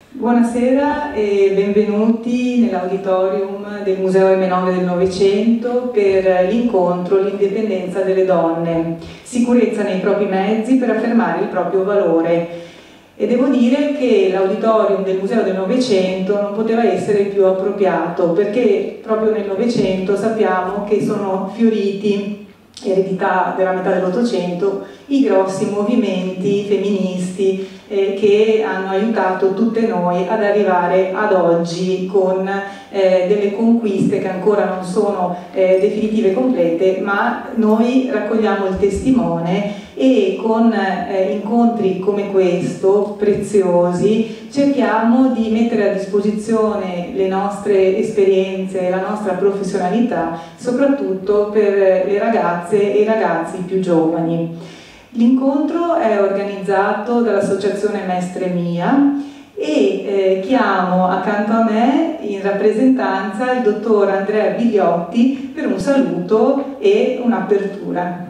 Buonasera e benvenuti nell'auditorium del Museo M9 del Novecento per l'incontro L'indipendenza delle donne, sicurezza nei propri mezzi per affermare il proprio valore. E devo dire che l'auditorium del Museo del Novecento non poteva essere più appropriato, perché proprio nel Novecento sappiamo che sono fioriti, eredità della metà dell'Ottocento, i grossi movimenti femministi che hanno aiutato tutte noi ad arrivare ad oggi con delle conquiste che ancora non sono definitive e complete, ma noi raccogliamo il testimone e con incontri come questo, preziosi, cerchiamo di mettere a disposizione le nostre esperienze e la nostra professionalità, soprattutto per le ragazze e i ragazzi più giovani. L'incontro è organizzato dall'Associazione Mestre Mia e chiamo accanto a me in rappresentanza il dottor Andrea Bigliotti per un saluto e un'apertura.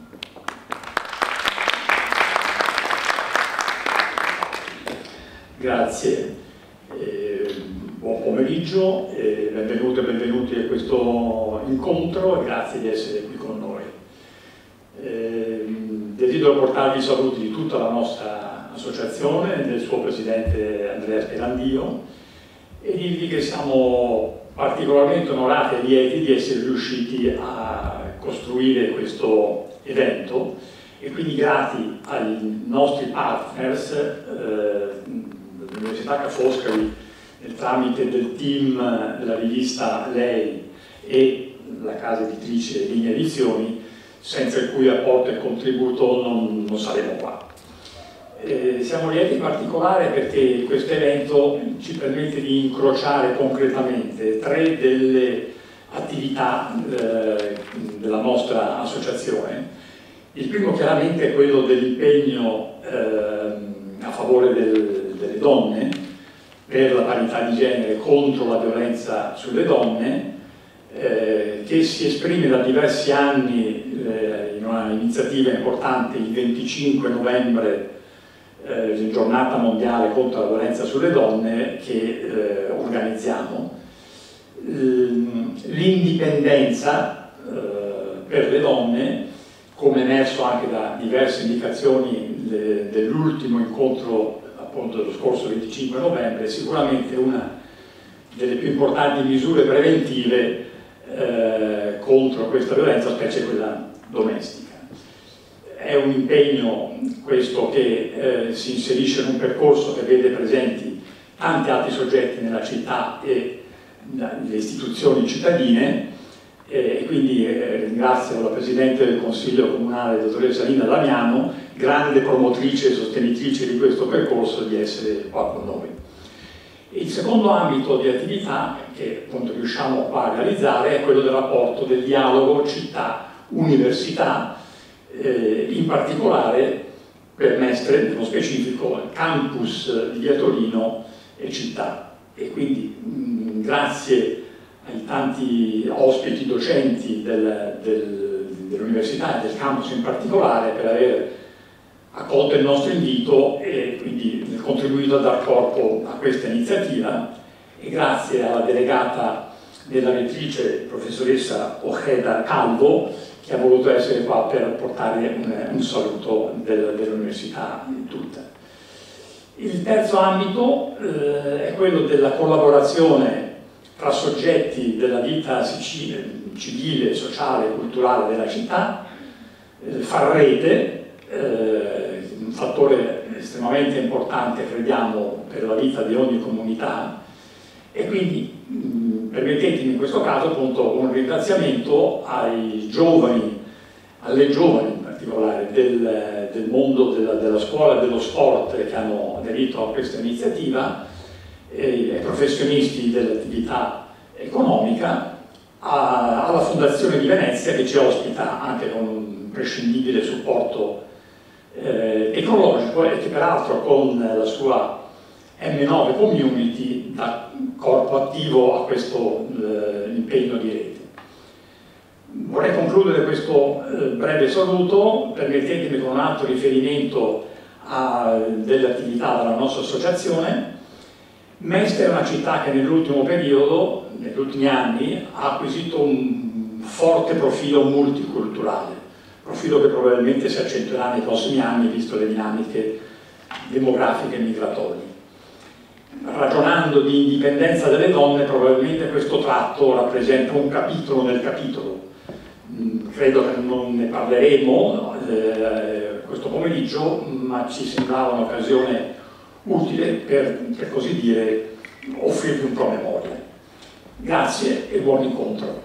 Grazie, buon pomeriggio, benvenute e benvenuti a questo incontro e grazie di essere qui con noi. Desidero portarvi i saluti di tutta la nostra associazione e del suo presidente Andrea Sperandio e dirvi che siamo particolarmente onorati e lieti di essere riusciti a costruire questo evento e quindi grati ai nostri partners dell'Università Ca' Foscari nel tramite del team della rivista Lei e la casa editrice Linea Edizioni, senza il cui apporto e contributo non saremo qua. Siamo lieti in particolare perché questo evento ci permette di incrociare concretamente tre delle attività della nostra associazione. Il primo chiaramente è quello dell'impegno a favore delle donne, per la parità di genere, contro la violenza sulle donne, che si esprime da diversi anni in una iniziativa importante, il 25 novembre, giornata mondiale contro la violenza sulle donne, che organizziamo. L'indipendenza per le donne, come emerso anche da diverse indicazioni dell'ultimo incontro appunto dello scorso 25 novembre, è sicuramente una delle più importanti misure preventive contro questa violenza, specie quella domestica. È un impegno questo che si inserisce in un percorso che vede presenti tanti altri soggetti nella città e le istituzioni cittadine, e quindi ringrazio la Presidente del Consiglio Comunale, dottoressa Nina Damiano, grande promotrice e sostenitrice di questo percorso, di essere qua con noi. Il secondo ambito di attività che appunto riusciamo qua a realizzare è quello del rapporto del dialogo città-università, in particolare per Mestre, nello specifico, il campus di Via Torino e città. E quindi grazie ai tanti ospiti docenti dell'università e del campus in particolare per aver accolto il nostro invito e quindi contribuito a dar corpo a questa iniziativa, e grazie alla delegata della rettrice, professoressa Ojeda Calvo, che ha voluto essere qua per portare un saluto dell'università tutta. Il terzo ambito è quello della collaborazione tra soggetti della vita civile, sociale e culturale della città, far rete, un fattore estremamente importante, crediamo, per la vita di ogni comunità, e quindi permettetemi in questo caso appunto un ringraziamento ai giovani, alle giovani in particolare del mondo della scuola e dello sport che hanno aderito a questa iniziativa, ai professionisti dell'attività economica, alla Fondazione di Venezia che ci ospita anche con un imprescindibile supporto tecnologico e che peraltro con la sua M9 Community dà corpo attivo a questo impegno di rete. Vorrei concludere questo breve saluto, permettetemi con un altro riferimento a delle attività della nostra associazione, Mestre è una città che nell'ultimo periodo, negli ultimi anni, ha acquisito un forte profilo multiculturale, profilo che probabilmente si accentuerà nei prossimi anni visto le dinamiche demografiche e migratorie. Ragionando di indipendenza delle donne, probabilmente questo tratto rappresenta un capitolo nel capitolo. Credo che non ne parleremo questo pomeriggio, ma ci sembrava un'occasione utile per così dire offrirvi un promemoria. Grazie e buon incontro.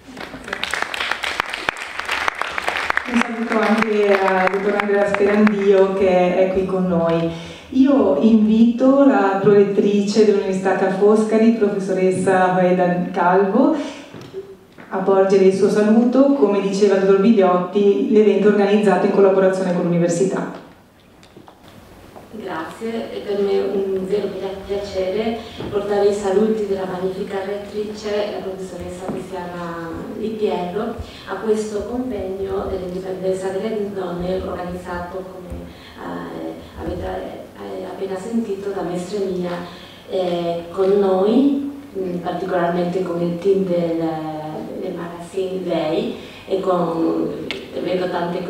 Un saluto anche al dottor Andrea Sperandio che è qui con noi. Io invito la prorettrice dell'Università Ca' Foscari, professoressa Vaida Calvo, a porgere il suo saluto. Come diceva il dottor Bigliotti, l'evento è organizzato in collaborazione con l'Università. Grazie, è per me un vero piacere portare i saluti della magnifica rettrice, la professoressa Cristiana Di Pietro, a questo convegno dell'indipendenza delle donne organizzato, come avete appena sentito, da Mestre Mia, con noi, particolarmente con il team del magazine Lei e vedo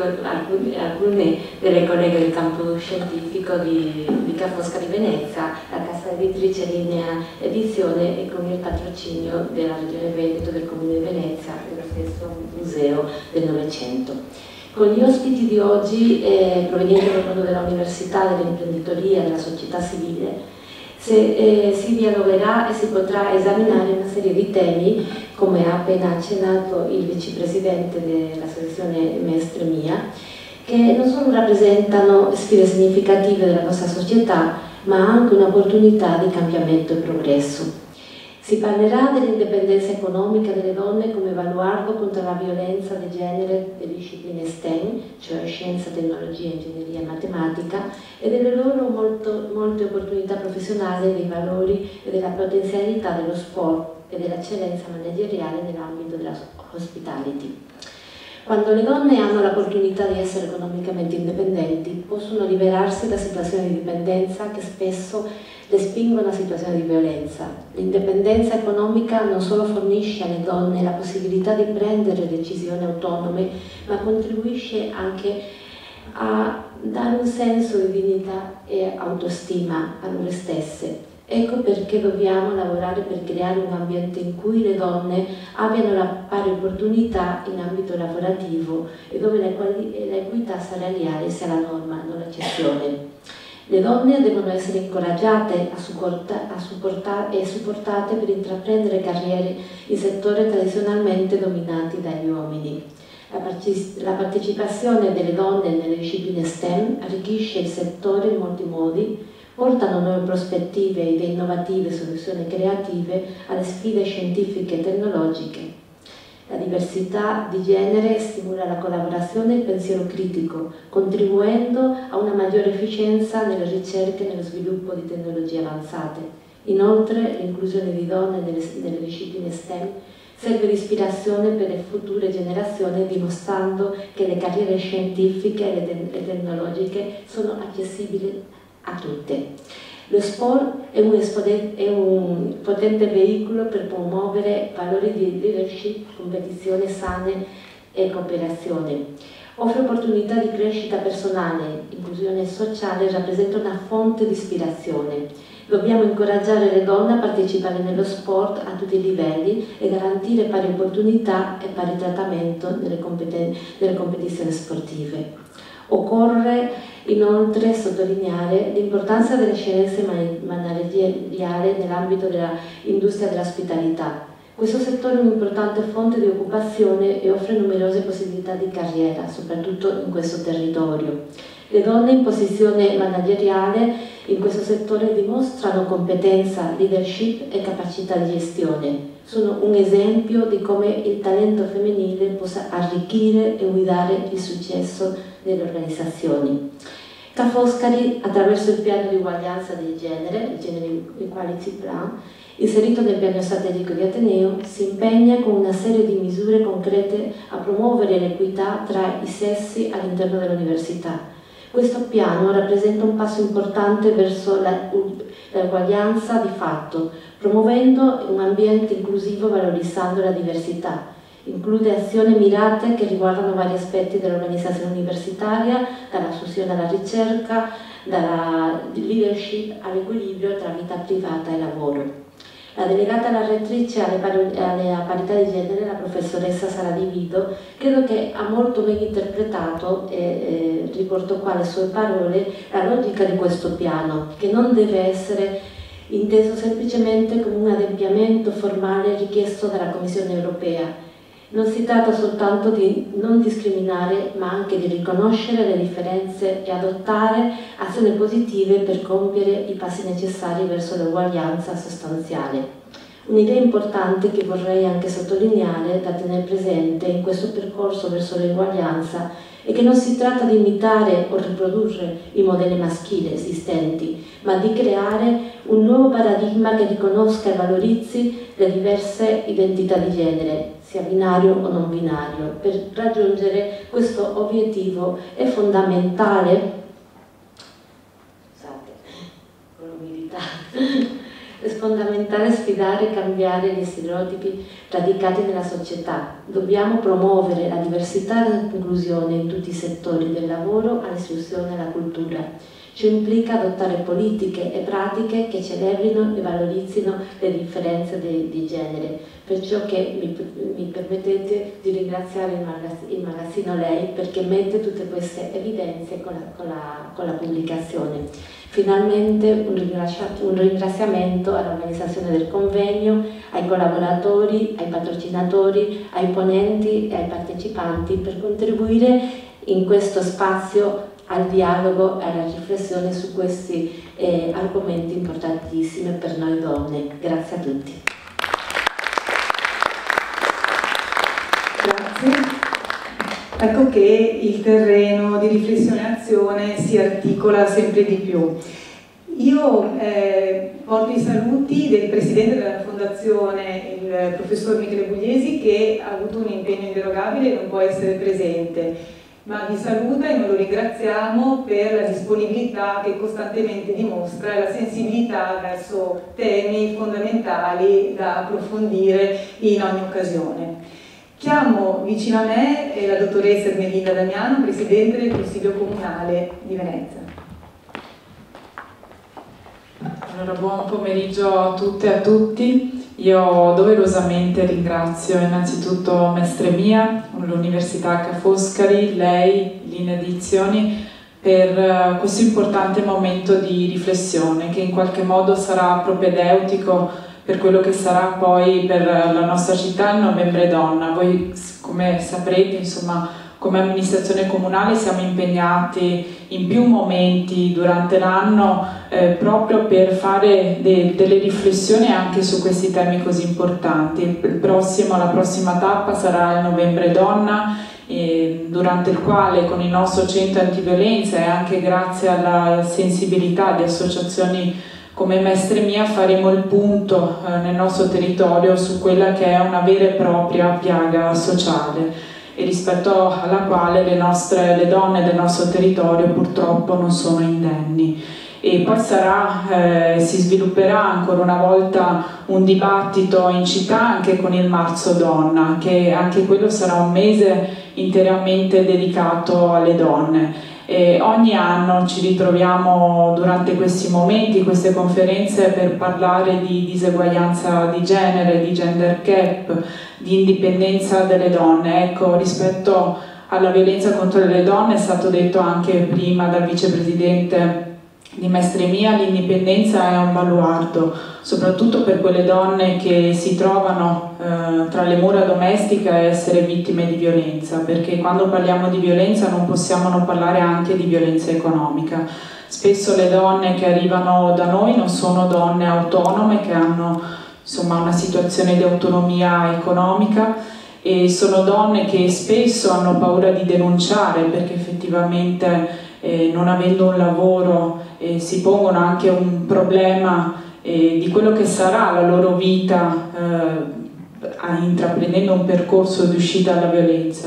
alcune delle colleghe del campo scientifico di Ca' Foscari Venezia, la casa editrice Linea Edizione e con il patrocinio della Regione Veneto, del Comune di Venezia e dello stesso Museo del Novecento. Con gli ospiti di oggi, provenienti dal mondo dell'università, dell'imprenditoria e della società civile, si dialogherà e si potrà esaminare una serie di temi, come ha appena accennato il vicepresidente dell'associazione Mestre Mia, che non solo rappresentano sfide significative della nostra società, ma anche un'opportunità di cambiamento e progresso. Si parlerà dell'indipendenza economica delle donne come baluardo contro la violenza di genere delle discipline STEM, cioè scienza, tecnologia, ingegneria e matematica, e delle loro molte opportunità professionali, dei valori e della potenzialità dello sport e dell'eccellenza manageriale nell'ambito della hospitality. Quando le donne hanno l'opportunità di essere economicamente indipendenti, possono liberarsi da situazioni di dipendenza che spesso le spingono a situazioni di violenza. L'indipendenza economica non solo fornisce alle donne la possibilità di prendere decisioni autonome, ma contribuisce anche a dare un senso di dignità e autostima a loro stesse. Ecco perché dobbiamo lavorare per creare un ambiente in cui le donne abbiano la pari opportunità in ambito lavorativo e dove l'equità salariale sia la norma, non l'eccezione. Le donne devono essere incoraggiate e supportate per intraprendere carriere in settori tradizionalmente dominati dagli uomini. La partecipazione delle donne nelle discipline STEM arricchisce il settore in molti modi, portano nuove prospettive, idee innovative, soluzioni creative alle sfide scientifiche e tecnologiche. La diversità di genere stimola la collaborazione e il pensiero critico, contribuendo a una maggiore efficienza nelle ricerche e nello sviluppo di tecnologie avanzate. Inoltre, l'inclusione di donne nelle discipline STEM serve di ispirazione per le future generazioni, dimostrando che le carriere scientifiche e tecnologiche sono accessibili a tutte. Lo sport è un potente veicolo per promuovere valori di leadership, competizione sane e cooperazione. Offre opportunità di crescita personale, inclusione sociale, rappresenta una fonte di ispirazione. Dobbiamo incoraggiare le donne a partecipare nello sport a tutti i livelli e garantire pari opportunità e pari trattamento nelle competizioni sportive. Occorre inoltre sottolineare l'importanza delle scienze manageriali nell'ambito dell'industria dell'ospitalità. Questo settore è un'importante fonte di occupazione e offre numerose possibilità di carriera, soprattutto in questo territorio. Le donne in posizione manageriale in questo settore dimostrano competenza, leadership e capacità di gestione. Sono un esempio di come il talento femminile possa arricchire e guidare il successo delle organizzazioni. Ca' Foscari, attraverso il piano di uguaglianza di genere, il Gender Equality Plan, inserito nel piano strategico di Ateneo, si impegna con una serie di misure concrete a promuovere l'equità tra i sessi all'interno dell'università. Questo piano rappresenta un passo importante verso la l'uguaglianza di fatto, promuovendo un ambiente inclusivo valorizzando la diversità. Include azioni mirate che riguardano vari aspetti dell'organizzazione universitaria, dalla fusione alla ricerca, dalla leadership all'equilibrio tra vita privata e lavoro. La delegata alla rettrice alla parità di genere, la professoressa Sara Di Vido, credo che ha molto ben interpretato, e riporto qua le sue parole, la logica di questo piano, che non deve essere inteso semplicemente come un adempimento formale richiesto dalla Commissione europea. Non si tratta soltanto di non discriminare, ma anche di riconoscere le differenze e adottare azioni positive per compiere i passi necessari verso l'uguaglianza sostanziale. Un'idea importante che vorrei anche sottolineare da tenere presente in questo percorso verso l'uguaglianza è che non si tratta di imitare o riprodurre i modelli maschili esistenti, ma di creare un nuovo paradigma che riconosca e valorizzi le diverse identità di genere, sia binario o non binario. Per raggiungere questo obiettivo è fondamentale, con l'umiltà, è fondamentale sfidare e cambiare gli stereotipi radicati nella società. Dobbiamo promuovere la diversità e l'inclusione in tutti i settori, del lavoro all'istruzione e alla cultura. Ciò implica adottare politiche e pratiche che celebrino e valorizzino le differenze di genere. Perciò che mi permettete di ringraziare il magazzino Lei, perché mette tutte queste evidenze con la pubblicazione. Finalmente un ringraziamento all'organizzazione del convegno, ai collaboratori, ai patrocinatori, ai ponenti e ai partecipanti per contribuire in questo spazio al dialogo e alla riflessione su questi argomenti importantissimi per noi donne. Grazie a tutti. Grazie. Ecco che il terreno di riflessione e azione si articola sempre di più. Io porto i saluti del Presidente della Fondazione, il Professor Michele Bugliesi, che ha avuto un impegno inderogabile e non può essere presente, ma vi saluta e noi lo ringraziamo per la disponibilità che costantemente dimostra e la sensibilità verso temi fondamentali da approfondire in ogni occasione. Chiamo vicino a me la dottoressa Ermelinda Damiano, Presidente del Consiglio Comunale di Venezia. Allora, buon pomeriggio a tutte e a tutti. Io doverosamente ringrazio innanzitutto Mestre Mia, l'Università Ca' Foscari, lei, Linea Edizioni, per questo importante momento di riflessione che in qualche modo sarà propedeutico per quello che sarà poi per la nostra città il Novembre Donna. Voi, come saprete, insomma, come amministrazione comunale siamo impegnati in più momenti durante l'anno proprio per fare delle riflessioni anche su questi temi così importanti. La prossima tappa sarà il Novembre Donna, durante il quale con il nostro centro antiviolenza e anche grazie alla sensibilità di associazioni come Mestre Mia faremo il punto nel nostro territorio su quella che è una vera e propria piaga sociale e rispetto alla quale le donne del nostro territorio purtroppo non sono indenni. E poi si svilupperà ancora una volta un dibattito in città anche con il Marzo Donna, che anche quello sarà un mese interamente dedicato alle donne. E ogni anno ci ritroviamo durante questi momenti, queste conferenze, per parlare di diseguaglianza di genere, di gender gap, di indipendenza delle donne. Ecco, rispetto alla violenza contro le donne è stato detto anche prima dal vicepresidente di Mestre Mia, l'indipendenza è un baluardo, soprattutto per quelle donne che si trovano tra le mura domestiche a essere vittime di violenza, perché quando parliamo di violenza non possiamo non parlare anche di violenza economica. Spesso le donne che arrivano da noi non sono donne autonome che hanno insomma una situazione di autonomia economica, e sono donne che spesso hanno paura di denunciare perché effettivamente non avendo un lavoro si pongono anche un problema di quello che sarà la loro vita intraprendendo un percorso di uscita dalla violenza.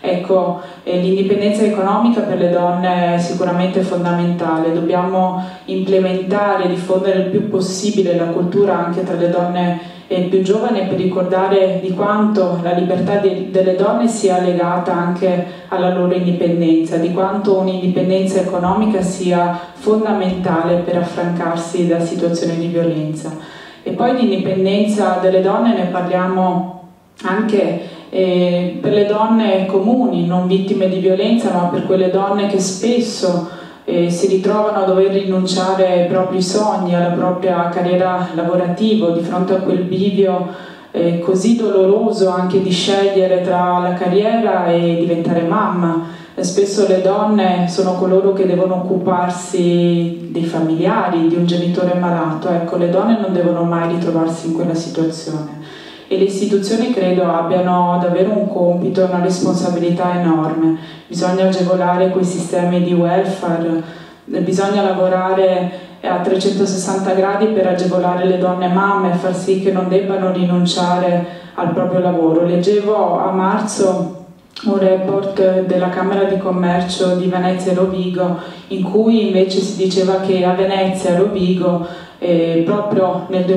Ecco, l'indipendenza economica per le donne è sicuramente fondamentale, dobbiamo implementare e diffondere il più possibile la cultura anche tra le donne più giovani per ricordare di quanto la libertà delle donne sia legata anche alla loro indipendenza, di quanto un'indipendenza economica sia fondamentale per affrancarsi da situazioni di violenza. E poi di indipendenza delle donne ne parliamo anche per le donne comuni, non vittime di violenza, ma per quelle donne che spesso si ritrovano a dover rinunciare ai propri sogni, alla propria carriera lavorativa, di fronte a quel bivio così doloroso anche di scegliere tra la carriera e diventare mamma. Spesso le donne sono coloro che devono occuparsi dei familiari, di un genitore malato. Ecco, le donne non devono mai ritrovarsi in quella situazione. E le istituzioni credo abbiano davvero un compito, una responsabilità enorme. Bisogna agevolare quei sistemi di welfare, bisogna lavorare a 360 gradi per agevolare le donne mamme e far sì che non debbano rinunciare al proprio lavoro. Leggevo a marzo un report della Camera di Commercio di Venezia e Rovigo in cui invece si diceva che a Venezia e Rovigo proprio nel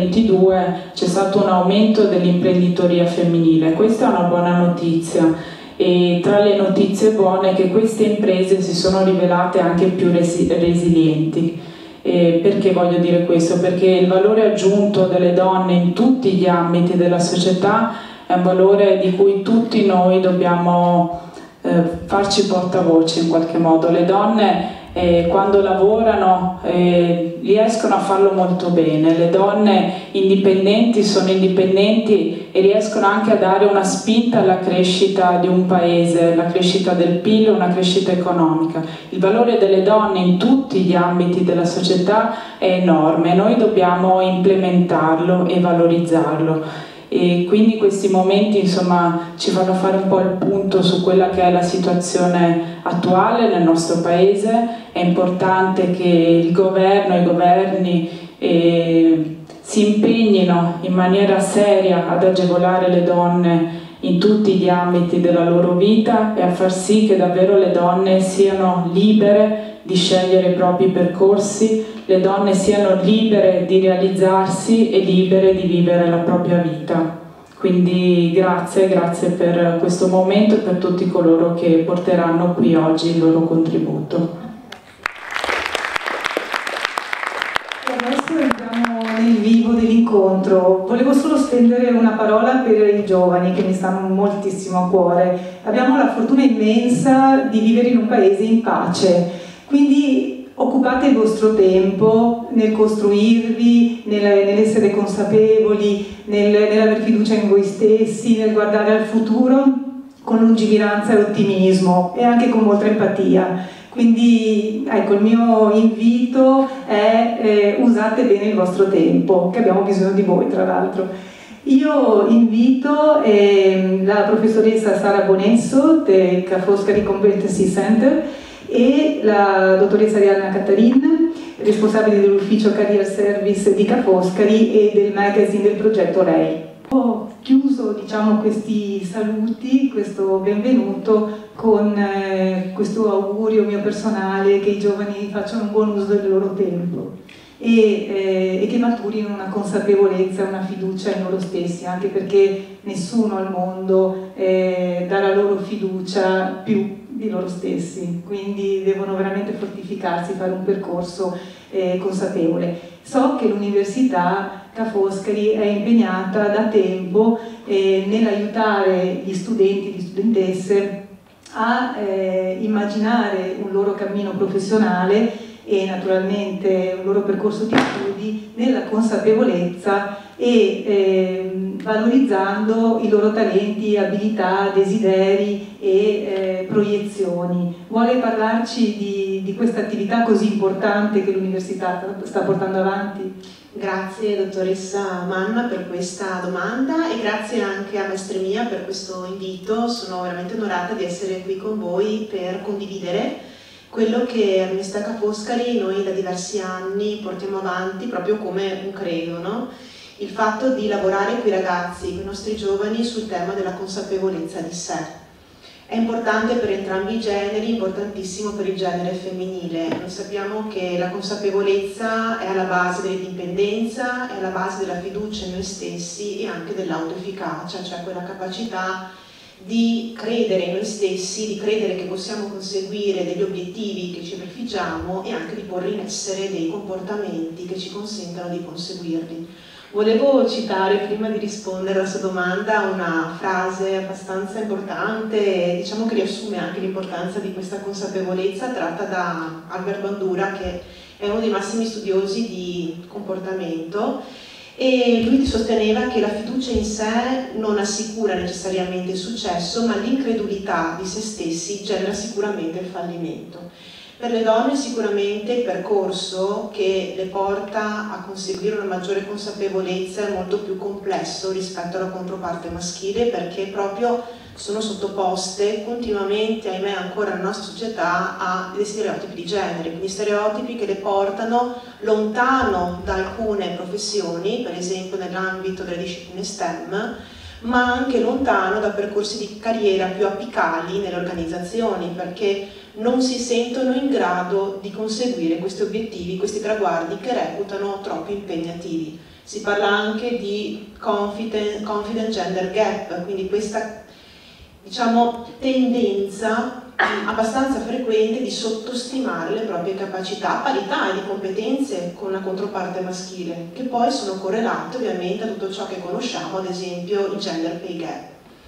2022 c'è stato un aumento dell'imprenditoria femminile. Questa è una buona notizia e tra le notizie buone è che queste imprese si sono rivelate anche più resilienti. Perché voglio dire questo? Perché il valore aggiunto delle donne in tutti gli ambiti della società è un valore di cui tutti noi dobbiamo farci portavoce in qualche modo. Le donne quando lavorano riescono a farlo molto bene, le donne indipendenti sono indipendenti e riescono anche a dare una spinta alla crescita di un paese, la crescita del PIL, una crescita economica. Il valore delle donne in tutti gli ambiti della società è enorme e noi dobbiamo implementarlo e valorizzarlo. E quindi questi momenti insomma ci fanno fare un po' il punto su quella che è la situazione attuale nel nostro paese. È importante che il governo e i governi si impegnino in maniera seria ad agevolare le donne in tutti gli ambiti della loro vita e a far sì che davvero le donne siano libere di scegliere i propri percorsi, le donne siano libere di realizzarsi e libere di vivere la propria vita. Quindi grazie per questo momento e per tutti coloro che porteranno qui oggi il loro contributo. E adesso entriamo nel vivo dell'incontro. Volevo solo spendere una parola per i giovani che mi stanno moltissimo a cuore. Abbiamo la fortuna immensa di vivere in un paese in pace. Quindi occupate il vostro tempo nel costruirvi, nell'essere consapevoli, nell'aver fiducia in voi stessi, nel guardare al futuro con lungimiranza e ottimismo e anche con molta empatia. Quindi ecco, il mio invito è usate bene il vostro tempo, che abbiamo bisogno di voi tra l'altro. Io invito la professoressa Sara Bonesso del Ca' Foscari Competency Center e la dottoressa Arianna Cattarin, responsabile dell'ufficio Career Service di Ca' Foscari e del magazine del progetto Lei. Ho chiuso questi saluti, questo benvenuto con questo augurio mio personale che i giovani facciano un buon uso del loro tempo e che maturino una consapevolezza, una fiducia in loro stessi, anche perché nessuno al mondo dà la loro fiducia più di loro stessi, quindi devono veramente fortificarsi, fare un percorso consapevole. So che l'Università Ca' Foscari è impegnata da tempo nell'aiutare gli studenti e le studentesse a immaginare un loro cammino professionale e naturalmente un loro percorso di studi nella consapevolezza e valorizzando i loro talenti, abilità, desideri e proiezioni. Vuole parlarci di questa attività così importante che l'Università sta portando avanti? Grazie dottoressa Manna per questa domanda e grazie anche a Mestre Mia per questo invito. Sono veramente onorata di essere qui con voi per condividere quello che all'Università Ca' Foscari noi da diversi anni portiamo avanti proprio come un credo, no? Il fatto di lavorare con i ragazzi, con i nostri giovani sul tema della consapevolezza di sé. È importante per entrambi i generi, importantissimo per il genere femminile. Noi sappiamo che la consapevolezza è alla base dell'indipendenza, è alla base della fiducia in noi stessi e anche dell'autoefficacia, cioè quella capacità di credere in noi stessi, di credere che possiamo conseguire degli obiettivi che ci prefiggiamo e anche di porre in essere dei comportamenti che ci consentano di conseguirli. Volevo citare, prima di rispondere alla sua domanda, una frase abbastanza importante, diciamo che riassume anche l'importanza di questa consapevolezza, tratta da Albert Bandura, che è uno dei massimi studiosi di comportamento, e lui sosteneva che la fiducia in sé non assicura necessariamente il successo, ma l'incredulità di se stessi genera sicuramente il fallimento. Per le donne sicuramente il percorso che le porta a conseguire una maggiore consapevolezza è molto più complesso rispetto alla controparte maschile, perché proprio sono sottoposte continuamente, ahimè ancora nella nostra società, a dei stereotipi di genere, quindi stereotipi che le portano lontano da alcune professioni, per esempio nell'ambito delle discipline STEM, ma anche lontano da percorsi di carriera più apicali nelle organizzazioni, perché non si sentono in grado di conseguire questi obiettivi, questi traguardi che reputano troppo impegnativi. Si parla anche di confident gender gap, quindi questa, diciamo, tendenza abbastanza frequente di sottostimare le proprie capacità, parità e di competenze con la controparte maschile, che poi sono correlate ovviamente a tutto ciò che conosciamo, ad esempio il gender pay gap.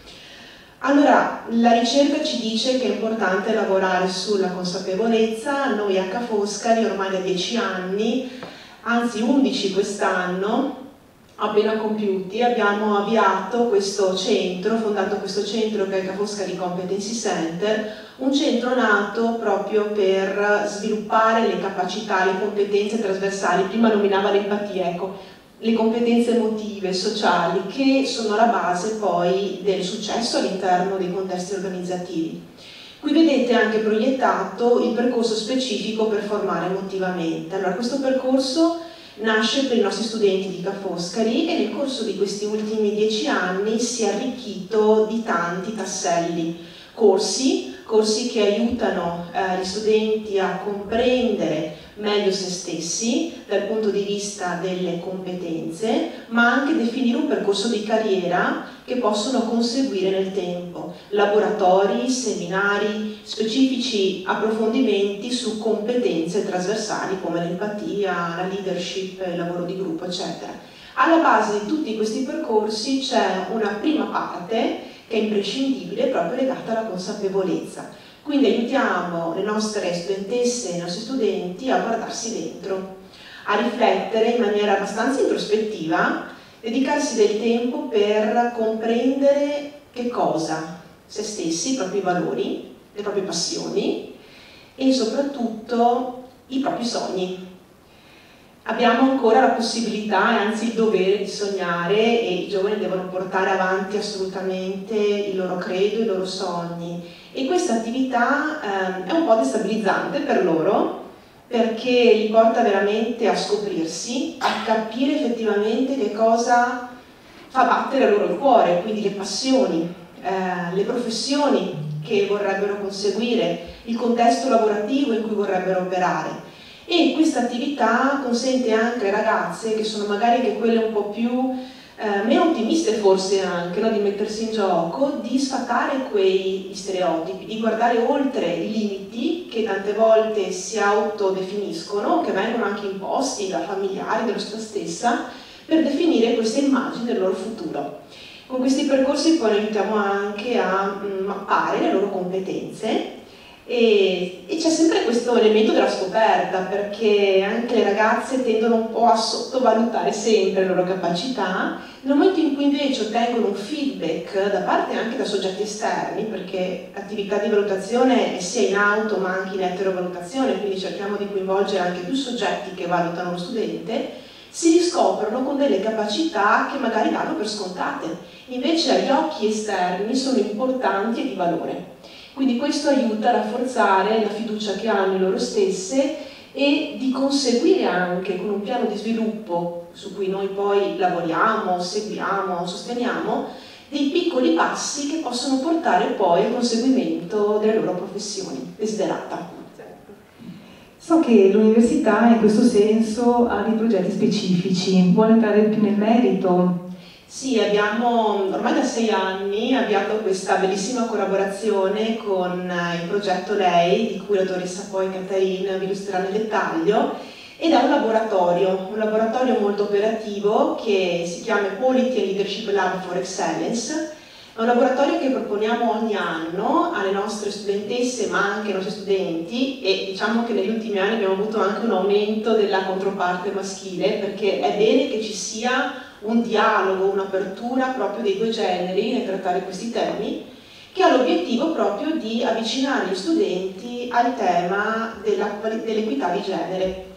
Allora, la ricerca ci dice che è importante lavorare sulla consapevolezza. Noi a Ca' Foscari ormai da 10 anni, anzi 11 quest'anno, appena compiuti, abbiamo avviato questo centro, fondato questo centro che è il Ca' Foscari Competency Center, un centro nato proprio per sviluppare le capacità, le competenze trasversali. Prima nominava l'empatia, ecco, le competenze emotive, sociali, che sono la base poi del successo all'interno dei contesti organizzativi. Qui vedete anche proiettato il percorso specifico per formare emotivamente. Allora, questo percorso nasce per i nostri studenti di Ca' Foscari e nel corso di questi ultimi 10 anni si è arricchito di tanti tasselli, corsi che aiutano gli studenti a comprendere meglio se stessi dal punto di vista delle competenze, ma anche definire un percorso di carriera che possono conseguire nel tempo, laboratori, seminari, specifici approfondimenti su competenze trasversali come l'empatia, la leadership, il lavoro di gruppo, eccetera. Alla base di tutti questi percorsi c'è una prima parte che è imprescindibile, proprio legata alla consapevolezza. Quindi aiutiamo le nostre studentesse e i nostri studenti a guardarsi dentro, a riflettere in maniera abbastanza introspettiva, dedicarsi del tempo per comprendere che cosa? Se stessi, i propri valori, le proprie passioni e soprattutto i propri sogni. Abbiamo ancora la possibilità e anzi il dovere di sognare, e i giovani devono portare avanti assolutamente il loro credo, i loro sogni, e questa attività è un po' destabilizzante per loro, perché li porta veramente a scoprirsi, a capire effettivamente che cosa fa battere loro il cuore, quindi le passioni, le professioni che vorrebbero conseguire, il contesto lavorativo in cui vorrebbero operare. E questa attività consente anche alle ragazze, che sono magari anche quelle un po' più meno ottimiste forse anche, no? Di mettersi in gioco, di sfatare quei stereotipi, di guardare oltre i limiti che tante volte si autodefiniscono, che vengono anche imposti da familiari, dalla società stessa, per definire queste immagini del loro futuro. Con questi percorsi poi aiutiamo anche a mappare le loro competenze. E c'è sempre questo elemento della scoperta, perché anche le ragazze tendono un po' a sottovalutare sempre le loro capacità. Nel momento in cui invece ottengono un feedback da parte anche da soggetti esterni, perché l'attività di valutazione è sia in auto ma anche in eterovalutazione, quindi cerchiamo di coinvolgere anche più soggetti che valutano lo studente, si riscoprono con delle capacità che magari danno per scontate, invece agli occhi esterni sono importanti e di valore. Quindi questo aiuta a rafforzare la fiducia che hanno in loro stesse e di conseguire anche con un piano di sviluppo su cui noi poi lavoriamo, seguiamo, sosteniamo, dei piccoli passi che possono portare poi al conseguimento delle loro professioni desiderata. So che l'università in questo senso ha dei progetti specifici, vuole entrare più nel merito? Sì, abbiamo ormai da 6 anni avviato questa bellissima collaborazione con il progetto Lei, di cui la dottoressa poi Caterina vi illustrerà nel dettaglio, ed è un laboratorio molto operativo che si chiama Quality and Leadership Lab for Excellence. È un laboratorio che proponiamo ogni anno alle nostre studentesse ma anche ai nostri studenti, e diciamo che negli ultimi anni abbiamo avuto anche un aumento della controparte maschile, perché è bene che ci sia un dialogo, un'apertura proprio dei due generi nel trattare questi temi, che ha l'obiettivo proprio di avvicinare gli studenti al tema dell'equità di genere,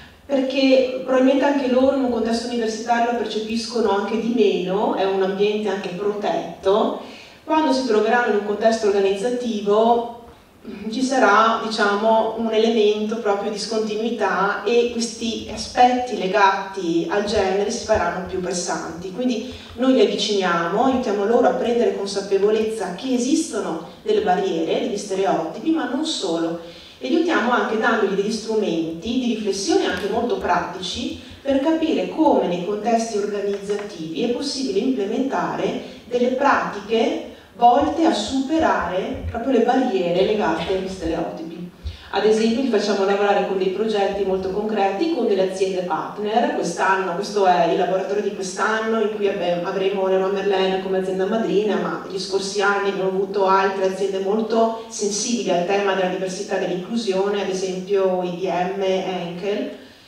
perché probabilmente anche loro in un contesto universitario lo percepiscono anche di meno, è un ambiente anche protetto. Quando si troveranno in un contesto organizzativo ci sarà, diciamo, un elemento proprio di discontinuità e questi aspetti legati al genere si faranno più pressanti. Quindi noi li avviciniamo, aiutiamo loro a prendere consapevolezza che esistono delle barriere, degli stereotipi, ma non solo. E li aiutiamo anche dandogli degli strumenti di riflessione anche molto pratici per capire come nei contesti organizzativi è possibile implementare delle pratiche volte a superare proprio le barriere legate agli stereotipi. Ad esempio, li facciamo lavorare con dei progetti molto concreti con delle aziende partner. Quest'anno, questo è il laboratorio di quest'anno, in cui avremo Leroy Merlin come azienda madrina, ma negli scorsi anni abbiamo avuto altre aziende molto sensibili al tema della diversità e dell'inclusione, ad esempio IBM e Henkel,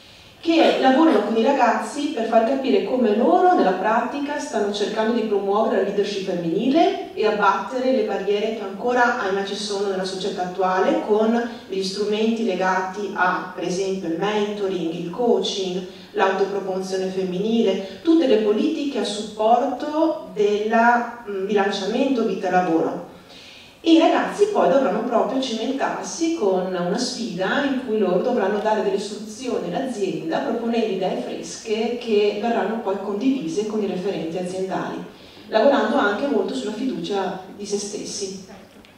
che lavorano con i ragazzi per far capire come loro nella pratica stanno cercando di promuovere la leadership femminile e abbattere le barriere che ancora ahimè ci sono nella società attuale, con degli strumenti legati a, per esempio, il mentoring, il coaching, l'autopromozione femminile, tutte le politiche a supporto del bilanciamento vita-lavoro. E i ragazzi poi dovranno proprio cimentarsi con una sfida in cui loro dovranno dare delle soluzioni all'azienda proponendo idee fresche che verranno poi condivise con i referenti aziendali, lavorando anche molto sulla fiducia di se stessi.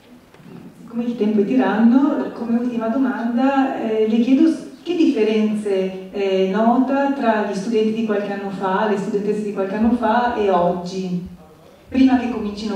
Come il tempo è tiranno, come ultima domanda le chiedo che differenze nota tra gli studenti di qualche anno fa, le studentesse di qualche anno fa e oggi? Prima che comincino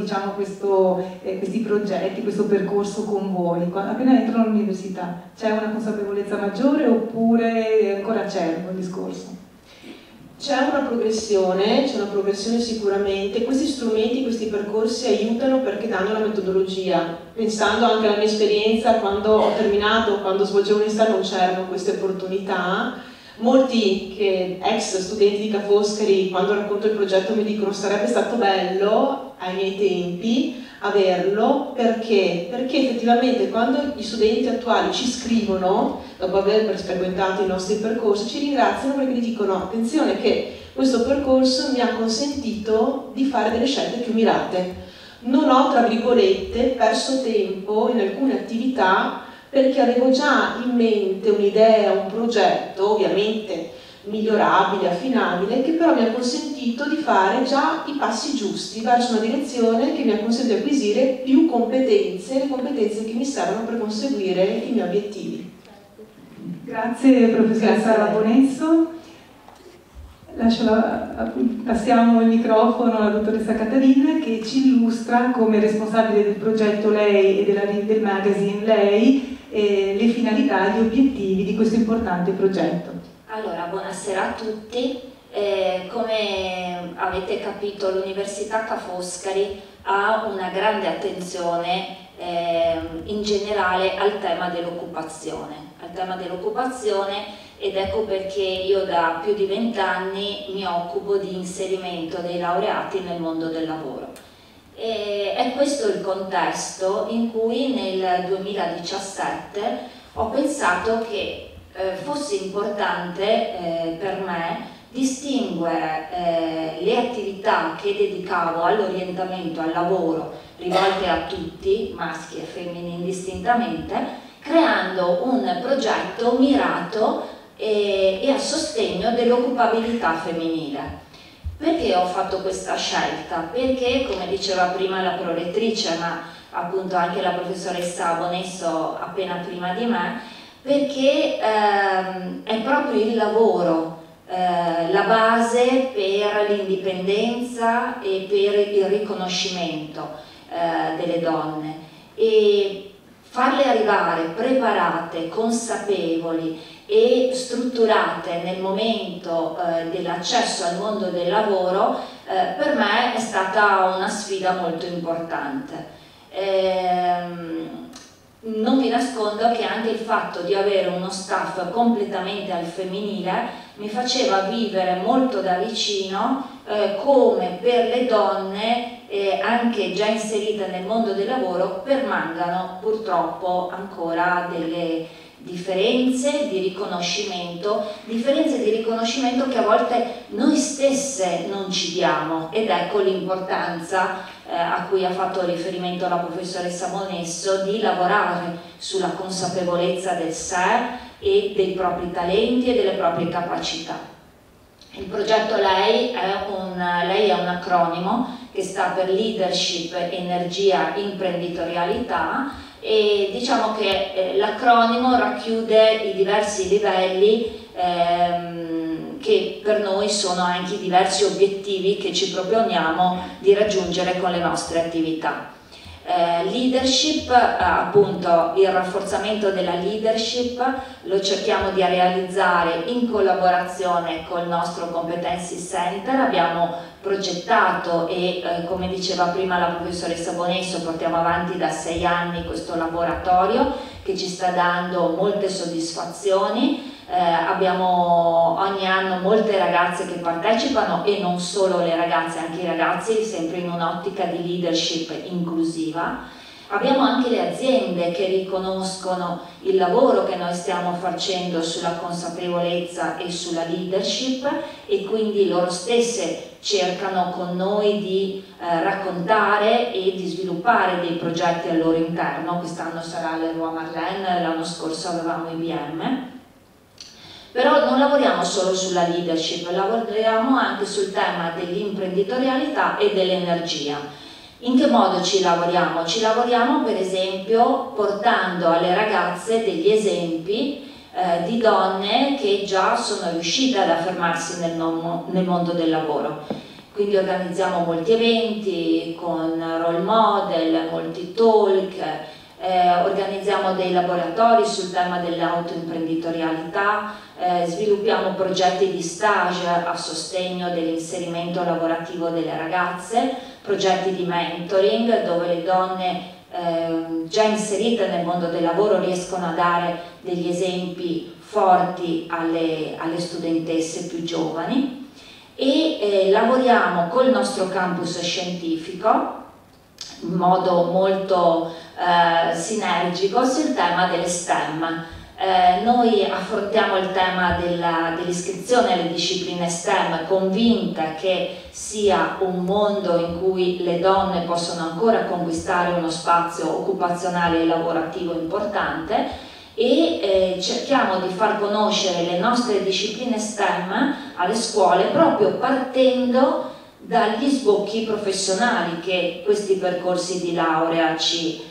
questi progetti, questo percorso con voi, appena entrano all'università, c'è una consapevolezza maggiore oppure è ancora acerbo il discorso? C'è una progressione sicuramente. Questi strumenti, questi percorsi aiutano perché danno la metodologia. Pensando anche alla mia esperienza, quando ho terminato, quando svolgevo l'università non c'erano queste opportunità. Molti ex studenti di Ca' Foscari, quando racconto il progetto, mi dicono sarebbe stato bello ai miei tempi averlo, perché effettivamente quando gli studenti attuali ci scrivono, dopo aver frequentato i nostri percorsi, ci ringraziano perché gli dicono attenzione che questo percorso mi ha consentito di fare delle scelte più mirate. Non ho, tra virgolette, perso tempo in alcune attività perché avevo già in mente un'idea, un progetto, ovviamente migliorabile, affinabile, che però mi ha consentito di fare già i passi giusti verso una direzione che mi ha consentito di acquisire più competenze, le competenze che mi servono per conseguire i miei obiettivi. Grazie professoressa Rabonesso. Passiamo il microfono alla dottoressa Caterina che ci illustra come responsabile del progetto Lei e del magazine Lei le finalità e gli obiettivi di questo importante progetto. Allora, buonasera a tutti. Come avete capito, l'Università Ca' Foscari ha una grande attenzione in generale al tema dell'occupazione. Ed ecco perché io da più di 20 anni mi occupo di inserimento dei laureati nel mondo del lavoro. E è questo il contesto in cui nel 2017 ho pensato che fosse importante per me distinguere le attività che dedicavo all'orientamento, al lavoro, rivolte a tutti, maschi e femmine indistintamente, creando un progetto mirato e a sostegno dell'occupabilità femminile. Perché ho fatto questa scelta? Perché, come diceva prima la prorettrice, ma appunto anche la professoressa Bonesso appena prima di me, perché è proprio il lavoro la base per l'indipendenza e per il riconoscimento delle donne, e farle arrivare preparate, consapevoli e strutturate nel momento dell'accesso al mondo del lavoro, per me è stata una sfida molto importante. Non vi nascondo che anche il fatto di avere uno staff completamente al femminile mi faceva vivere molto da vicino come per le donne, anche già inserite nel mondo del lavoro, permangano purtroppo ancora delle differenze di riconoscimento che a volte noi stesse non ci diamo, ed ecco l'importanza a cui ha fatto riferimento la professoressa Bonesso di lavorare sulla consapevolezza del sé e dei propri talenti e delle proprie capacità. Il progetto Lei è un acronimo che sta per Leadership, Energia, Imprenditorialità, e diciamo che l'acronimo racchiude i diversi livelli che per noi sono anche i diversi obiettivi che ci proponiamo di raggiungere con le nostre attività. Leadership, appunto il rafforzamento della leadership lo cerchiamo di realizzare in collaborazione col nostro Competency Center. Abbiamo progettato e come diceva prima la professoressa Bonesso, portiamo avanti da 6 anni questo laboratorio che ci sta dando molte soddisfazioni. Abbiamo ogni anno molte ragazze che partecipano, e non solo le ragazze, anche i ragazzi, sempre in un'ottica di leadership inclusiva. Abbiamo anche le aziende che riconoscono il lavoro che noi stiamo facendo sulla consapevolezza e sulla leadership, e quindi loro stesse cercano con noi di raccontare e di sviluppare dei progetti al loro interno. Quest'anno sarà Leroy Merlin, l'anno scorso avevamo IBM. Però non lavoriamo solo sulla leadership, lavoriamo anche sul tema dell'imprenditorialità e dell'energia. In che modo ci lavoriamo? Ci lavoriamo per esempio portando alle ragazze degli esempi di donne che già sono riuscite ad affermarsi nel mondo del lavoro. Quindi organizziamo molti eventi con role model, molti talk, organizziamo dei laboratori sul tema dell'autoimprenditorialità, sviluppiamo progetti di stage a sostegno dell'inserimento lavorativo delle ragazze, progetti di mentoring dove le donne già inserite nel mondo del lavoro riescono a dare degli esempi forti alle studentesse più giovani, e lavoriamo col nostro campus scientifico in modo molto sinergico sul tema delle STEM. Noi affrontiamo il tema dell'iscrizione alle discipline STEM convinta che sia un mondo in cui le donne possono ancora conquistare uno spazio occupazionale e lavorativo importante, e cerchiamo di far conoscere le nostre discipline STEM alle scuole proprio partendo dagli sbocchi professionali che questi percorsi di laurea ci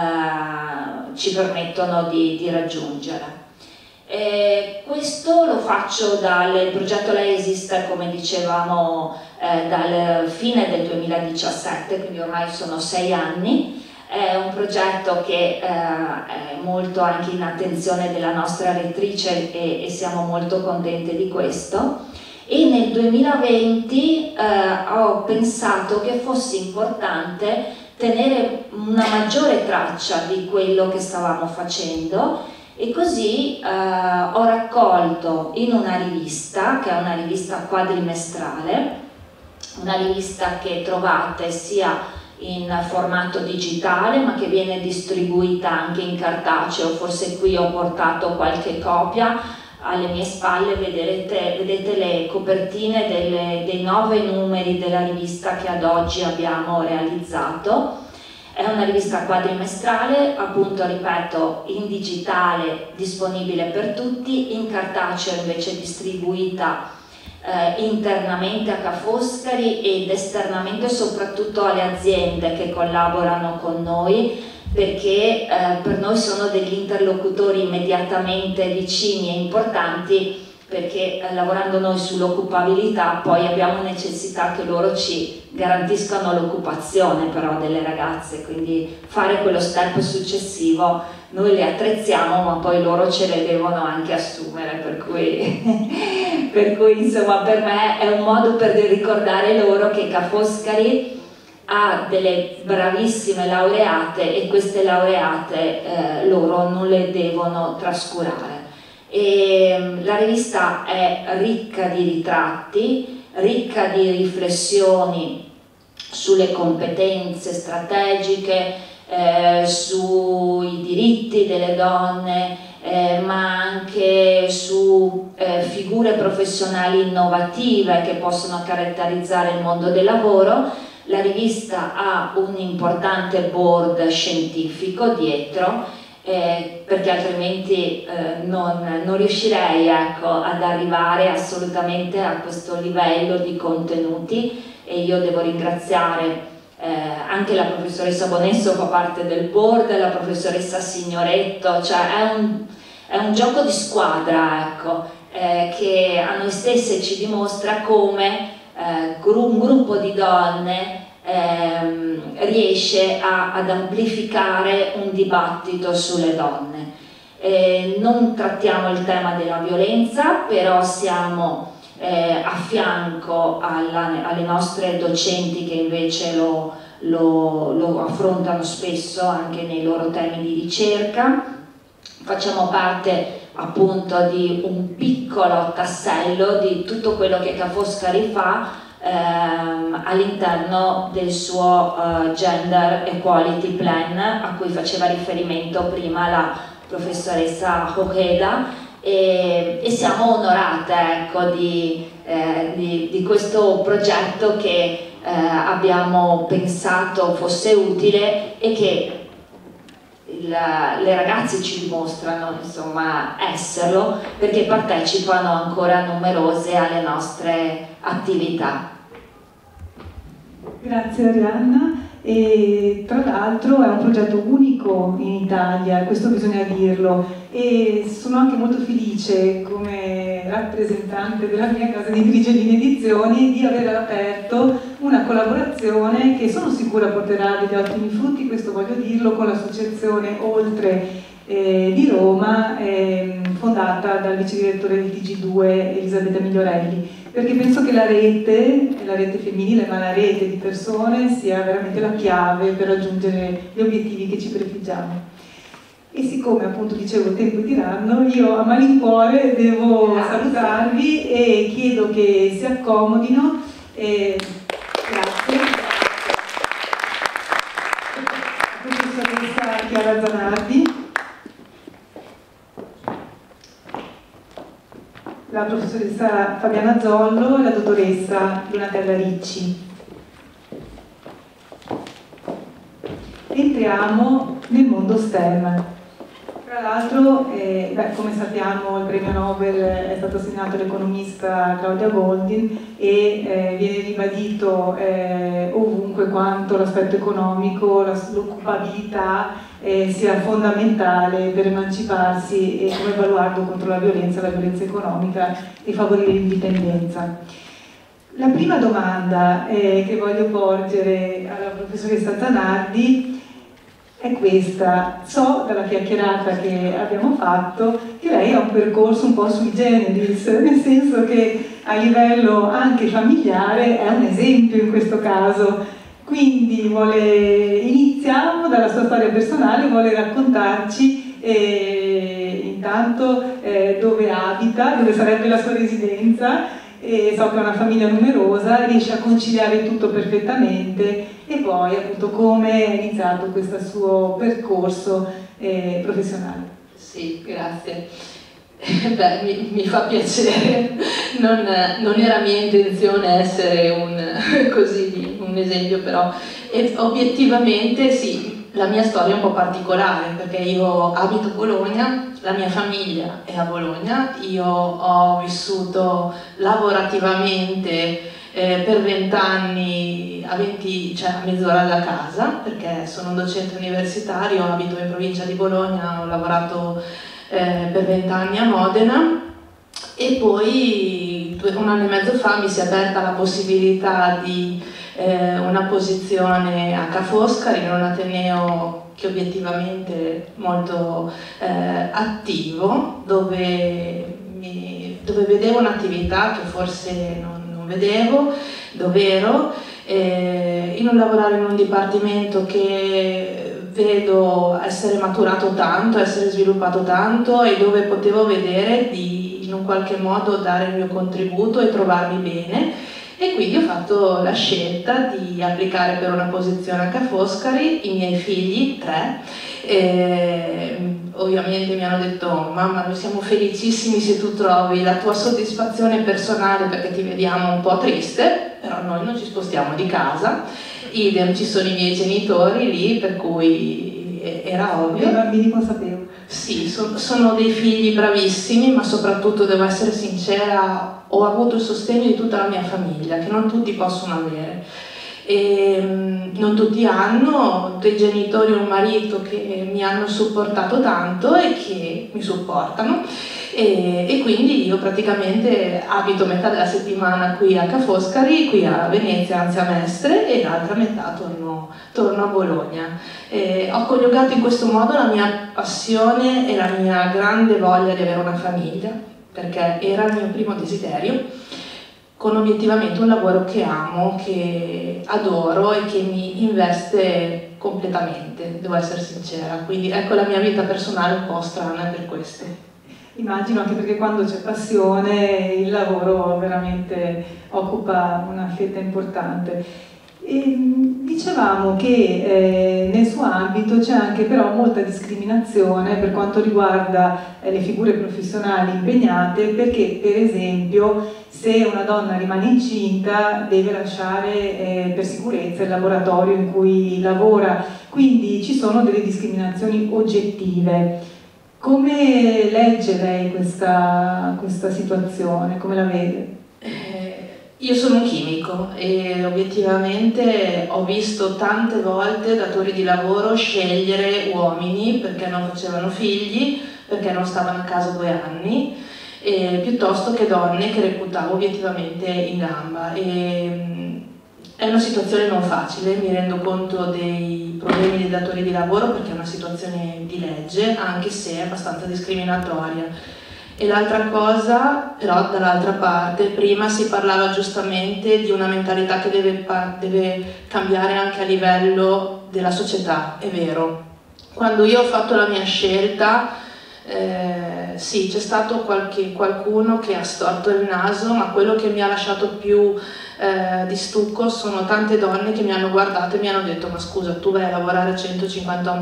permettono di raggiungere. Questo lo faccio il progetto Lei esiste, come dicevamo, dal fine del 2017, quindi ormai sono 6 anni. È un progetto che è molto anche in attenzione della nostra rettrice e siamo molto contenti di questo. E nel 2020 ho pensato che fosse importante tenere una maggiore traccia di quello che stavamo facendo, e così ho raccolto in una rivista, che è una rivista quadrimestrale, una rivista che trovate sia in formato digitale ma che viene distribuita anche in cartaceo. Forse qui ho portato qualche copia, alle mie spalle vedete le copertine dei 9 numeri della rivista che ad oggi abbiamo realizzato. È una rivista quadrimestrale, appunto ripeto, in digitale disponibile per tutti, in cartaceo invece distribuita internamente a Ca' Foscari ed esternamente soprattutto alle aziende che collaborano con noi, perché per noi sono degli interlocutori immediatamente vicini e importanti, perché lavorando noi sull'occupabilità poi abbiamo necessità che loro ci garantiscano l'occupazione però delle ragazze, quindi fare quello step successivo noi le attrezziamo ma poi loro ce le devono anche assumere, per cui insomma per me è un modo per ricordare loro che Ca' Foscari ha delle bravissime laureate e queste laureate loro non le devono trascurare. E la rivista è ricca di ritratti, ricca di riflessioni sulle competenze strategiche, sui diritti delle donne, ma anche su figure professionali innovative che possono caratterizzare il mondo del lavoro. La rivista ha un importante board scientifico dietro, perché altrimenti non riuscirei, ecco, ad arrivare assolutamente a questo livello di contenuti, e io devo ringraziare anche la professoressa Bonesso, fa parte del board, la professoressa Signoretto, cioè è un gioco di squadra, ecco, che a noi stesse ci dimostra come un gruppo di donne riesce ad amplificare un dibattito sulle donne. Non trattiamo il tema della violenza, però siamo a fianco alle nostre docenti che invece lo affrontano spesso anche nei loro temi di ricerca. Facciamo parte appunto di un piccolo tassello di tutto quello che Ca' Foscari fa all'interno del suo Gender Equality Plan, a cui faceva riferimento prima la professoressa Ojeda, e siamo onorate, ecco, di questo progetto che abbiamo pensato fosse utile e che le ragazze ci dimostrano, insomma, esserlo, perché partecipano ancora numerose alle nostre attività. Grazie Arianna, e tra l'altro è un progetto unico in Italia, questo bisogna dirlo, e sono anche molto felice come rappresentante della mia casa editrice Linee Edizioni di aver aperto una collaborazione che sono sicura porterà degli ottimi frutti, questo voglio dirlo, con l'associazione Oltre di Roma, fondata dal vice direttore del TG2 Elisabetta Migliorelli, perché penso che la rete femminile, ma la rete di persone sia veramente la chiave per raggiungere gli obiettivi che ci prefiggiamo. E siccome appunto dicevo il tempo è tiranno, io a malincuore devo salutarvi e chiedo che si accomodino. Grazie. La professoressa Chiara Zanardi, la professoressa Fabiana Zollo e la dottoressa Donatella Ricci. Entriamo nel mondo STEM. Tra l'altro, come sappiamo, il premio Nobel è stato assegnato all'economista Claudia Goldin e viene ribadito ovunque quanto l'aspetto economico, l'occupabilità sia fondamentale per emanciparsi e come baluardo contro la violenza economica e favorire l'indipendenza. La prima domanda che voglio porgere alla professoressa Zanardi è questa. So dalla chiacchierata che abbiamo fatto che lei ha un percorso un po' sui generis, nel senso che a livello anche familiare è un esempio in questo caso. Quindi iniziamo dalla sua storia personale, vuole raccontarci intanto dove abita, dove sarebbe la sua residenza. So che è una famiglia numerosa, riesce a conciliare tutto perfettamente, e poi appunto come è iniziato questo suo percorso professionale. Sì, grazie. Beh, mi fa piacere, non era mia intenzione essere un esempio, però obiettivamente sì, la mia storia è un po' particolare perché io abito a Bologna, la mia famiglia è a Bologna, io ho vissuto lavorativamente per 20 anni cioè a mezz'ora da casa, perché sono un docente universitario, abito in provincia di Bologna, ho lavorato per 20 anni a Modena e poi 1 anno e mezzo fa mi si è aperta la possibilità di una posizione a Ca' Foscari, in un ateneo che obiettivamente è molto attivo, dove vedevo un'attività che forse non vedevo, dov'ero, lavorare in un dipartimento che vedo essere maturato tanto, essere sviluppato tanto e dove potevo vedere di in un qualche modo dare il mio contributo e trovarmi bene, e quindi ho fatto la scelta di applicare per una posizione a Ca' Foscari. I miei figli, 3, ovviamente mi hanno detto: mamma, noi siamo felicissimi se tu trovi la tua soddisfazione personale perché ti vediamo un po' triste, però noi non ci spostiamo di casa. Idem, ci sono i miei genitori lì, per cui era ovvio. I bambini consapevoli. Sì, sono dei figli bravissimi, ma soprattutto, devo essere sincera, ho avuto il sostegno di tutta la mia famiglia, che non tutti possono avere. E non tutti hanno dei genitori o un marito che mi hanno supportato tanto e che mi supportano, e quindi io praticamente abito metà della settimana qui a Ca' Foscari, qui a Venezia, anzi a Mestre, e l'altra metà torno a Bologna. Ho coniugato in questo modo la mia passione e la mia grande voglia di avere una famiglia, perché era il mio primo desiderio, con obiettivamente un lavoro che amo, che adoro e che mi investe completamente, devo essere sincera. Quindi ecco, la mia vita personale è un po' strana per questo. Immagino, anche perché quando c'è passione il lavoro veramente occupa una fetta importante. E dicevamo che nel suo ambito c'è anche però molta discriminazione per quanto riguarda le figure professionali impegnate, perché per esempio se una donna rimane incinta deve lasciare per sicurezza il laboratorio in cui lavora, quindi ci sono delle discriminazioni oggettive. Come legge lei questa situazione? Come la vede? Io sono un chimico e obiettivamente ho visto tante volte datori di lavoro scegliere uomini perché non facevano figli, perché non stavano a casa 2 anni, piuttosto che donne che reputavo obiettivamente in gamba. È una situazione non facile, mi rendo conto dei problemi dei datori di lavoro perché è una situazione di legge, anche se è abbastanza discriminatoria. E l'altra cosa, però dall'altra parte, prima si parlava giustamente di una mentalità che deve cambiare anche a livello della società, è vero. Quando io ho fatto la mia scelta, sì, c'è stato qualcuno che ha storto il naso, ma quello che mi ha lasciato più di stucco sono tante donne che mi hanno guardato e mi hanno detto: ma scusa, tu vai a lavorare a 150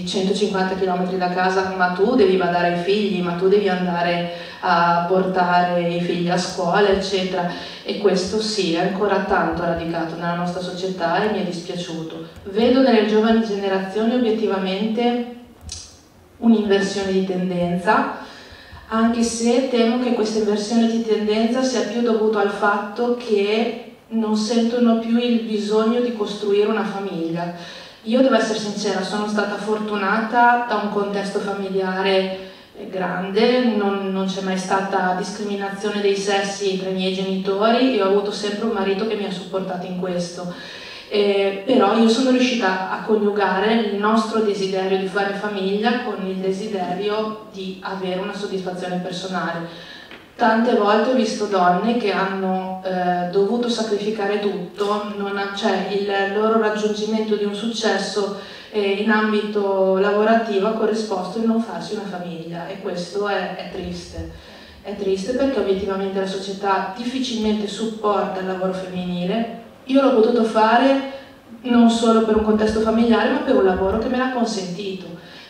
km da casa, ma tu devi badare ai figli, ma tu devi andare a portare i figli a scuola, eccetera. E questo sì, è ancora tanto radicato nella nostra società e mi è dispiaciuto. Vedo nelle giovani generazioni obiettivamente un'inversione di tendenza, anche se temo che questa inversione di tendenza sia più dovuta al fatto che non sentono più il bisogno di costruire una famiglia. Io devo essere sincera, sono stata fortunata da un contesto familiare grande, non c'è mai stata discriminazione dei sessi tra i miei genitori e ho avuto sempre un marito che mi ha supportato in questo. Però io sono riuscita a coniugare il nostro desiderio di fare famiglia con il desiderio di avere una soddisfazione personale. Tante volte ho visto donne che hanno dovuto sacrificare tutto, cioè il loro raggiungimento di un successo in ambito lavorativo ha corrisposto in non farsi una famiglia, e questo è triste. È triste perché obiettivamente la società difficilmente supporta il lavoro femminile. Io l'ho potuto fare non solo per un contesto familiare, ma per un lavoro che me l'ha consentito.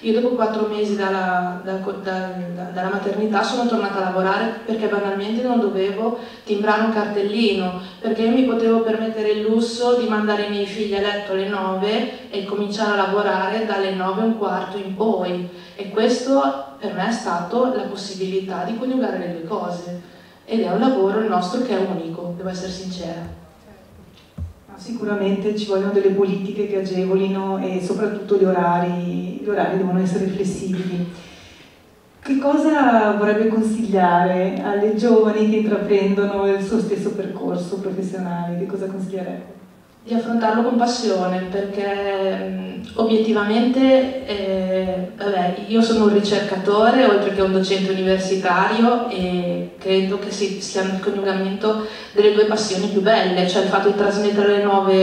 Io dopo 4 mesi dalla maternità sono tornata a lavorare perché banalmente non dovevo timbrare un cartellino, perché io mi potevo permettere il lusso di mandare i miei figli a letto alle 9 e cominciare a lavorare dalle 9:15 in poi, e questo per me è stato la possibilità di coniugare le due cose, ed è un lavoro il nostro che è unico, devo essere sincera. Sicuramente ci vogliono delle politiche che agevolino, e soprattutto gli orari devono essere flessibili. Che cosa vorrebbe consigliare alle giovani che intraprendono il suo stesso percorso professionale? Che cosa consiglierebbe? Di affrontarlo con passione, perché obiettivamente io sono un ricercatore oltre che un docente universitario, e credo che sia il coniugamento delle due passioni più belle, cioè il fatto di trasmettere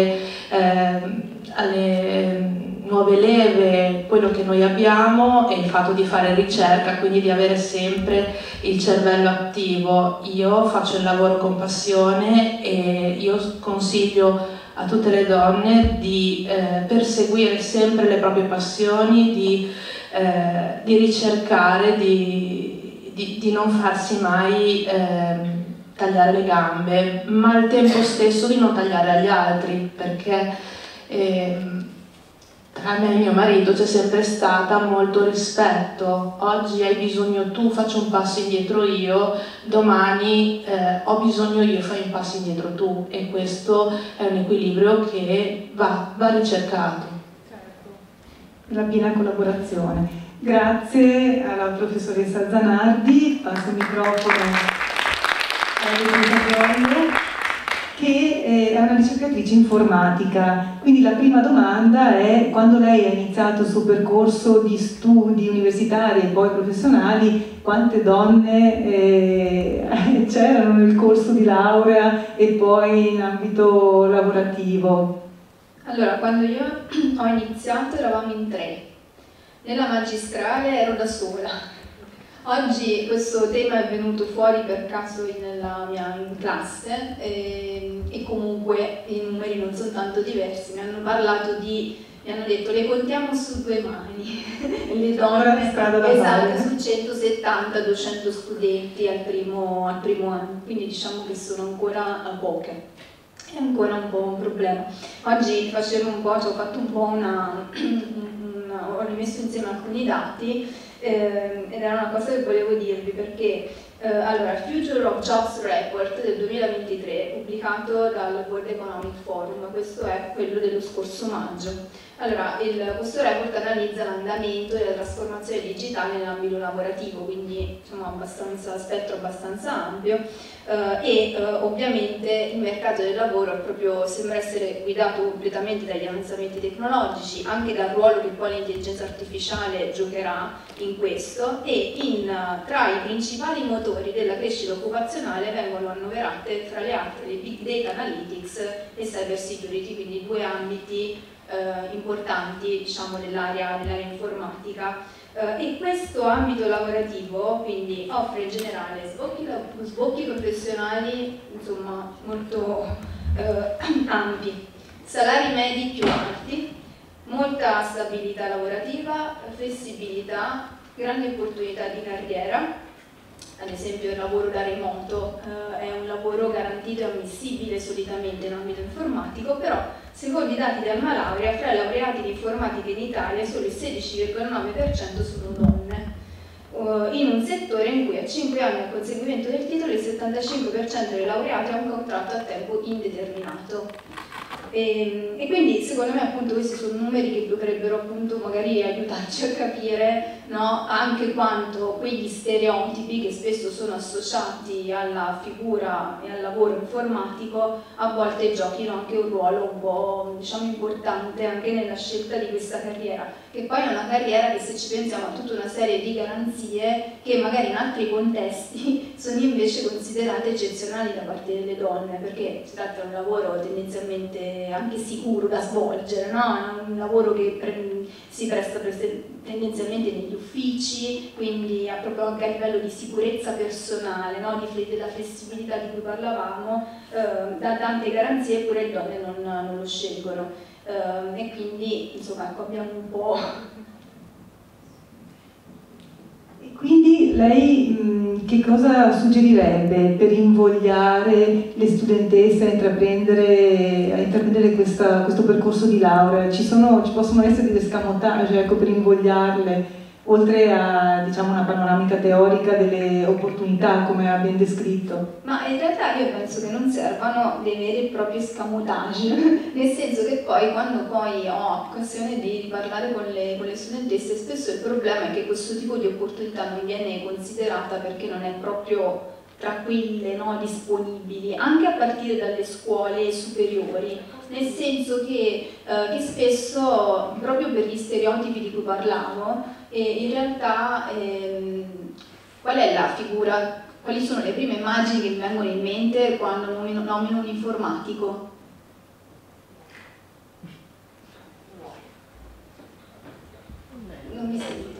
alle nuove leve quello che noi abbiamo, e il fatto di fare ricerca, quindi di avere sempre il cervello attivo. Io faccio il lavoro con passione e io consiglio a tutte le donne di perseguire sempre le proprie passioni, di ricercare, di non farsi mai tagliare le gambe, ma al tempo stesso di non tagliare agli altri, perché tra me e mio marito c'è sempre stata molto rispetto. Oggi hai bisogno tu, faccio un passo indietro io, domani ho bisogno io, fai un passo indietro tu, e questo è un equilibrio che va ricercato. Certo. La piena collaborazione. Grazie alla professoressa Zanardi. Passo il microfono a Giorgio, che è una ricercatrice informatica. Quindi la prima domanda è: quando lei ha iniziato il suo percorso di studi universitari e poi professionali, quante donne c'erano nel corso di laurea e poi in ambito lavorativo? Allora, quando io ho iniziato eravamo in 3, nella magistrale ero da sola. Oggi questo tema è venuto fuori per caso nella mia classe e comunque i numeri non sono tanto diversi. Mi hanno detto le contiamo su 2 mani, le donne, esatto, su 170-200 studenti al primo anno, quindi diciamo che sono ancora poche. È ancora un po' un problema. Oggi ho fatto un po' ho rimesso insieme alcuni dati ed era una cosa che volevo dirvi, perché allora, il Future of Jobs Report del 2023, pubblicato dal World Economic Forum, questo è quello dello scorso maggio. Allora, questo report analizza l'andamento della trasformazione digitale nell'ambito lavorativo, quindi insomma spettro abbastanza ampio, ovviamente il mercato del lavoro sembra essere guidato completamente dagli avanzamenti tecnologici, anche dal ruolo che poi l'intelligenza artificiale giocherà in questo, e tra i principali motori della crescita occupazionale vengono annoverate fra le altre le big data analytics e cyber security, quindi 2 ambiti importanti, diciamo, nell'area informatica, e questo ambito lavorativo quindi offre in generale sbocchi professionali insomma molto ampi, salari medi più alti, molta stabilità lavorativa, flessibilità, grandi opportunità di carriera. Ad esempio il lavoro da remoto è un lavoro garantito e ammissibile solitamente in ambito informatico, però secondo i dati di Almalaurea, fra i laureati di informatica in Italia solo il 16,9% sono donne, in un settore in cui a 5 anni al conseguimento del titolo il 75% dei laureati ha un contratto a tempo indeterminato. E quindi secondo me appunto questi sono numeri che dovrebbero appunto magari aiutarci a capire, no, anche quanto quegli stereotipi che spesso sono associati alla figura e al lavoro informatico a volte giochino anche un ruolo un po', diciamo, importante anche nella scelta di questa carriera, che poi è una carriera che, se ci pensiamo, ha tutta una serie di garanzie che magari in altri contesti sono invece considerate eccezionali da parte delle donne, perché si tratta di un lavoro tendenzialmente anche sicuro da svolgere, no? È un lavoro che si presta tendenzialmente negli uffici, quindi proprio anche a livello di sicurezza personale, no? Della flessibilità di cui parlavamo, dà tante garanzie, eppure le donne non lo scelgono. E quindi insomma ecco, abbiamo un po' Quindi lei che cosa suggerirebbe per invogliare le studentesse a intraprendere questo percorso di laurea? Ci possono essere delle escamotage, ecco, per invogliarle, oltre a, diciamo, una panoramica teorica delle opportunità, come ha ben descritto? Ma in realtà io penso che non servano dei veri e propri escamotage, nel senso che poi quando poi ho occasione di parlare con le studentesse, spesso il problema è che questo tipo di opportunità non viene considerata perché non è proprio tra quelle, no, disponibili, anche a partire dalle scuole superiori, nel senso che spesso, proprio per gli stereotipi di cui parlavo, in realtà qual è la figura, quali sono le prime immagini che mi vengono in mente quando nomino un informatico? Non mi sento.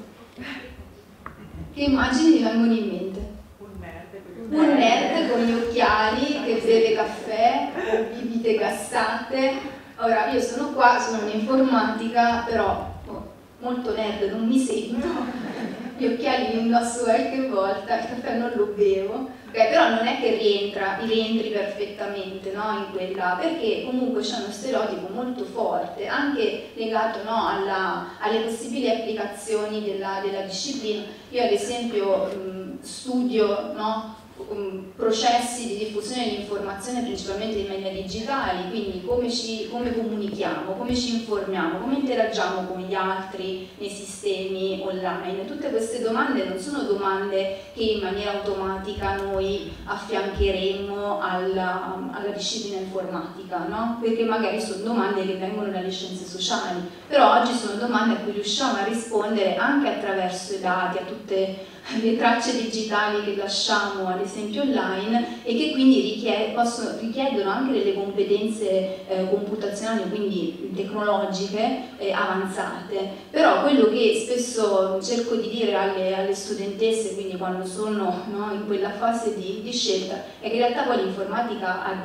Che immagini mi vengono in mente? Un nerd con gli occhiali che beve caffè o bibite gassate. Ora, io sono qua, sono un'informatica, però molto nerd, non mi sento, gli occhiali li indosso qualche volta, il caffè non lo bevo, okay, però non è che rientri perfettamente, no, in quella, perché comunque c'è uno stereotipo molto forte, anche legato, no, alle possibili applicazioni della disciplina. Io ad esempio studio, no, processi di diffusione di informazione principalmente in media digitali, quindi come comunichiamo, come ci informiamo, come interagiamo con gli altri nei sistemi online. Tutte queste domande non sono domande che in maniera automatica noi affiancheremo alla disciplina informatica, no? Perché magari sono domande che vengono dalle scienze sociali, però oggi sono domande a cui riusciamo a rispondere anche attraverso i dati, a tutte le tracce digitali che lasciamo ad esempio online, e che quindi richiedono anche delle competenze computazionali, quindi tecnologiche avanzate. Però quello che spesso cerco di dire alle studentesse, quindi quando sono, no, in quella fase di scelta, è che in realtà poi l'informatica ha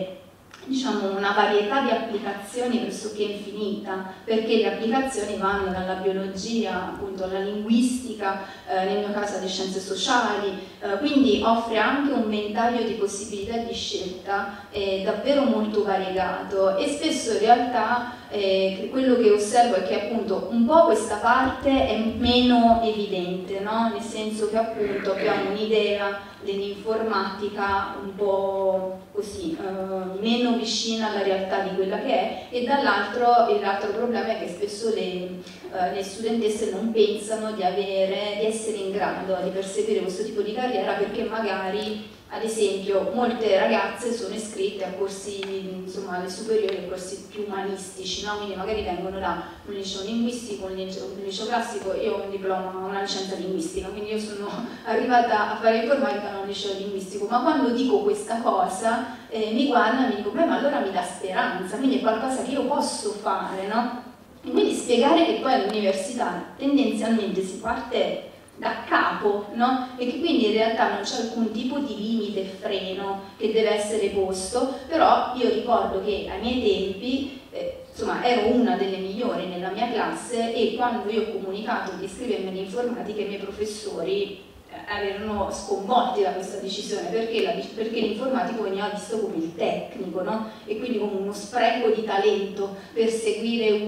una varietà di applicazioni pressoché infinita, perché le applicazioni vanno dalla biologia appunto alla linguistica, nel mio caso alle scienze sociali, quindi offre anche un ventaglio di possibilità di scelta davvero molto variegato, e spesso in realtà quello che osservo è che appunto un po' questa parte è meno evidente, no? Nel senso che appunto abbiamo un'idea dell'informatica un po' così, meno vicina alla realtà di quella che è, e l'altro problema è che spesso le studentesse non pensano di essere in grado di perseguire questo tipo di carriera, perché magari ad esempio molte ragazze sono iscritte a corsi, insomma, alle superiori, a corsi più umanistici, no? Quindi magari vengono da un liceo linguistico, un liceo classico. Io ho un diploma, una licenza linguistica, quindi io sono arrivata a fare informatica da un liceo linguistico, ma quando dico questa cosa mi guardano e mi dicono: beh, ma allora mi dà speranza, quindi è qualcosa che io posso fare, no? E quindi spiegare che poi all'università tendenzialmente si parte da capo, no? E che quindi in realtà non c'è alcun tipo di limite, freno che deve essere posto. Però io ricordo che ai miei tempi insomma, ero una delle migliori nella mia classe, e quando io ho comunicato di iscrivermi all'informatica, i miei professori erano sconvolti da questa decisione, perché l'informatico veniva visto come il tecnico, no? E quindi come uno spreco di talento per seguire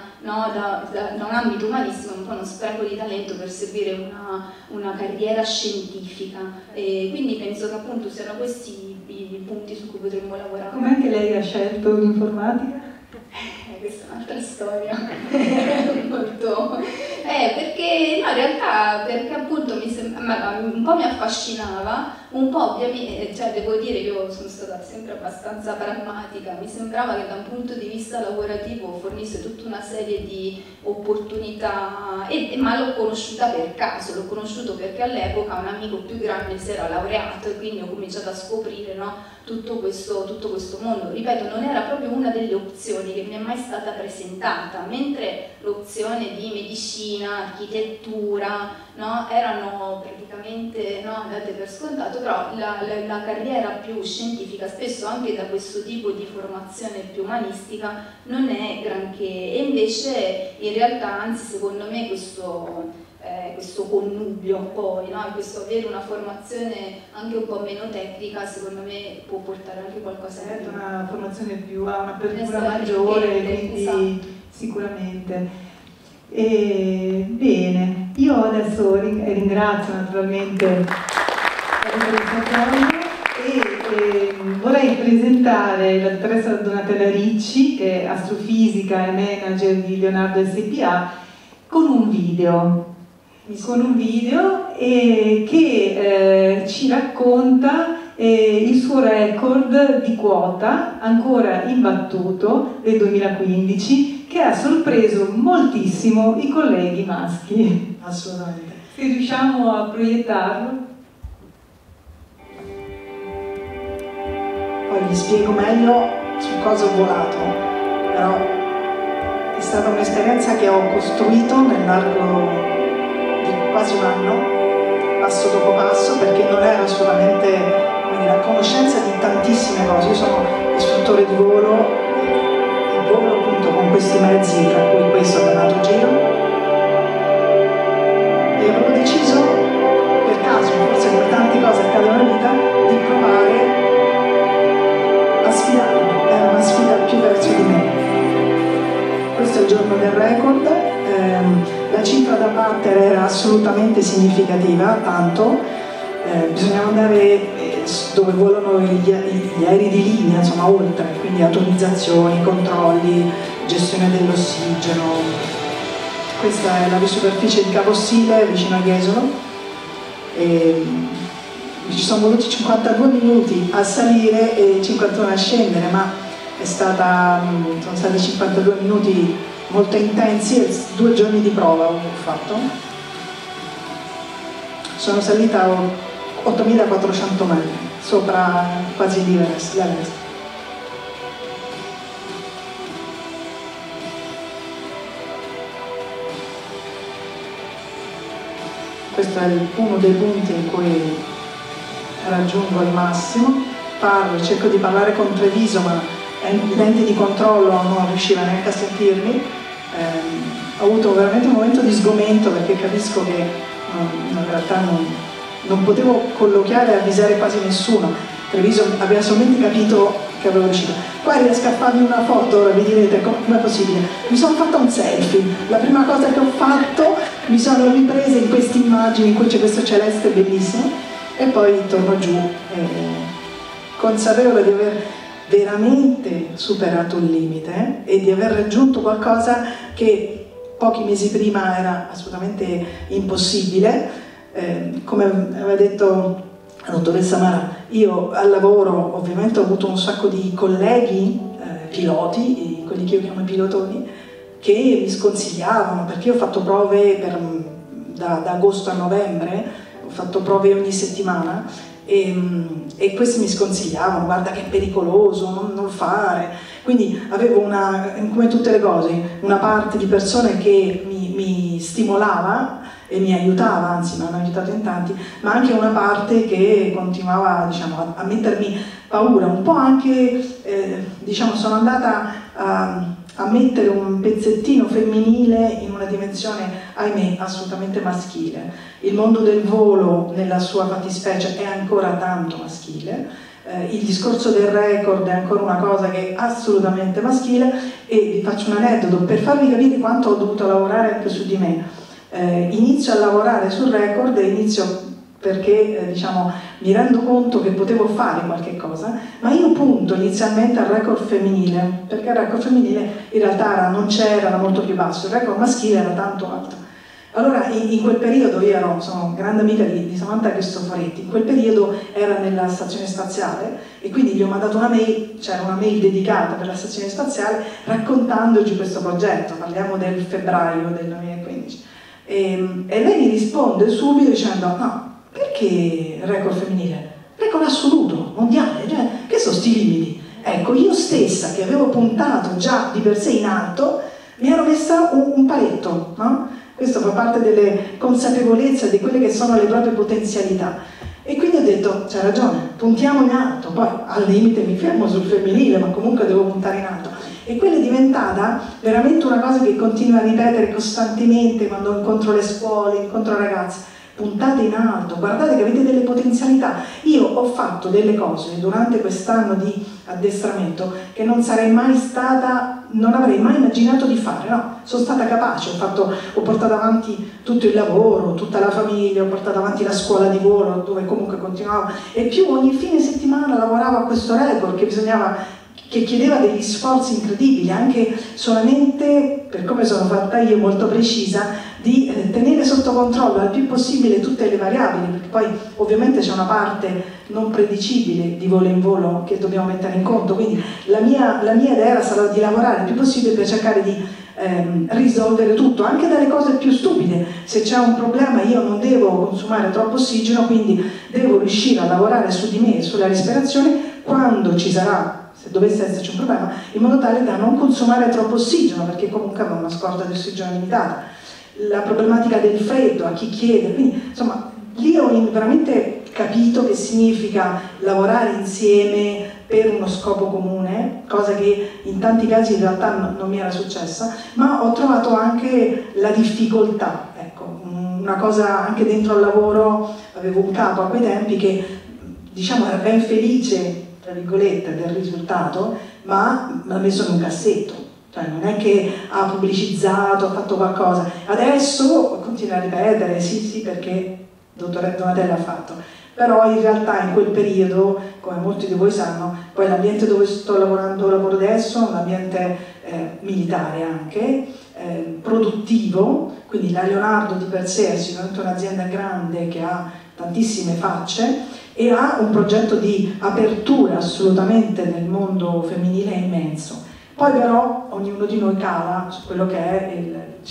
da un ambito umanistico, un po' uno spreco di talento per seguire una carriera scientifica. E quindi penso che appunto siano questi i punti su cui potremmo lavorare. Come anche lei ha scelto l'informatica? Questa è un'altra storia molto... perché no, in realtà perché appunto un po' mi affascinava, un po' ovviamente, cioè devo dire, io sono stata sempre abbastanza pragmatica, mi sembrava che da un punto di vista lavorativo fornisse tutta una serie di opportunità, ma l'ho conosciuta per caso, l'ho conosciuto perché all'epoca un amico più grande si era laureato, e quindi ho cominciato a scoprire, no, tutto questo mondo. Ripeto, non era proprio una delle opzioni che mi è mai stata presentata, mentre l'opzione di medicina, architettura, no, erano praticamente, no, date per scontato, però la carriera più scientifica, spesso anche da questo tipo di formazione più umanistica, non è granché, e invece in realtà, anzi secondo me, questo connubio poi, no? Questo avere una formazione anche un po' meno tecnica, secondo me può portare anche qualcosa di più. Una formazione più, ha un'apertura maggiore, quindi esatto. Sicuramente. Bene, io adesso ringrazio naturalmente la dottoressa e vorrei presentare la dottoressa Donatella Ricci, che è astrofisica e manager di Leonardo SpA, con un video che ci racconta il suo record di quota ancora imbattuto del 2015, che ha sorpreso moltissimo i colleghi maschi. Assolutamente. Se riusciamo a proiettarlo. Poi vi spiego meglio su cosa ho volato, però è stata un'esperienza che ho costruito nell'arco di quasi un anno, passo dopo passo, perché non era assolutamente a conoscenza di tantissime cose. Io sono istruttore di volo e volo appunto con questi mezzi, tra cui questo che è andato a giro, e avevo deciso, per caso, forse come tante cose accadono nella vita, di provare a sfidarmi. Era una sfida più verso di me. Questo è il giorno del record. La cifra da battere era assolutamente significativa, tanto bisognava andare dove volano gli aerei di linea, insomma oltre, quindi autorizzazioni, controlli, gestione dell'ossigeno. Questa è la superficie di Capo Stile, vicino a Jesolo. Ci sono voluti 52 minuti a salire e 51 a scendere, ma sono stati 52 minuti molto intensi e 2 giorni di prova ho fatto. Sono salita a 8.400 metri, sopra quasi l'Everest. Questo è uno dei punti in cui raggiungo il massimo. Cerco di parlare con Treviso, ma i lenti di controllo non riusciva neanche a sentirmi. Ho avuto veramente un momento di sgomento, perché capisco che in realtà non potevo colloquiare e avvisare quasi nessuno. Treviso aveva solamente capito che avevo riuscito. Qua riesco a farvi una foto, ora vi direte com'è possibile. Mi sono fatta un selfie. La prima cosa che ho fatto, mi sono ripresa in queste immagini in cui c'è questo celeste bellissimo, e poi torno giù, consapevole di aver veramente superato il limite e di aver raggiunto qualcosa che pochi mesi prima era assolutamente impossibile. Come aveva detto la dottoressa Mara, io al lavoro ovviamente ho avuto un sacco di colleghi piloti, quelli che io chiamo pilotoni, che mi sconsigliavano, perché io ho fatto prove da agosto a novembre, ho fatto prove ogni settimana, e questi mi sconsigliavano: guarda che è pericoloso, non fare. Quindi avevo come tutte le cose, una parte di persone che mi stimolava e mi aiutava, anzi mi hanno aiutato in tanti, ma anche una parte che continuava, diciamo, a mettermi paura, un po' anche, diciamo, sono andata a mettere un pezzettino femminile in una dimensione, ahimè, assolutamente maschile. Il mondo del volo nella sua fattispecie è ancora tanto maschile, il discorso del record è ancora una cosa che è assolutamente maschile, e vi faccio un aneddoto per farvi capire quanto ho dovuto lavorare anche su di me. Inizio a lavorare sul record e inizio perché diciamo, mi rendo conto che potevo fare qualche cosa, ma io punto inizialmente al record femminile, perché il record femminile in realtà non c'era, era molto più basso, il record maschile era tanto alto. Allora in quel periodo io sono grande amica di Samantha Cristoforetti, in quel periodo era nella stazione spaziale e quindi gli ho mandato una mail, c'era una mail dedicata per la stazione spaziale raccontandoci questo progetto, parliamo del febbraio del 2015. E lei mi risponde subito dicendo: no, perché record femminile? Record assoluto, mondiale, cioè, che sono sti limiti? Ecco, io stessa che avevo puntato già di per sé in alto, mi ero messa un paletto, no? Questo fa parte delle consapevolezze di quelle che sono le proprie potenzialità. E quindi ho detto: c'hai ragione, puntiamo in alto, poi al limite mi fermo sul femminile, ma comunque devo puntare in alto. e quella è diventata veramente una cosa che continuo a ripetere costantemente quando incontro le scuole, incontro ragazzi. Puntate in alto, guardate che avete delle potenzialità. Io ho fatto delle cose durante quest'anno di addestramento che non sarei mai stata, non avrei mai immaginato di fare, no, sono stata capace, ho portato avanti tutto il lavoro, tutta la famiglia, ho portato avanti la scuola di volo dove comunque continuavo, e più ogni fine settimana lavoravo a questo record che chiedeva degli sforzi incredibili, anche solamente, per come sono fatta io, molto precisa, di tenere sotto controllo al più possibile tutte le variabili, perché poi ovviamente c'è una parte non predicibile di volo in volo che dobbiamo mettere in conto, quindi la mia idea era stata di lavorare il più possibile per cercare di risolvere tutto, anche dalle cose più stupide. Se c'è un problema io non devo consumare troppo ossigeno, quindi devo riuscire a lavorare su di me e sulla respirazione quando ci sarà, se dovesse esserci un problema, in modo tale da non consumare troppo ossigeno, perché comunque avevo una scorta di ossigeno limitata. La problematica del freddo, a chi chiede, quindi insomma lì ho veramente capito che significa lavorare insieme per uno scopo comune, cosa che in tanti casi in realtà non mi era successa, ma ho trovato anche la difficoltà, ecco, una cosa anche dentro al lavoro. Avevo un capo a quei tempi che diciamo era ben felice, tra virgolette, del risultato, ma l'ha messo in un cassetto. Cioè non è che ha pubblicizzato, ha fatto qualcosa. Adesso continua a ripetere, sì, perché il dottor Donatella ha fatto. Però in realtà in quel periodo, come molti di voi sanno, poi l'ambiente dove lavoro adesso è un ambiente militare anche, produttivo, quindi la Leonardo di per sé è sicuramente un'azienda grande che ha tantissime facce e ha un progetto di apertura assolutamente nel mondo femminile immenso. Poi però ognuno di noi cala su quello che è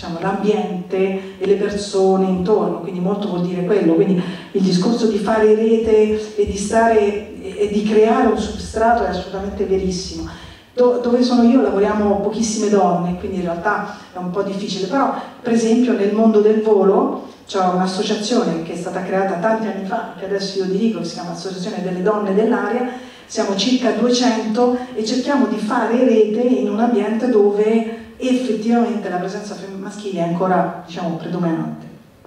l'ambiente e le persone intorno, quindi molto vuol dire quello, quindi il discorso di fare rete e di stare e di creare un substrato è assolutamente verissimo. Dove sono io lavoriamo pochissime donne, quindi in realtà è un po' difficile, però per esempio nel mondo del volo c'è un'associazione che è stata creata tanti anni fa, che adesso io dirigo, che si chiama Associazione delle Donne dell'Aria. Siamo circa 200 e cerchiamo di fare rete in un ambiente dove effettivamente la presenza maschile è ancora, diciamo, predominante.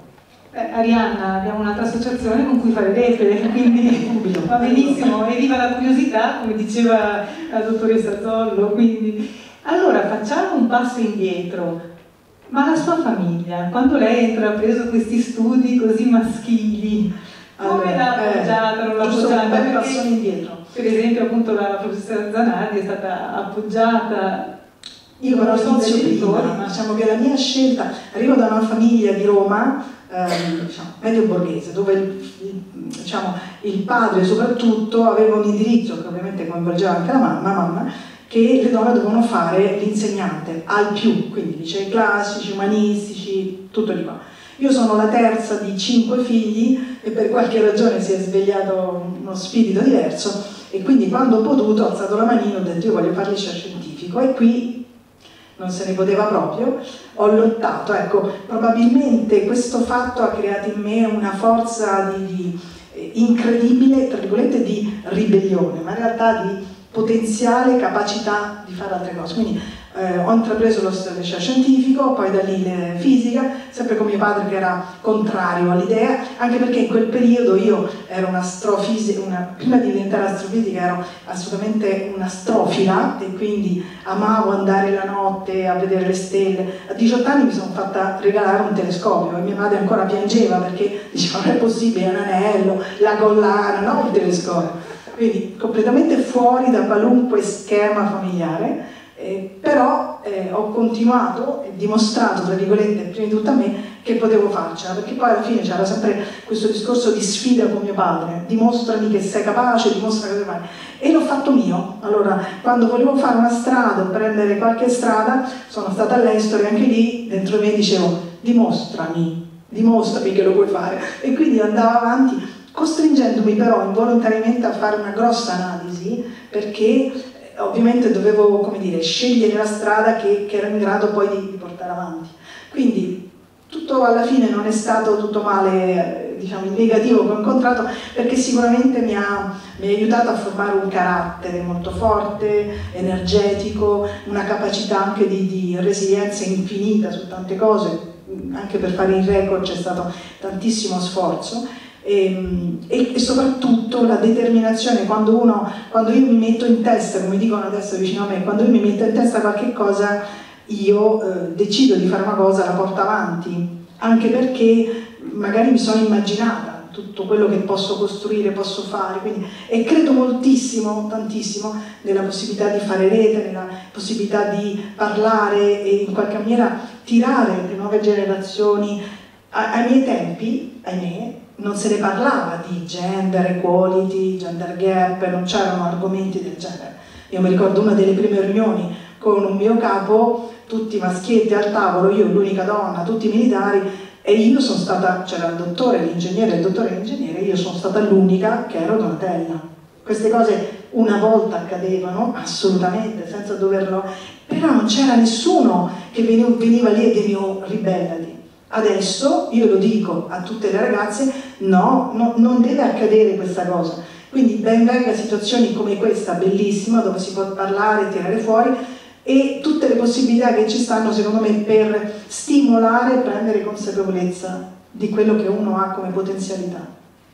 Arianna, abbiamo un'altra associazione con cui fare rete, quindi va benissimo, e viva la curiosità, come diceva la dottoressa Zollo. Quindi allora facciamo un passo indietro. Ma la sua famiglia, quando lei ha intrapreso questi studi così maschili, come l'ha appoggiata, non l'ha appoggiata? Passo indietro. Per esempio appunto la professoressa Zanardi è stata appoggiata. Io però inizio prima, diciamo che la mia scelta, arrivo da una famiglia di Roma, medio borghese, dove il padre soprattutto aveva un indirizzo che ovviamente coinvolgeva anche la mamma, che le donne dovevano fare l'insegnante al più, quindi licei classici, umanistici, tutto di qua. Io sono la terza di 5 figli e per qualche ragione si è svegliato uno spirito diverso e quindi quando ho potuto ho alzato la manina e ho detto io voglio fare il liceo scientifico e qui non se ne poteva proprio, ho lottato. Ecco, probabilmente questo fatto ha creato in me una forza incredibile, tra virgolette, di ribellione, ma in realtà di potenziale capacità di fare altre cose. Quindi ho intrapreso lo liceo scientifico, poi da lì fisica, sempre con mio padre che era contrario all'idea, anche perché in quel periodo io ero prima di diventare astrofisica ero assolutamente un'astrofila e quindi amavo andare la notte a vedere le stelle. A 18 anni mi sono fatta regalare un telescopio e mia madre ancora piangeva perché diceva non è possibile, un anello, la collana, no un telescopio. Quindi completamente fuori da qualunque schema familiare. Però ho continuato e dimostrato, tra virgolette, prima di tutto a me che potevo farcela, perché poi alla fine c'era sempre questo discorso di sfida con mio padre, dimostrami che sei capace, dimostra che sei capace, e l'ho fatto mio. Allora, quando volevo fare una strada o prendere qualche strada, sono stata all'estero e anche lì dentro me dicevo dimostrami che lo puoi fare, e quindi andavo avanti, costringendomi però involontariamente a fare una grossa analisi, perché ovviamente dovevo, come dire, scegliere la strada che ero in grado poi di portare avanti. Quindi tutto alla fine non è stato tutto male, diciamo, il negativo che ho incontrato, perché sicuramente mi ha aiutato a formare un carattere molto forte, energetico, una capacità anche di resilienza infinita su tante cose. Anche per fare il record c'è stato tantissimo sforzo e soprattutto la determinazione. Quando io mi metto in testa, come dicono adesso vicino a me, quando io mi metto in testa qualche cosa, io decido di fare una cosa, la porto avanti, anche perché magari mi sono immaginata tutto quello che posso costruire, posso fare, quindi, e credo moltissimo, tantissimo, nella possibilità di fare rete, nella possibilità di parlare e in qualche maniera tirare le nuove generazioni. Ai miei tempi, ahimè, non se ne parlava di gender equality, gender gap, non c'erano argomenti del genere. Io mi ricordo una delle prime riunioni con un mio capo, tutti maschietti al tavolo, io l'unica donna, tutti militari, e io sono stata, c'era il dottore, l'ingegnere, il dottore e l'ingegnere, io sono stata l'unica che ero Donatella. Queste cose una volta accadevano, assolutamente, senza doverlo, però non c'era nessuno che veniva lì e diceva ribellati. Adesso, io lo dico a tutte le ragazze, no, non deve accadere questa cosa. Quindi ben venga situazioni come questa, bellissima, dove si può parlare, tirare fuori, e tutte le possibilità che ci stanno, secondo me, per stimolare e prendere consapevolezza di quello che uno ha come potenzialità.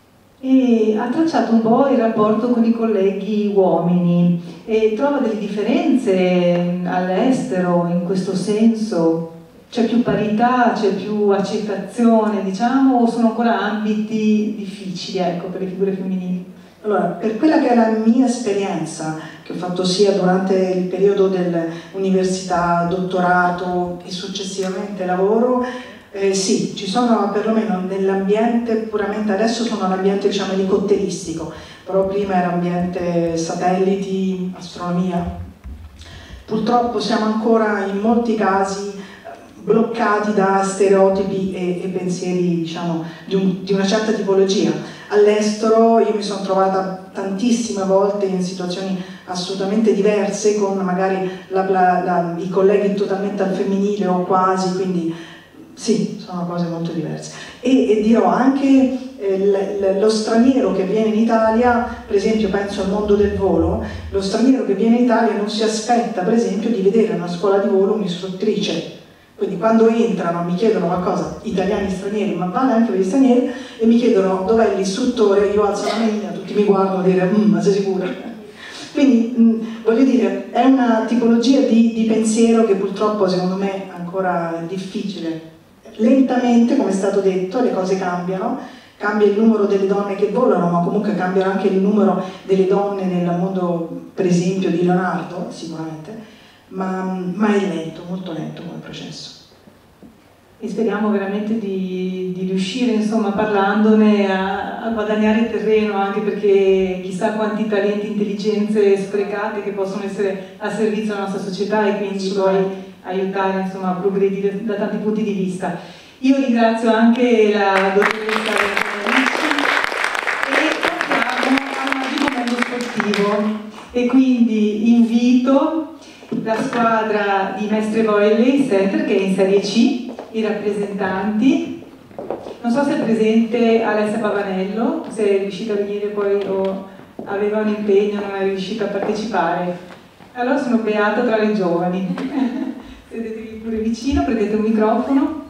E ha tracciato un po' il rapporto con i colleghi uomini e trova delle differenze all'estero in questo senso? C'è più parità, c'è più accettazione, diciamo, o sono ancora ambiti difficili, ecco, per le figure femminili? Allora, per quella che è la mia esperienza, che ho fatto sia durante il periodo dell'università, dottorato e successivamente lavoro, sì, ci sono perlomeno nell'ambiente puramente, adesso sono l'ambiente, diciamo, elicotteristico, però prima era ambiente satelliti, astronomia. Purtroppo siamo ancora in molti casi bloccati da stereotipi e pensieri, diciamo, di una certa tipologia. All'estero io mi sono trovata tantissime volte in situazioni assolutamente diverse, con magari i colleghi totalmente al femminile o quasi, quindi sì, sono cose molto diverse. E dirò anche lo straniero che viene in Italia, per esempio penso al mondo del volo, lo straniero che viene in Italia non si aspetta, per esempio, di vedere a una scuola di volo un'istruttrice. Quindi quando entrano mi chiedono qualcosa, italiani, stranieri, ma vale anche per gli stranieri, e mi chiedono dov'è l'istruttore, io alzo la manina, tutti mi guardano e dire ma sei sicura? Quindi voglio dire, è una tipologia di pensiero che purtroppo secondo me è ancora difficile. Lentamente, come è stato detto, le cose cambiano, cambia il numero delle donne che volano, ma comunque cambia anche il numero delle donne nel mondo, per esempio, di Leonardo, sicuramente. Ma è lento, molto lento come processo. E speriamo veramente di riuscire, insomma, parlandone a guadagnare terreno, anche perché chissà quanti talenti, intelligenze sprecate che possono essere a servizio della nostra società e quindi poi aiutare, insomma, a progredire da tanti punti di vista. Io ringrazio anche la dottoressa e passiamo a un altro mondo sportivo e quindi invito la squadra di Mestre Volley Center, che è in Serie C, i rappresentanti. Non so se è presente Alessia Pavanello, se è riuscita a venire poi o aveva un impegno, non è riuscita a partecipare. Allora sono beata tra le giovani. Sedetevi pure vicino, prendete un microfono.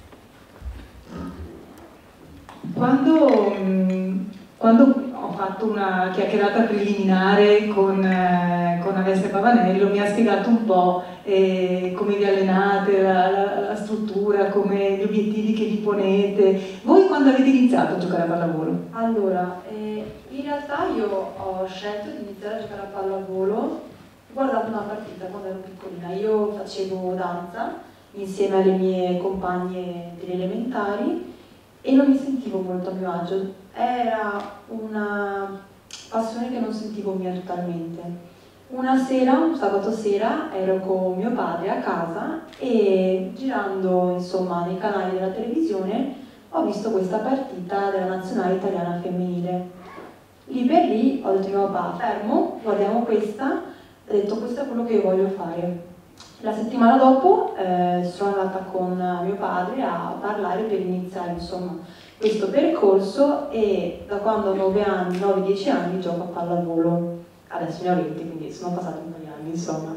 Quando ho fatto una chiacchierata preliminare con Alessia Pavanello, mi ha spiegato un po' come vi allenate, la struttura, come gli obiettivi che vi ponete. Voi quando avete iniziato a giocare a pallavolo? Allora, in realtà io ho scelto di iniziare a giocare a pallavolo guardando una partita quando ero piccolina. Io facevo danza insieme alle mie compagne delle elementari e non mi sentivo molto a mio agio. Era una passione che non sentivo mia totalmente. Una sera, un sabato sera, ero con mio padre a casa e girando, insomma, nei canali della televisione ho visto questa partita della nazionale italiana femminile. Lì per lì ho detto a mio papà, fermo, guardiamo questa, ho detto questo è quello che io voglio fare. La settimana dopo sono andata con mio padre a parlare per iniziare, insomma, questo percorso e da quando ho 9-10 anni gioco a pallavolo. Adesso ne ho 20, quindi sono passati un po' di anni, insomma.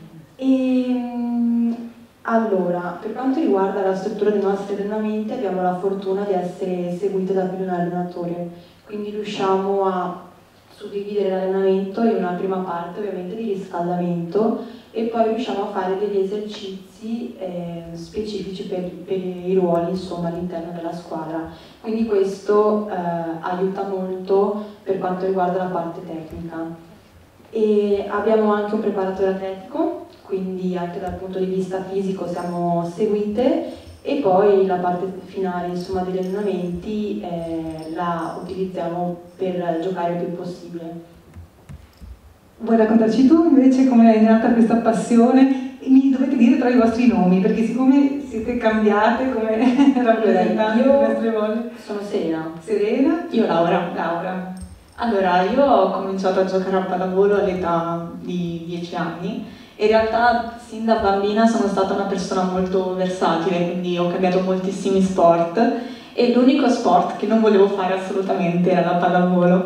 Allora, per quanto riguarda la struttura dei nostri allenamenti, abbiamo la fortuna di essere seguite da più di un allenatore, quindi riusciamo a suddividere l'allenamento in una prima parte ovviamente di riscaldamento e poi riusciamo a fare degli esercizi specifici per i ruoli, insomma, all'interno della squadra. Quindi questo aiuta molto per quanto riguarda la parte tecnica. E abbiamo anche un preparatore atletico, quindi anche dal punto di vista fisico siamo seguite, e poi la parte finale, insomma, degli allenamenti la utilizziamo per giocare il più possibile. Vuoi raccontarci tu invece come è nata questa passione? Mi dovete dire tra i vostri nomi, perché siccome siete cambiate come rappresentanti delle nostre volte. Sono Serena. Serena? Io Laura. Laura. Allora, io ho cominciato a giocare a pallavolo all'età di 10 anni e in realtà sin da bambina sono stata una persona molto versatile, quindi ho cambiato moltissimi sport e l'unico sport che non volevo fare assolutamente era la pallavolo.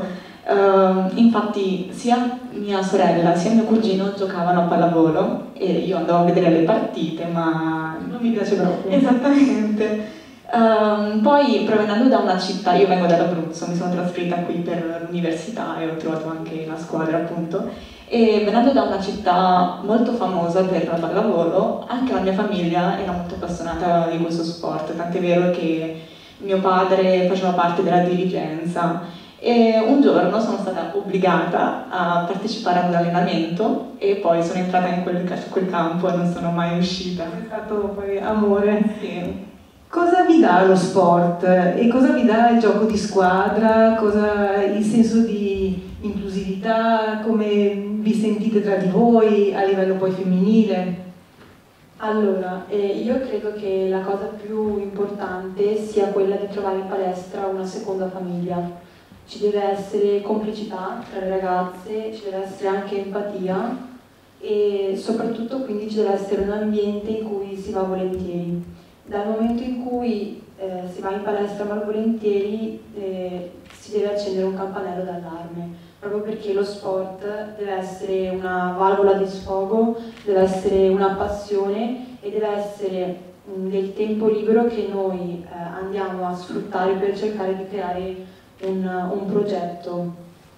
Infatti sia mia sorella sia mio cugino giocavano a pallavolo e io andavo a vedere le partite, ma non mi piace proprio. Esattamente. Poi provenendo da una città, io vengo dall'Abruzzo, mi sono trasferita qui per l'università e ho trovato anche la squadra, appunto, e venendo da una città molto famosa per la pallavolo, anche la mia famiglia era molto appassionata di questo sport, tant'è vero che mio padre faceva parte della dirigenza e un giorno sono stata obbligata a partecipare ad un allenamento e poi sono entrata in quel campo e non sono mai uscita. È stato poi amore. Sì. Cosa vi dà lo sport e cosa vi dà il gioco di squadra, il senso di inclusività, come vi sentite tra di voi a livello poi femminile? Allora, io credo che la cosa più importante sia quella di trovare in palestra una seconda famiglia. Ci deve essere complicità tra le ragazze, ci deve essere anche empatia e soprattutto quindi ci deve essere un ambiente in cui si va volentieri. Dal momento in cui si va in palestra malvolentieri si deve accendere un campanello d'allarme, proprio perché lo sport deve essere una valvola di sfogo, deve essere una passione e deve essere del tempo libero che noi andiamo a sfruttare per cercare di creare un progetto.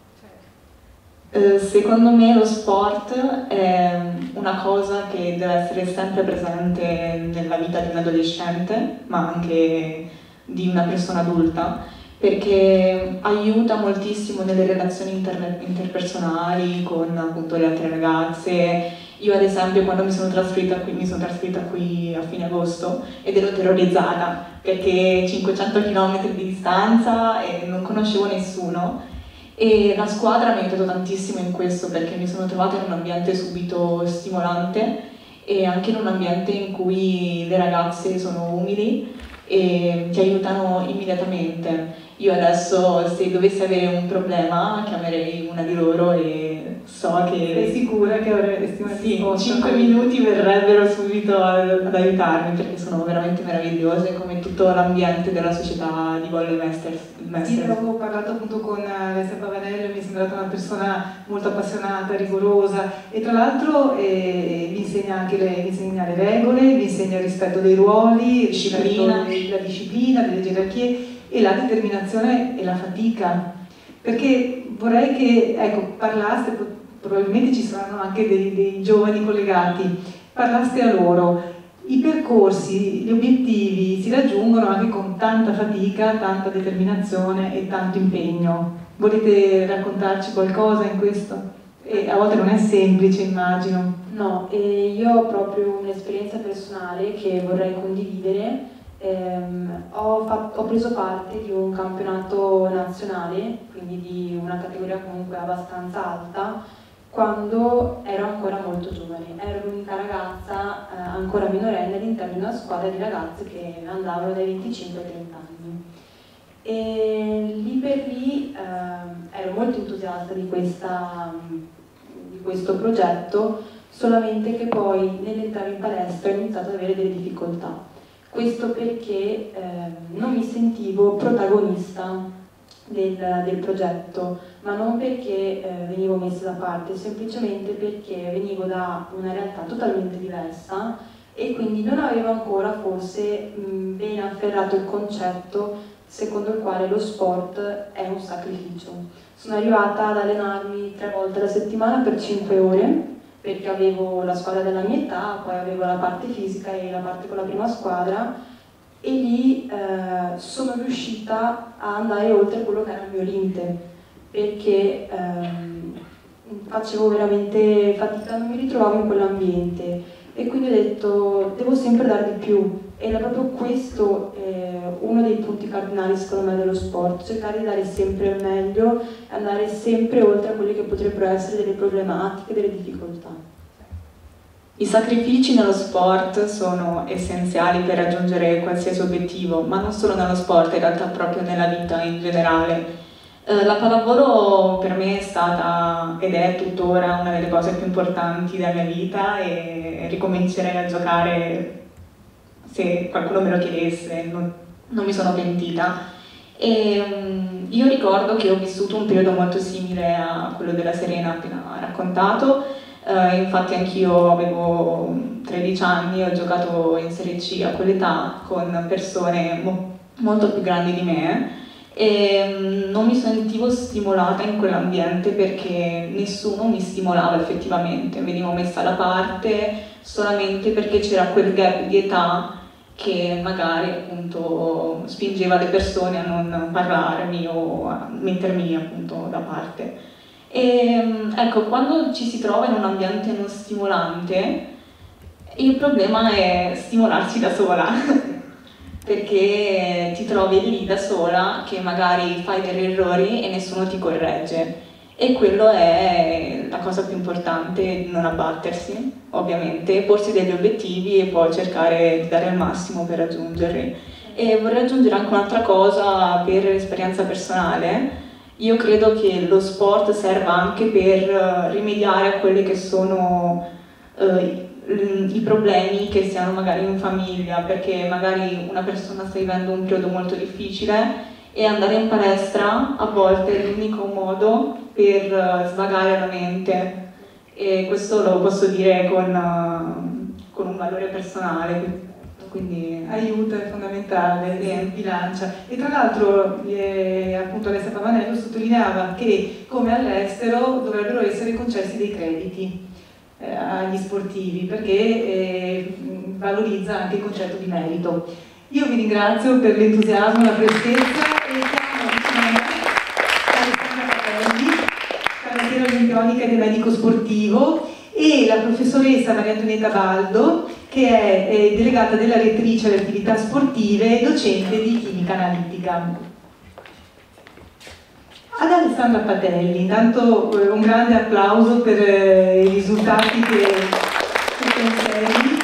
Secondo me lo sport è una cosa che deve essere sempre presente nella vita di un adolescente, ma anche di una persona adulta, perché aiuta moltissimo nelle relazioni interpersonali con appunto le altre ragazze. Io ad esempio quando mi sono trasferita qui a fine agosto ed ero terrorizzata perché 500 km di distanza e non conoscevo nessuno. E la squadra mi ha aiutato tantissimo in questo perché mi sono trovata in un ambiente subito stimolante e anche in un ambiente in cui le ragazze sono umili e ti aiutano immediatamente. Io adesso se dovessi avere un problema chiamerei una di loro e so che... Sei sicura che avresti una risposta? Sì, 5 minuti verrebbero subito ad aiutarmi perché sono veramente meravigliose, come tutto l'ambiente della società di Volley Masters. Sì, avevo parlato appunto con Alessia Pavanello, mi è sembrata una persona molto appassionata, rigorosa e tra l'altro vi insegna anche vi insegna le regole, vi insegna il rispetto dei ruoli, la disciplina, delle gerarchie e la determinazione e la fatica. Perché vorrei che, ecco, parlaste, probabilmente ci saranno anche dei giovani collegati, parlaste a loro. I percorsi, gli obiettivi si raggiungono anche con tanta fatica, tanta determinazione e tanto impegno. Volete raccontarci qualcosa in questo? E a volte non è semplice, immagino. No, io ho proprio un'esperienza personale che vorrei condividere. Ho preso parte di un campionato nazionale, quindi di una categoria comunque abbastanza alta, quando ero ancora molto giovane. Ero l'unica ragazza ancora minorenne all'interno di una squadra di ragazze che andavano dai 25 ai 30 anni. E lì per lì ero molto entusiasta di questo progetto, solamente che poi nell'entrare in palestra ho iniziato ad avere delle difficoltà. Questo perché non mi sentivo protagonista del progetto, ma non perché venivo messa da parte, semplicemente perché venivo da una realtà totalmente diversa e quindi non avevo ancora forse ben afferrato il concetto secondo il quale lo sport è un sacrificio. Sono arrivata ad allenarmi 3 volte alla settimana per 5 ore, perché avevo la squadra della mia età, poi avevo la parte fisica e la parte con la prima squadra, e lì sono riuscita a andare oltre quello che era il mio limite, perché facevo veramente fatica, non mi ritrovavo in quell'ambiente e quindi ho detto devo sempre dare di più, ed è proprio questo uno dei punti cardinali secondo me dello sport, cercare di dare sempre il meglio e andare sempre oltre a quelle che potrebbero essere delle problematiche, delle difficoltà. I sacrifici nello sport sono essenziali per raggiungere qualsiasi obiettivo, ma non solo nello sport, in realtà proprio nella vita in generale. La pallavolo per me è stata ed è tuttora una delle cose più importanti della mia vita e ricomincerei a giocare se qualcuno me lo chiedesse, non mi sono pentita. E io ricordo che ho vissuto un periodo molto simile a quello della Serena appena raccontato. Infatti anch'io avevo 13 anni, ho giocato in Serie C a quell'età con persone molto più grandi di me e non mi sentivo stimolata in quell'ambiente perché nessuno mi stimolava effettivamente, venivo messa da parte solamente perché c'era quel gap di età che magari appunto spingeva le persone a non parlarmi o a mettermi appunto da parte. E ecco, quando ci si trova in un ambiente non stimolante, il problema è stimolarsi da sola, perché ti trovi lì da sola che magari fai degli errori e nessuno ti corregge. E quello è la cosa più importante, non abbattersi, ovviamente, porsi degli obiettivi e poi cercare di dare il massimo per raggiungerli. E vorrei aggiungere anche un'altra cosa per esperienza personale. Io credo che lo sport serva anche per rimediare a quelli che sono i problemi che si hanno magari in famiglia, perché magari una persona sta vivendo un periodo molto difficile e andare in palestra a volte è l'unico modo per svagare la mente, e questo lo posso dire con un valore personale. Quindi aiuto, è fondamentale, bilancia. E tra l'altro appunto Alessia Pavanello sottolineava che come all'estero dovrebbero essere concessi dei crediti agli sportivi, perché valorizza anche il concetto di merito. Io vi ringrazio per l'entusiasmo e la freschezza e chiamo vicino a me Alessandra Capelli, carriera olimpionica ed medico sportivo, e la professoressa Maria Antonietta Baldo, che è delegata della rettrice alle attività sportive e docente di chimica analitica. Ad Alessandra Patelli, intanto un grande applauso per i risultati che consegui.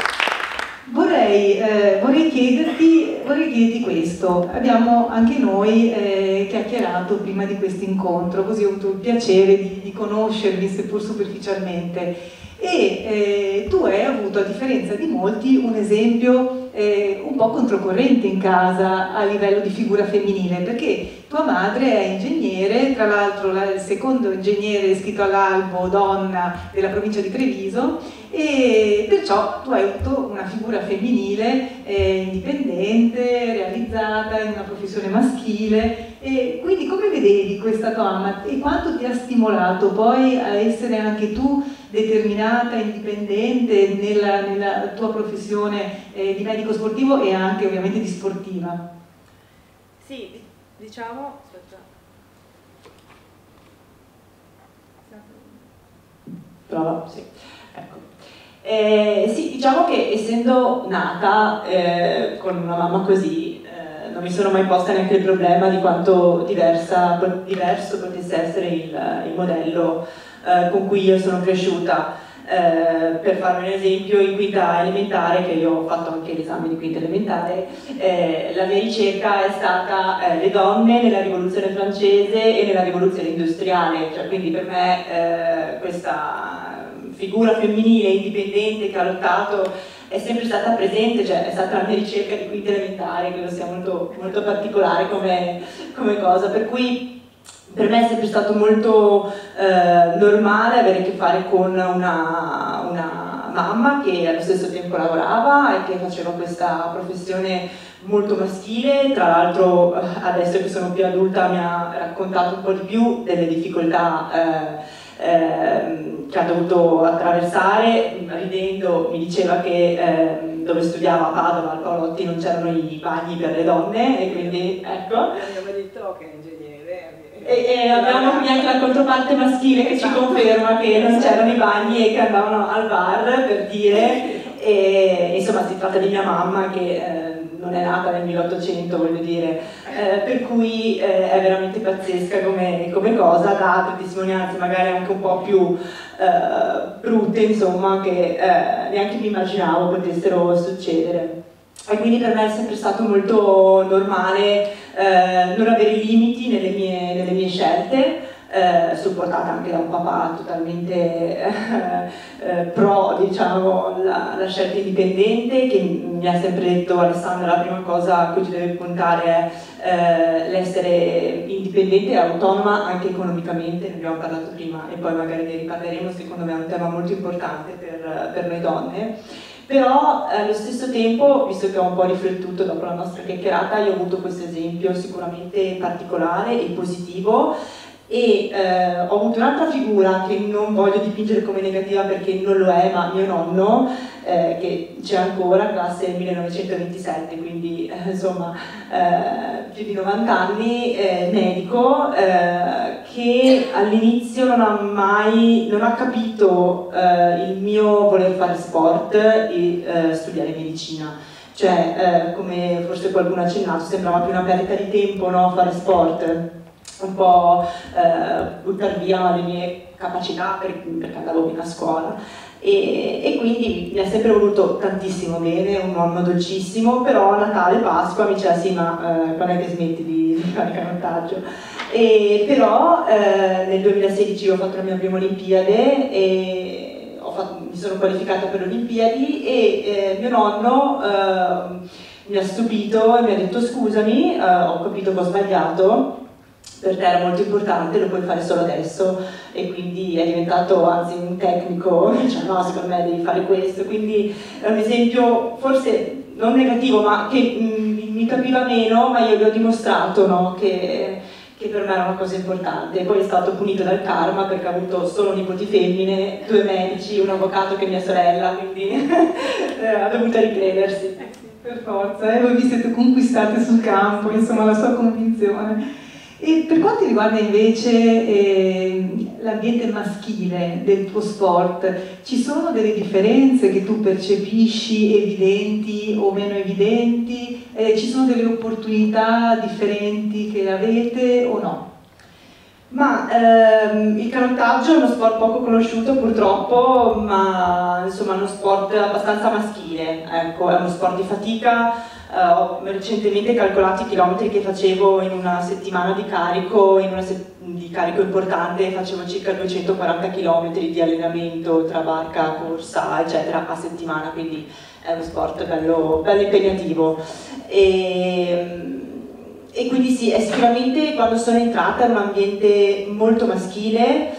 Vorrei chiederti questo. Abbiamo anche noi chiacchierato prima di questo incontro, così ho avuto il piacere di conoscervi, seppur superficialmente. E tu hai avuto, a differenza di molti, un esempio un po' controcorrente in casa a livello di figura femminile, perché tua madre è ingegnere, tra l'altro il secondo ingegnere iscritto all'albo donna della provincia di Treviso, e perciò tu hai avuto una figura femminile indipendente, realizzata in una professione maschile. E quindi come vedevi questa tua mamma e quanto ti ha stimolato poi a essere anche tu determinata, indipendente nella tua professione di medico sportivo e anche ovviamente di sportiva? Sì, diciamo... Aspetta. Prova, sì. Ecco. Sì, diciamo che essendo nata con una mamma così, non mi sono mai posta neanche il problema di quanto diverso potesse essere il modello con cui io sono cresciuta. Per farvi un esempio, in quinta elementare, che io ho fatto anche l'esame di quinta elementare, la mia ricerca è stata le donne nella rivoluzione francese e nella rivoluzione industriale, cioè, quindi per me questa figura femminile indipendente che ha lottato è sempre stata presente, cioè è stata la mia ricerca di quinta elementare, credo sia molto, molto particolare come cosa, per cui per me è sempre stato molto normale avere a che fare con una mamma che allo stesso tempo lavorava e che faceva questa professione molto maschile. Tra l'altro adesso che sono più adulta mi ha raccontato un po' di più delle difficoltà che ha dovuto attraversare. Ridendo mi diceva che dove studiava a Padova, al Paolotti, non c'erano i bagni per le donne e quindi ecco. Abbiamo detto che è ingegnere. E abbiamo qui anche la controparte maschile che ci conferma che non c'erano i bagni e che andavano al bar, per dire, e insomma si tratta di mia mamma che non è nata nel 1800, voglio dire, per cui è veramente pazzesca come cosa, da altre testimonianze magari anche un po' più brutte, insomma, che neanche mi immaginavo potessero succedere. E quindi per me è sempre stato molto normale non avere limiti nelle mie scelte, supportata anche da un papà totalmente pro, diciamo, la scelta indipendente, che mi ha sempre detto: Alessandra, la prima cosa a cui ci devi puntare è l'essere indipendente e autonoma anche economicamente. Ne abbiamo parlato prima e poi magari ne riparleremo, secondo me è un tema molto importante per noi donne. Però allo stesso tempo, visto che ho un po' riflettuto dopo la nostra chiacchierata, io ho avuto questo esempio sicuramente particolare e positivo, e ho avuto un'altra figura che non voglio dipingere come negativa perché non lo è, ma mio nonno, che c'è ancora, classe 1927, quindi insomma più di 90 anni, medico, che all'inizio non ha capito il mio voler fare sport e studiare medicina. Cioè, come forse qualcuno ha accennato, sembrava più una perdita di tempo, no? Fare sport, un po' buttare via le mie capacità perché andavo bene a scuola. E quindi mi ha sempre voluto tantissimo bene, un nonno dolcissimo, però a Natale, Pasqua mi diceva: sì, ma quando è che smetti di fare canottaggio? E però nel 2016 ho fatto la mia prima Olimpiade e mi sono qualificata per le Olimpiadi, e mio nonno mi ha stupito e mi ha detto: scusami, ho capito che ho sbagliato, per te era molto importante, lo puoi fare solo adesso. E quindi è diventato anzi un tecnico, cioè no, secondo me devi fare questo. Quindi è un esempio forse non negativo, ma che mi capiva meno, ma io gli ho dimostrato, no, che per me era una cosa importante. Poi è stato punito dal karma perché ha avuto solo nipoti femmine, 2 medici, un avvocato che è mia sorella, quindi ha dovuto ricredersi. Per forza, voi vi siete conquistate sul campo, insomma, la sua convinzione. E per quanto riguarda invece l'ambiente maschile del tuo sport, ci sono delle differenze che tu percepisci, evidenti o meno evidenti? Ci sono delle opportunità differenti che avete o no? Ma il canottaggio è uno sport poco conosciuto purtroppo, ma insomma è uno sport abbastanza maschile, ecco, è uno sport di fatica. Ho recentemente calcolato i chilometri che facevo in una settimana di carico, di carico importante, facevo circa 240 km di allenamento tra barca, corsa, eccetera, a settimana, quindi è uno sport bello impegnativo. E quindi sì, è sicuramente, quando sono entrata in un ambiente molto maschile.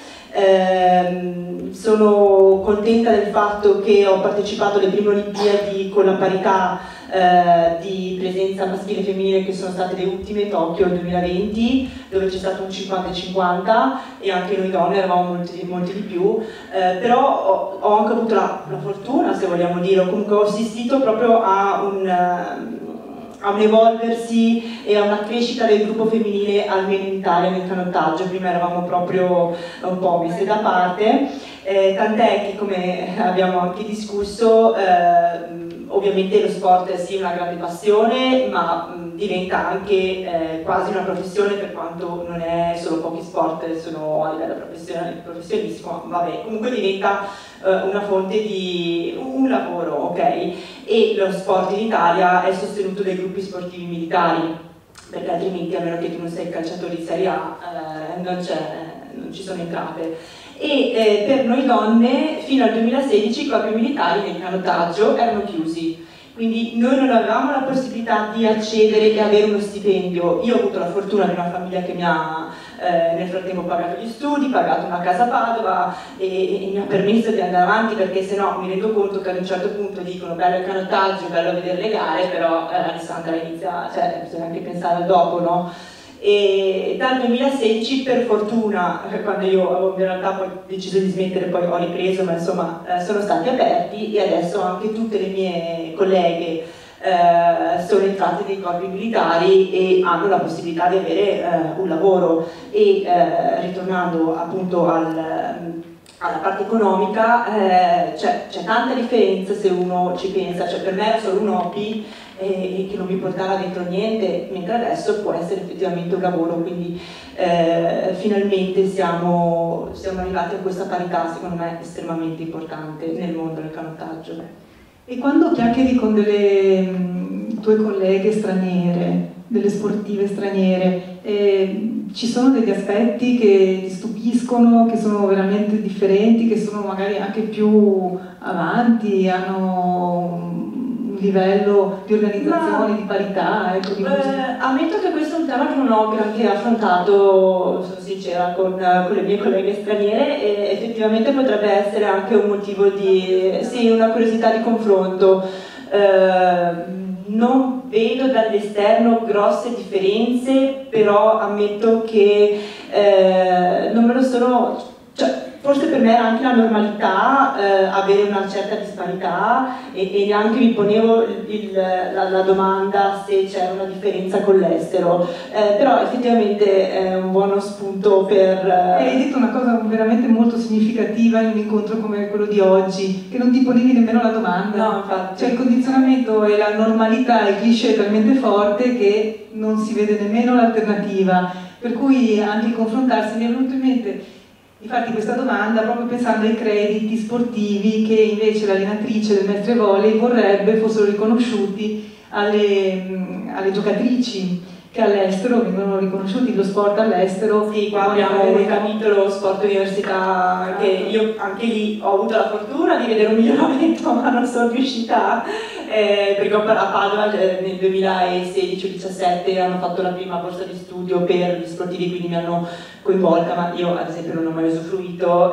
Sono contenta del fatto che ho partecipato alle prime Olimpiadi con la parità di presenza maschile e femminile, che sono state le ultime, Tokyo 2020, dove c'è stato un 50-50 e anche noi donne eravamo molti di più, però ho anche avuto la fortuna, se vogliamo dire, o comunque ho assistito proprio a un evolversi e a una crescita del gruppo femminile, almeno in Italia, nel canottaggio. Prima eravamo proprio un po' messe da parte, tant'è che, come abbiamo anche discusso, ovviamente lo sport è sì una grande passione, ma diventa anche quasi una professione, per quanto non è solo pochi sport sono a livello professionistico, vabbè, comunque diventa una fonte di un lavoro, ok? E lo sport in Italia è sostenuto dai gruppi sportivi militari, perché altrimenti, a meno che tu non sei calciatore di Serie A, non ci sono entrate. e per noi donne fino al 2016 i corpi militari nel canottaggio erano chiusi. Quindi noi non avevamo la possibilità di accedere e avere uno stipendio. Io ho avuto la fortuna di una famiglia che mi ha nel frattempo pagato gli studi, pagato una casa a Padova e mi ha permesso di andare avanti, perché se no mi rendo conto che ad un certo punto dicono bello il canottaggio, bello vedere le gare, però Alessandra inizia, cioè bisogna anche pensare al dopo, no? E dal 2016 per fortuna, quando io avevo in realtà poi deciso di smettere, poi ho ripreso, ma insomma sono stati aperti e adesso anche tutte le mie colleghe sono entrate nei corpi militari e hanno la possibilità di avere un lavoro. E ritornando appunto alla parte economica, c'è tanta differenza se uno ci pensa, cioè per me era solo un hobby che non mi portava dentro niente, mentre adesso può essere effettivamente un lavoro, quindi finalmente siamo arrivati a questa parità, secondo me estremamente importante nel mondo del canottaggio. E quando chiacchieri con delle tue colleghe straniere, delle sportive straniere, ci sono degli aspetti che ti stupiscono, che sono veramente differenti, che sono magari anche più avanti, hanno un livello di organizzazione, di parità? Ecco, ammetto che questo è un tema che non ho granché affrontato, sono sincera, con le mie colleghe straniere, e effettivamente potrebbe essere anche un motivo di, sì, una curiosità di confronto. Non vedo dall'esterno grosse differenze, però ammetto che non me lo sono, cioè, forse per me era anche la normalità avere una certa disparità e neanche mi ponevo la domanda se c'era una differenza con l'estero, però effettivamente è un buono spunto per... Hai detto una cosa veramente molto significativa in un incontro come quello di oggi, che non ti ponevi nemmeno la domanda. No, infatti. Cioè il condizionamento e la normalità, il cliché è talmente forte che non si vede nemmeno l'alternativa, per cui anche il confrontarsi mi è venuto in mente di farti questa domanda proprio pensando ai crediti sportivi che invece l'allenatrice del Mestre Volley vorrebbe fossero riconosciuti alle giocatrici che all'estero vengono riconosciuti, lo sport all'estero. Sì, qua abbiamo il capitolo sport università, che io anche lì ho avuto la fortuna di vedere un miglioramento, ma non sono riuscita, perché a Padova nel 2016-17 hanno fatto la prima borsa di studio per gli sportivi, quindi mi hanno coinvolta, ma io ad esempio non ho mai usufruito,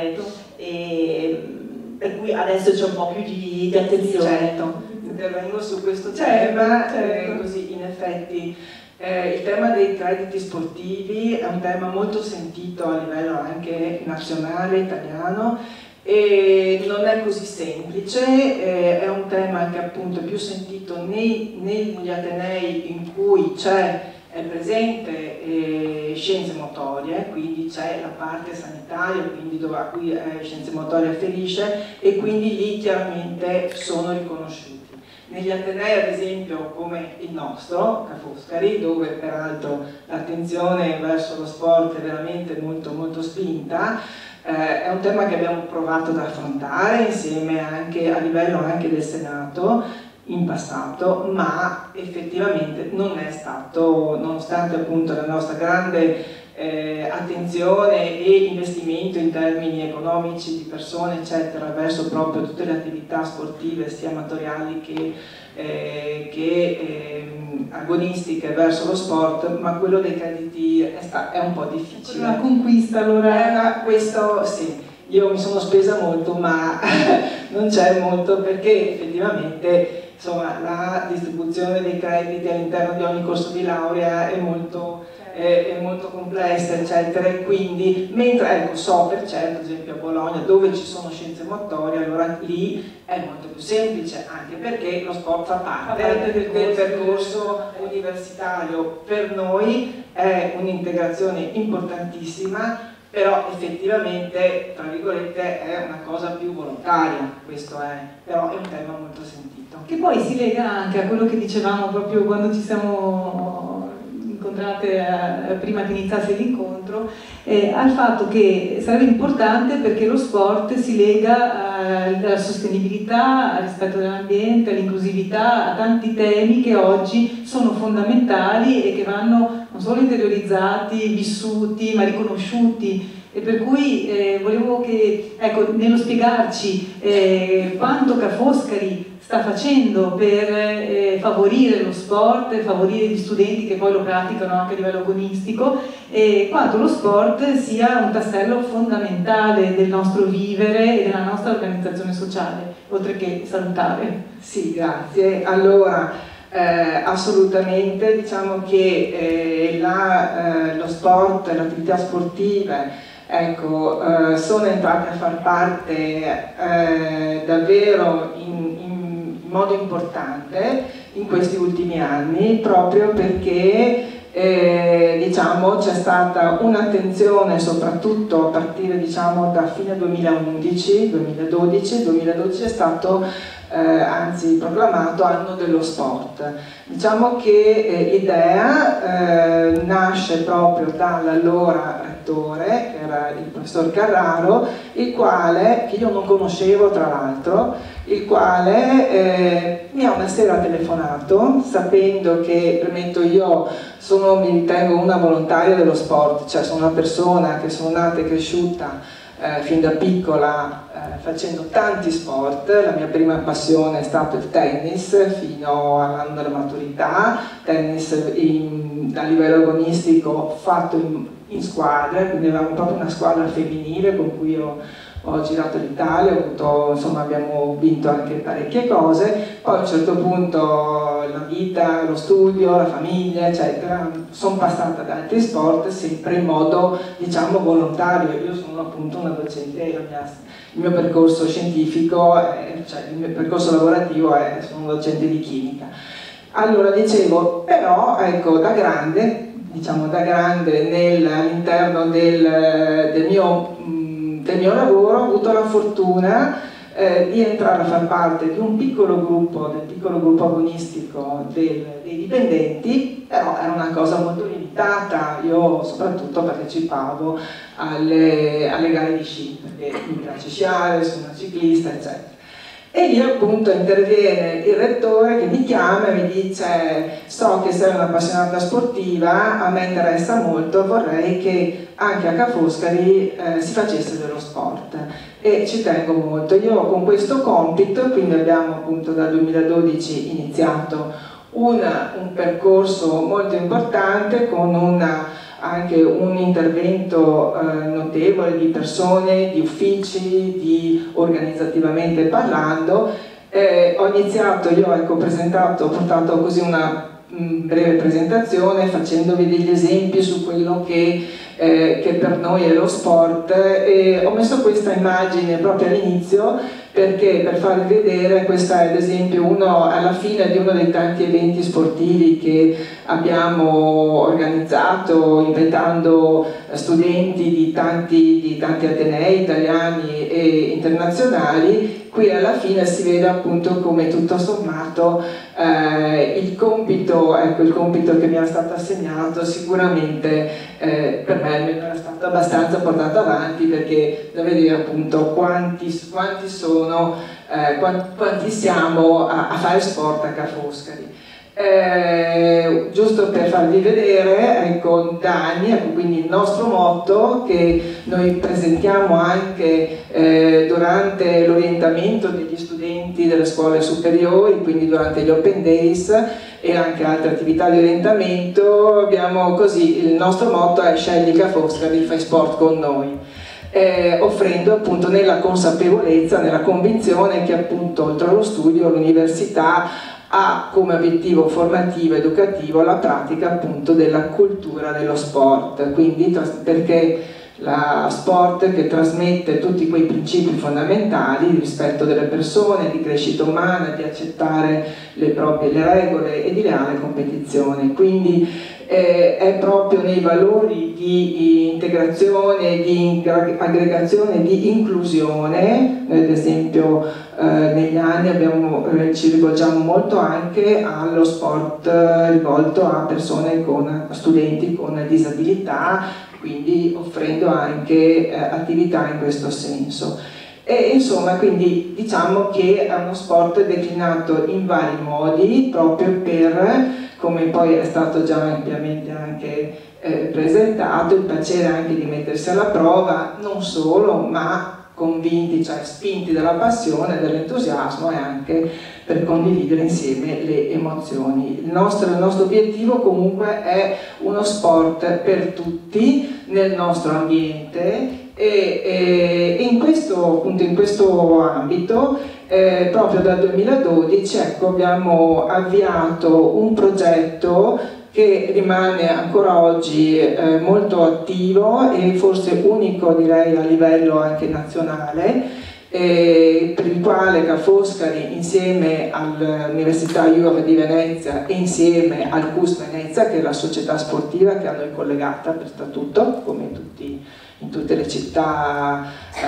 per cui adesso c'è un po' più di attenzione. Certo, intervengo su questo tema, così in effetti il tema dei crediti sportivi è un tema molto sentito a livello anche nazionale, italiano, e non è così semplice, è un tema che appunto è più sentito negli atenei in cui è presente scienze motorie, quindi c'è la parte sanitaria, quindi a cui scienze motorie afferisce, e quindi lì chiaramente sono riconosciuti. Negli atenei ad esempio come il nostro, Ca' Foscari, dove peraltro l'attenzione verso lo sport è veramente molto molto spinta, è un tema che abbiamo provato ad affrontare insieme anche a livello anche del Senato in passato, ma effettivamente non è stato, nonostante appunto la nostra grande attenzione e investimento in termini economici di persone eccetera verso proprio tutte le attività sportive sia amatoriali che agonistiche verso lo sport, ma quello dei crediti è un po' difficile. Una conquista allora? Questo sì, io mi sono spesa molto, ma non c'è molto, perché effettivamente insomma la distribuzione dei crediti all'interno di ogni corso di laurea è molto complessa eccetera, e quindi mentre ecco, so per certo ad esempio a Bologna dove ci sono scienze motorie, allora lì è molto più semplice, anche perché lo sport fa parte del percorso universitario. Per noi è un'integrazione importantissima, però effettivamente tra virgolette è una cosa più volontaria, questo è, però è un tema molto sentito. Che poi si lega anche a quello che dicevamo proprio quando ci siamo incontrate prima che iniziasse l'incontro, al fatto che sarebbe importante perché lo sport si lega alla sostenibilità, al rispetto dell'ambiente, all'inclusività, a tanti temi che oggi sono fondamentali e che vanno non solo interiorizzati, vissuti, ma riconosciuti. e per cui volevo che, ecco, nello spiegarci quanto Ca' Foscari sta facendo per favorire lo sport, favorire gli studenti che poi lo praticano anche a livello agonistico, e quanto lo sport sia un tassello fondamentale del nostro vivere e della nostra organizzazione sociale, oltre che salutare. Sì, grazie. Allora, assolutamente, diciamo che lo sport, le attività sportive, ecco, sono entrate a far parte davvero in modo importante in questi ultimi anni, proprio perché diciamo, c'è stata un'attenzione soprattutto a partire, diciamo, da fine 2011, 2012 è stato anzi proclamato anno dello sport. Diciamo che l'idea nasce proprio dall'allora rettore, che era il professor Carraro, il quale, che io non conoscevo tra l'altro, il quale mi ha una sera telefonato, sapendo che, premetto, io mi ritengo una volontaria dello sport, cioè sono una persona che sono nata e cresciuta fin da piccola facendo tanti sport. La mia prima passione è stato il tennis fino all'anno della maturità, tennis a livello agonistico fatto in squadra, quindi avevamo proprio una squadra femminile con cui ho girato l'Italia, insomma, abbiamo vinto anche parecchie cose. Poi a un certo punto la vita, lo studio, la famiglia, eccetera, sono passata ad altri sport, sempre in modo, diciamo, volontario. Io sono appunto una docente, il mio percorso scientifico, cioè il mio percorso lavorativo sono un docente di chimica. Allora, dicevo, però, ecco, da grande all'interno del mio lavoro ho avuto la fortuna di entrare a far parte di un piccolo gruppo, agonistico dei dipendenti, però era una cosa molto limitata. Io soprattutto partecipavo alle gare di sci, perché mi piace sciare, sono una ciclista, eccetera. E lì appunto interviene il rettore che mi chiama e mi dice: so che sei un'appassionata sportiva, a me interessa molto, vorrei che anche a Ca' Foscari si facesse dello sport e ci tengo molto. Io con questo compito, quindi abbiamo appunto dal 2012 iniziato un percorso molto importante con anche un intervento notevole di persone, di uffici, organizzativamente parlando. Ho iniziato, ho portato così una breve presentazione facendovi degli esempi su quello che per noi è lo sport, e ho messo questa immagine proprio all'inizio perché, per farvi vedere, questa è ad esempio alla fine di uno dei tanti eventi sportivi che abbiamo organizzato invitando studenti di tanti atenei italiani e internazionali. Qui alla fine si vede appunto come tutto sommato il compito che mi era stato assegnato sicuramente per me almeno era stato abbastanza portato avanti, perché da vedere appunto quanti siamo a fare sport a Ca' Foscari. Giusto per farvi vedere, ecco, da anni, quindi il nostro motto che noi presentiamo anche durante l'orientamento degli studenti delle scuole superiori, quindi durante gli Open Days e anche altre attività di orientamento, abbiamo così, il nostro motto è: scegli Ca' Foscari, fai sport con noi. Offrendo appunto nella consapevolezza, nella convinzione che appunto oltre allo studio l'università ha come obiettivo formativo, educativo, la pratica appunto della cultura dello sport, quindi perché la sport che trasmette tutti quei principi fondamentali di rispetto delle persone, di crescita umana, di accettare le regole e di leale competizione. Quindi è proprio nei valori di integrazione, di aggregazione, di inclusione. Noi ad esempio negli anni ci rivolgiamo molto anche allo sport rivolto a persone studenti con disabilità, quindi offrendo anche attività in questo senso. E insomma, quindi diciamo che è uno sport declinato in vari modi, proprio per, come poi è stato già ampiamente anche presentato, il piacere anche di mettersi alla prova, non solo, ma convinti, cioè spinti dalla passione, dall'entusiasmo, e anche per condividere insieme le emozioni. Il nostro obiettivo comunque è uno sport per tutti nel nostro ambiente, e in questo ambito proprio dal 2012 abbiamo avviato un progetto che rimane ancora oggi molto attivo e forse unico, direi, a livello anche nazionale, per il quale Ca' Foscari, insieme all'Università IUAV di Venezia e insieme al CUS Venezia, che è la società sportiva che a noi collegata per statuto, come in tutte le città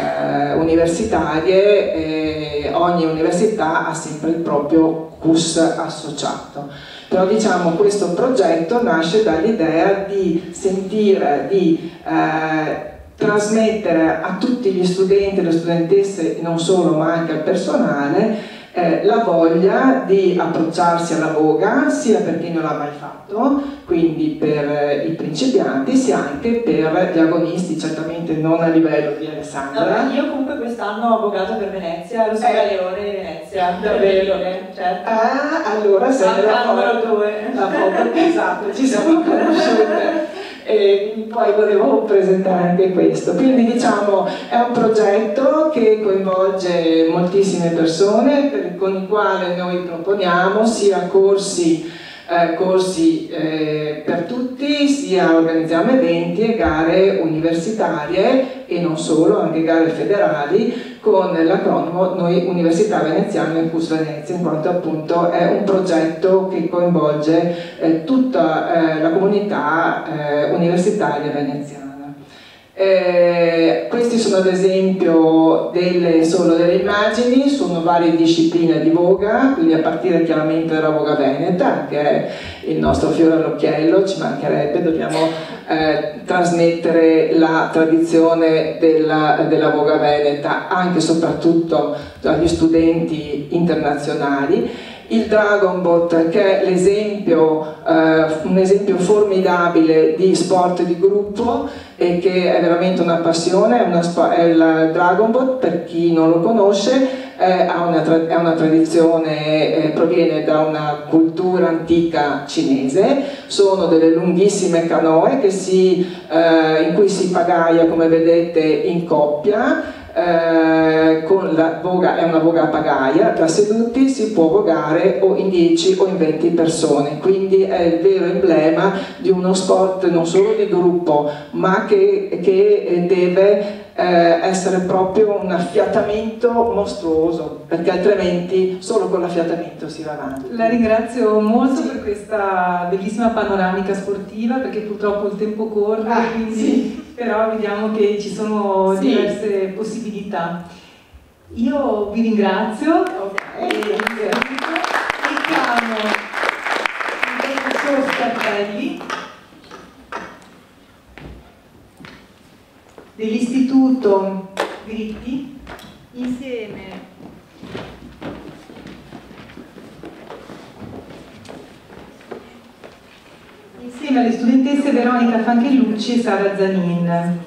universitarie, ogni università ha sempre il proprio CUS associato. Però diciamo questo progetto nasce dall'idea di sentire, di trasmettere a tutti gli studenti e le studentesse, non solo ma anche al personale, la voglia di approcciarsi alla voga, sia per chi non l'ha mai fatto, quindi per i principianti, sia anche per gli agonisti, certamente non a livello di Alessandra. No, io comunque quest'anno ho avocato per Venezia, lo Leone di Venezia, davvero, certo. Allora sei la numero 2. La foto, esatto, ci siamo conosciute. E poi volevo presentare anche questo. Quindi diciamo è un progetto che coinvolge moltissime persone, con il quale noi proponiamo sia corsi per tutti, sia organizziamo eventi e gare universitarie e non solo, anche gare federali, con l'acronimo noi Università Veneziana e CUS Venezia, in quanto appunto è un progetto che coinvolge tutta la comunità universitaria veneziana. Questi sono ad esempio solo delle immagini, sono varie discipline di voga, quindi a partire chiaramente dalla voga veneta, che è il nostro fiore all'occhiello, ci mancherebbe, dobbiamo trasmettere la tradizione della voga veneta anche e soprattutto agli studenti internazionali. Il Dragon Boat, che è un esempio formidabile di sport di gruppo e che è veramente una passione, il Dragon Boat, per chi non lo conosce, è una tradizione, proviene da una cultura antica cinese, sono delle lunghissime canoe in cui si pagaia, come vedete, in coppia. Con la voga, è una voga a pagaia, da seduti si può vogare o in 10 o in 20 persone, quindi è il vero emblema di uno sport non solo di gruppo, ma che deve essere proprio un affiatamento mostruoso, perché altrimenti solo con l'affiatamento si va avanti. La ringrazio molto per questa bellissima panoramica sportiva, perché purtroppo il tempo corre, quindi sì. Però vediamo che ci sono diverse possibilità. Io vi ringrazio e chiamo il professor Scarpelli dell'Istituto Gritti insieme alle studentesse Veronica Fanchellucci e Sara Zanin.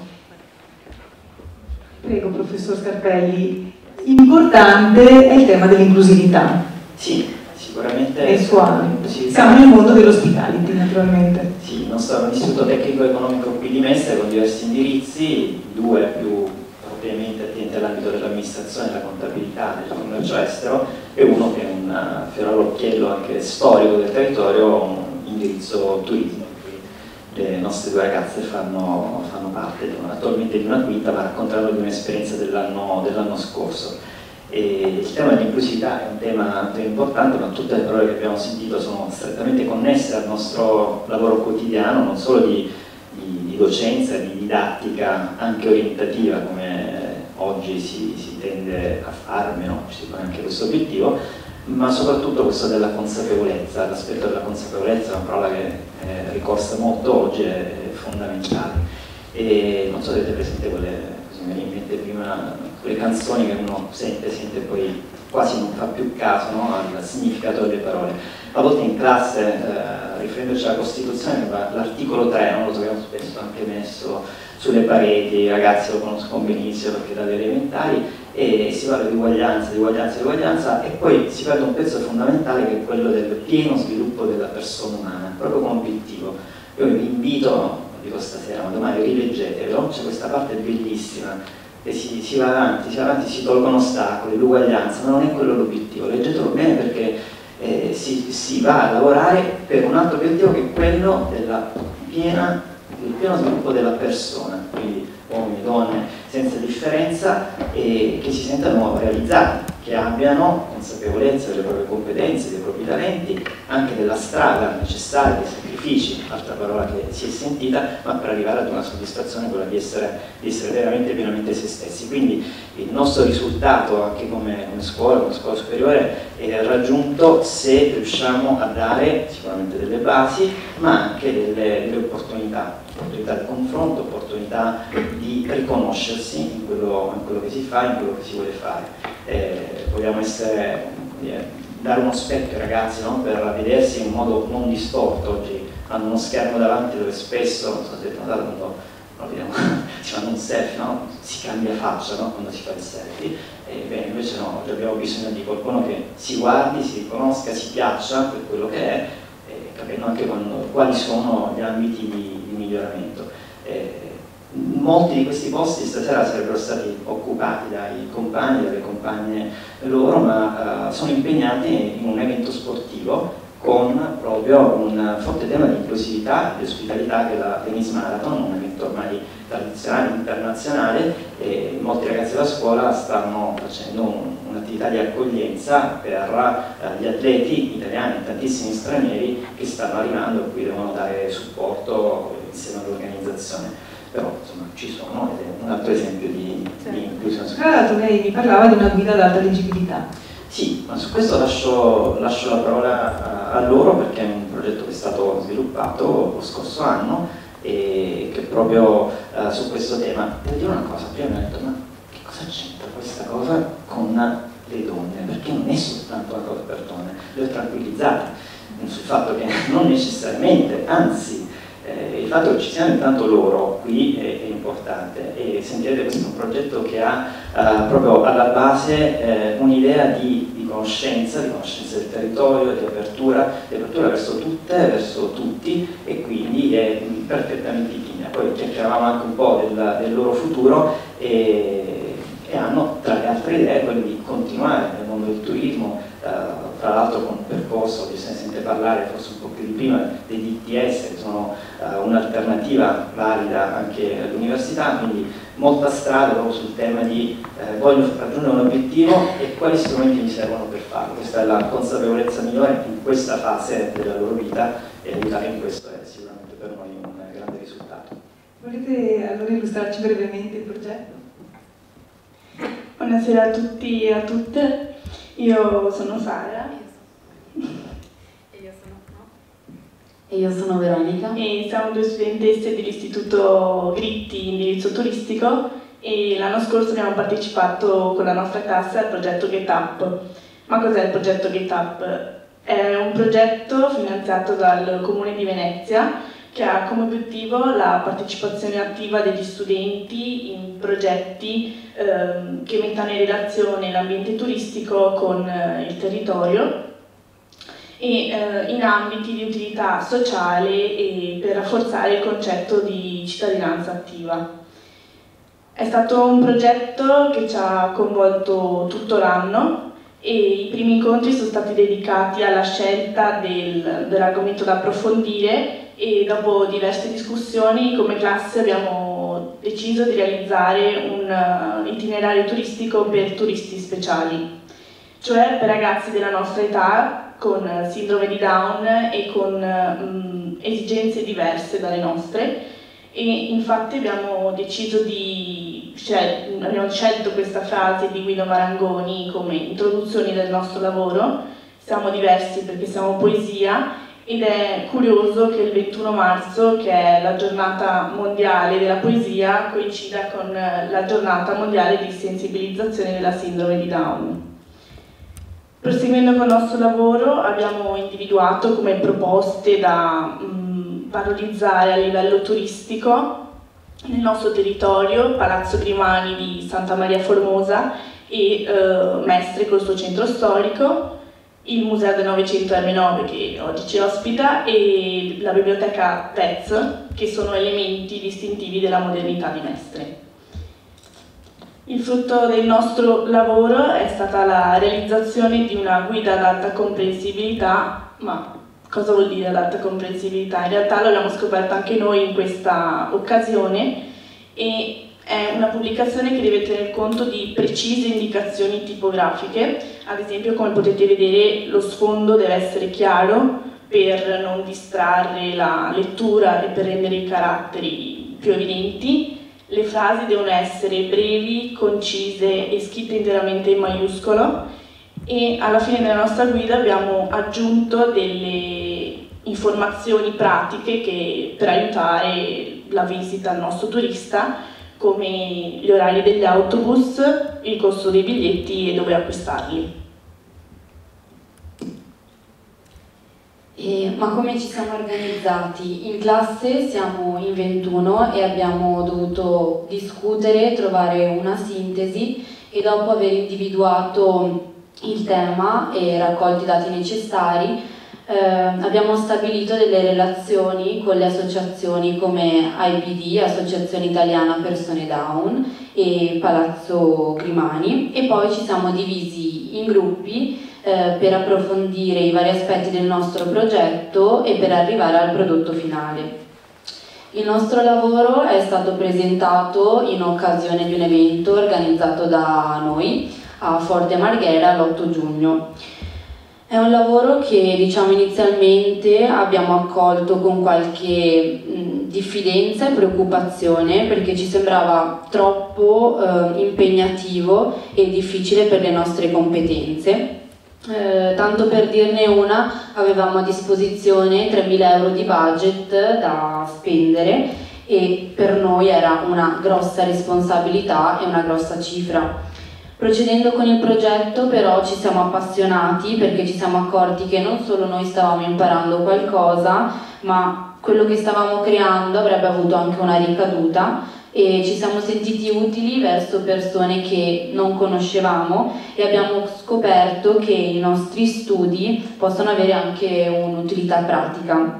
Prego, professor Scarpelli. Importante è il tema dell'inclusività. Sì, sicuramente. È suave. Sì. Siamo nel mondo dell'hospitality, naturalmente. Sì, il nostro istituto tecnico economico qui di Mestre, con diversi indirizzi, 2 più propriamente attenti all'ambito dell'amministrazione, della contabilità, del commercio estero, e 1 che è un fiore all'occhiello anche storico del territorio, un indirizzo turismo. Le nostre 2 ragazze fanno parte attualmente di una quinta, ma racconteranno di un'esperienza dell'anno scorso. E il tema dell'inclusività è un tema importante, ma tutte le parole che abbiamo sentito sono strettamente connesse al nostro lavoro quotidiano, non solo di docenza, di didattica anche orientativa, come oggi si tende a fare, almeno ci si pone anche questo obiettivo, ma soprattutto questo della consapevolezza. L'aspetto della consapevolezza è una parola che ricorsa molto oggi, è fondamentale. E non so se avete presente quelle, così mi viene in mente prima, quelle canzoni che uno sente poi quasi non fa più caso, no, al significato delle parole. A volte in classe, riferendoci alla Costituzione, l'articolo 3, no, lo troviamo spesso anche messo sulle pareti, i ragazzi lo conoscono benissimo perché dalle elementari, e si parla di uguaglianza, e poi si perde un pezzo fondamentale che è quello del pieno sviluppo della persona umana, proprio come obiettivo. Io vi invito, non dico stasera, ma domani rileggetelo, c'è questa parte bellissima, e si va avanti, si tolgono ostacoli, l'uguaglianza, ma non è quello l'obiettivo, leggetelo bene perché si va a lavorare per un altro obiettivo che è quello del pieno sviluppo della persona, quindi uomini e donne senza differenza, e che si sentano realizzati, che abbiano consapevolezza delle proprie competenze, dei propri talenti, anche della strada necessaria, dei sacrifici, altra parola che si è sentita, ma per arrivare ad una soddisfazione, quella di essere veramente pienamente se stessi. Quindi il nostro risultato anche come scuola superiore è raggiunto se riusciamo a dare sicuramente delle basi, ma anche delle opportunità di confronto, opportunità di riconoscersi in quello che si fa, in quello che si vuole fare. Vogliamo dare uno specchio ai ragazzi, no? Per vedersi in modo non distorto. Oggi hanno uno schermo davanti dove spesso, non so se avete notato, quando si fanno un selfie, no? Si cambia faccia, no? Quando si fa il selfie. Bene, invece no, oggi abbiamo bisogno di qualcuno che si guardi, si riconosca, si piaccia per quello che è, capendo anche quali sono gli ambiti di miglioramento. Molti di questi posti stasera sarebbero stati occupati dai compagni, dalle compagne loro, ma sono impegnati in un evento sportivo con proprio un forte tema di inclusività e di ospitalità, che è la Tennis Marathon, un evento ormai tradizionale, internazionale, e molti ragazzi della scuola stanno facendo un'attività di accoglienza per gli atleti italiani e tantissimi stranieri che stanno arrivando, a cui devono dare supporto insieme all'organizzazione. Però insomma ci sono, ed è un altro esempio di inclusione. Tra l'altro lei mi parlava di una guida ad alta leggibilità. Sì, ma su questo lascio la parola a loro, perché è un progetto che è stato sviluppato lo scorso anno e che proprio su questo tema. Devo dire una cosa, prima mi ho detto, ma che cosa c'entra questa cosa con le donne? Perché non è soltanto una cosa per donne. Le ho tranquillizzate sul fatto che non necessariamente, anzi, il fatto che ci siano intanto loro qui è importante, e sentirete questo è un progetto che ha proprio alla base un'idea di conoscenza del territorio, di apertura verso tutte, verso tutti, e quindi è perfettamente in linea. Poi chiacchieravamo anche un po' del loro futuro, e hanno tra le altre idee quello di continuare nel mondo del turismo, tra l'altro con un percorso che se ne sente parlare forse un po' più di prima dei DTS, che sono un'alternativa valida anche all'università, quindi molta strada proprio sul tema di voglio raggiungere un obiettivo e quali strumenti mi servono per farlo. Questa è la consapevolezza migliore in questa fase della loro vita, e aiutare in questo è sicuramente per noi un grande risultato. Volete allora illustrarci brevemente il progetto? Buonasera a tutti e a tutte, io sono Sara. E io sono Veronica. E siamo due studentesse dell'Istituto Gritti Indirizzo Turistico, e l'anno scorso abbiamo partecipato con la nostra classe al progetto GetUp. Ma cos'è il progetto GetUp? È un progetto finanziato dal Comune di Venezia che ha come obiettivo la partecipazione attiva degli studenti in progetti che mettano in relazione l'ambiente turistico con il territorio, e in ambiti di utilità sociale, e per rafforzare il concetto di cittadinanza attiva. È stato un progetto che ci ha coinvolto tutto l'anno, e i primi incontri sono stati dedicati alla scelta dell'argomento da approfondire, e dopo diverse discussioni come classe abbiamo deciso di realizzare un itinerario turistico per turisti speciali, cioè per ragazzi della nostra età con sindrome di Down e con esigenze diverse dalle nostre. E infatti abbiamo scelto questa frase di Guido Marangoni come introduzione del nostro lavoro: siamo diversi perché siamo poesia, ed è curioso che il 21 marzo, che è la giornata mondiale della poesia, coincida con la giornata mondiale di sensibilizzazione della sindrome di Down. Proseguendo con il nostro lavoro abbiamo individuato come proposte da valorizzare a livello turistico nel nostro territorio Palazzo Grimani di Santa Maria Formosa e Mestre col suo centro storico, il Museo del Novecento M9 che oggi ci ospita e la Biblioteca Tez, che sono elementi distintivi della modernità di Mestre. Il frutto del nostro lavoro è stata la realizzazione di una guida ad alta comprensibilità, ma cosa vuol dire ad alta comprensibilità? In realtà l'abbiamo scoperto anche noi in questa occasione e è una pubblicazione che deve tener conto di precise indicazioni tipografiche, ad esempio come potete vedere lo sfondo deve essere chiaro per non distrarre la lettura e per rendere i caratteri più evidenti, le frasi devono essere brevi, concise e scritte interamente in maiuscolo e alla fine della nostra guida abbiamo aggiunto delle informazioni pratiche per aiutare la visita al nostro turista, come gli orari degli autobus, il costo dei biglietti e dove acquistarli. Ma come ci siamo organizzati? In classe siamo in 21 e abbiamo dovuto discutere, trovare una sintesi e dopo aver individuato il tema e raccolto i dati necessari abbiamo stabilito delle relazioni con le associazioni come IPD, Associazione Italiana Persone Down e Palazzo Grimani e poi ci siamo divisi in gruppi per approfondire i vari aspetti del nostro progetto e per arrivare al prodotto finale. Il nostro lavoro è stato presentato in occasione di un evento organizzato da noi a Forte Marghera l'8 giugno. È un lavoro che inizialmente abbiamo accolto con qualche diffidenza e preoccupazione perché ci sembrava troppo impegnativo e difficile per le nostre competenze. Tanto per dirne una, avevamo a disposizione 3.000 euro di budget da spendere e per noi era una grossa responsabilità e una grossa cifra. Procedendo con il progetto però ci siamo appassionati perché ci siamo accorti che non solo noi stavamo imparando qualcosa, ma quello che stavamo creando avrebbe avuto anche una ricaduta e ci siamo sentiti utili verso persone che non conoscevamo e abbiamo scoperto che i nostri studi possono avere anche un'utilità pratica.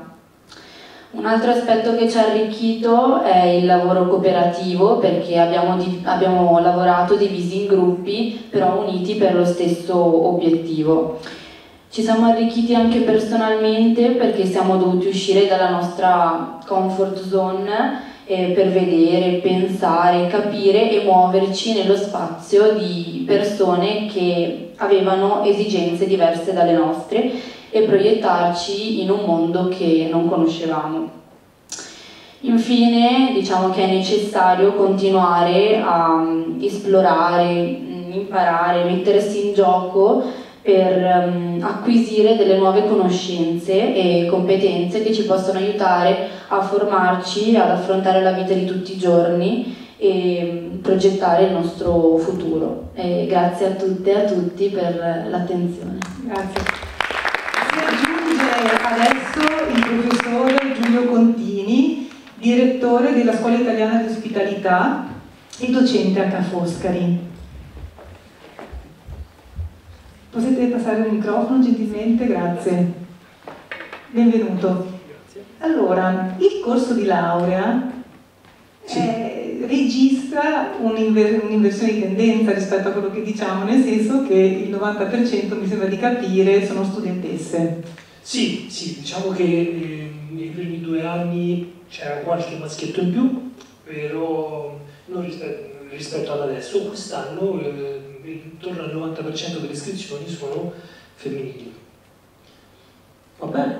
Un altro aspetto che ci ha arricchito è il lavoro cooperativo perché abbiamo lavorato divisi in gruppi però uniti per lo stesso obiettivo. Ci siamo arricchiti anche personalmente perché siamo dovuti uscire dalla nostra comfort zone per vedere, pensare, capire e muoverci nello spazio di persone che avevano esigenze diverse dalle nostre e proiettarci in un mondo che non conoscevamo. Infine, diciamo che è necessario continuare a esplorare, imparare, mettersi in gioco per acquisire delle nuove conoscenze e competenze che ci possono aiutare a formarci, ad affrontare la vita di tutti i giorni e progettare il nostro futuro. E grazie a tutte e a tutti per l'attenzione. Grazie. Si aggiunge adesso il professor Giulio Contini, direttore della Scuola Italiana di Ospitalità e docente a Ca' Foscari. Potete passare il microfono gentilmente? Grazie. Benvenuto. Allora, il corso di laurea registra un'inversione di tendenza rispetto a quello che diciamo, nel senso che il 90% mi sembra di capire sono studentesse. Sì, diciamo che nei primi 2 anni c'era qualche maschietto in più, però non rispetto ad adesso. Quest'anno intorno al 90% delle iscrizioni sono femminili. Va bene?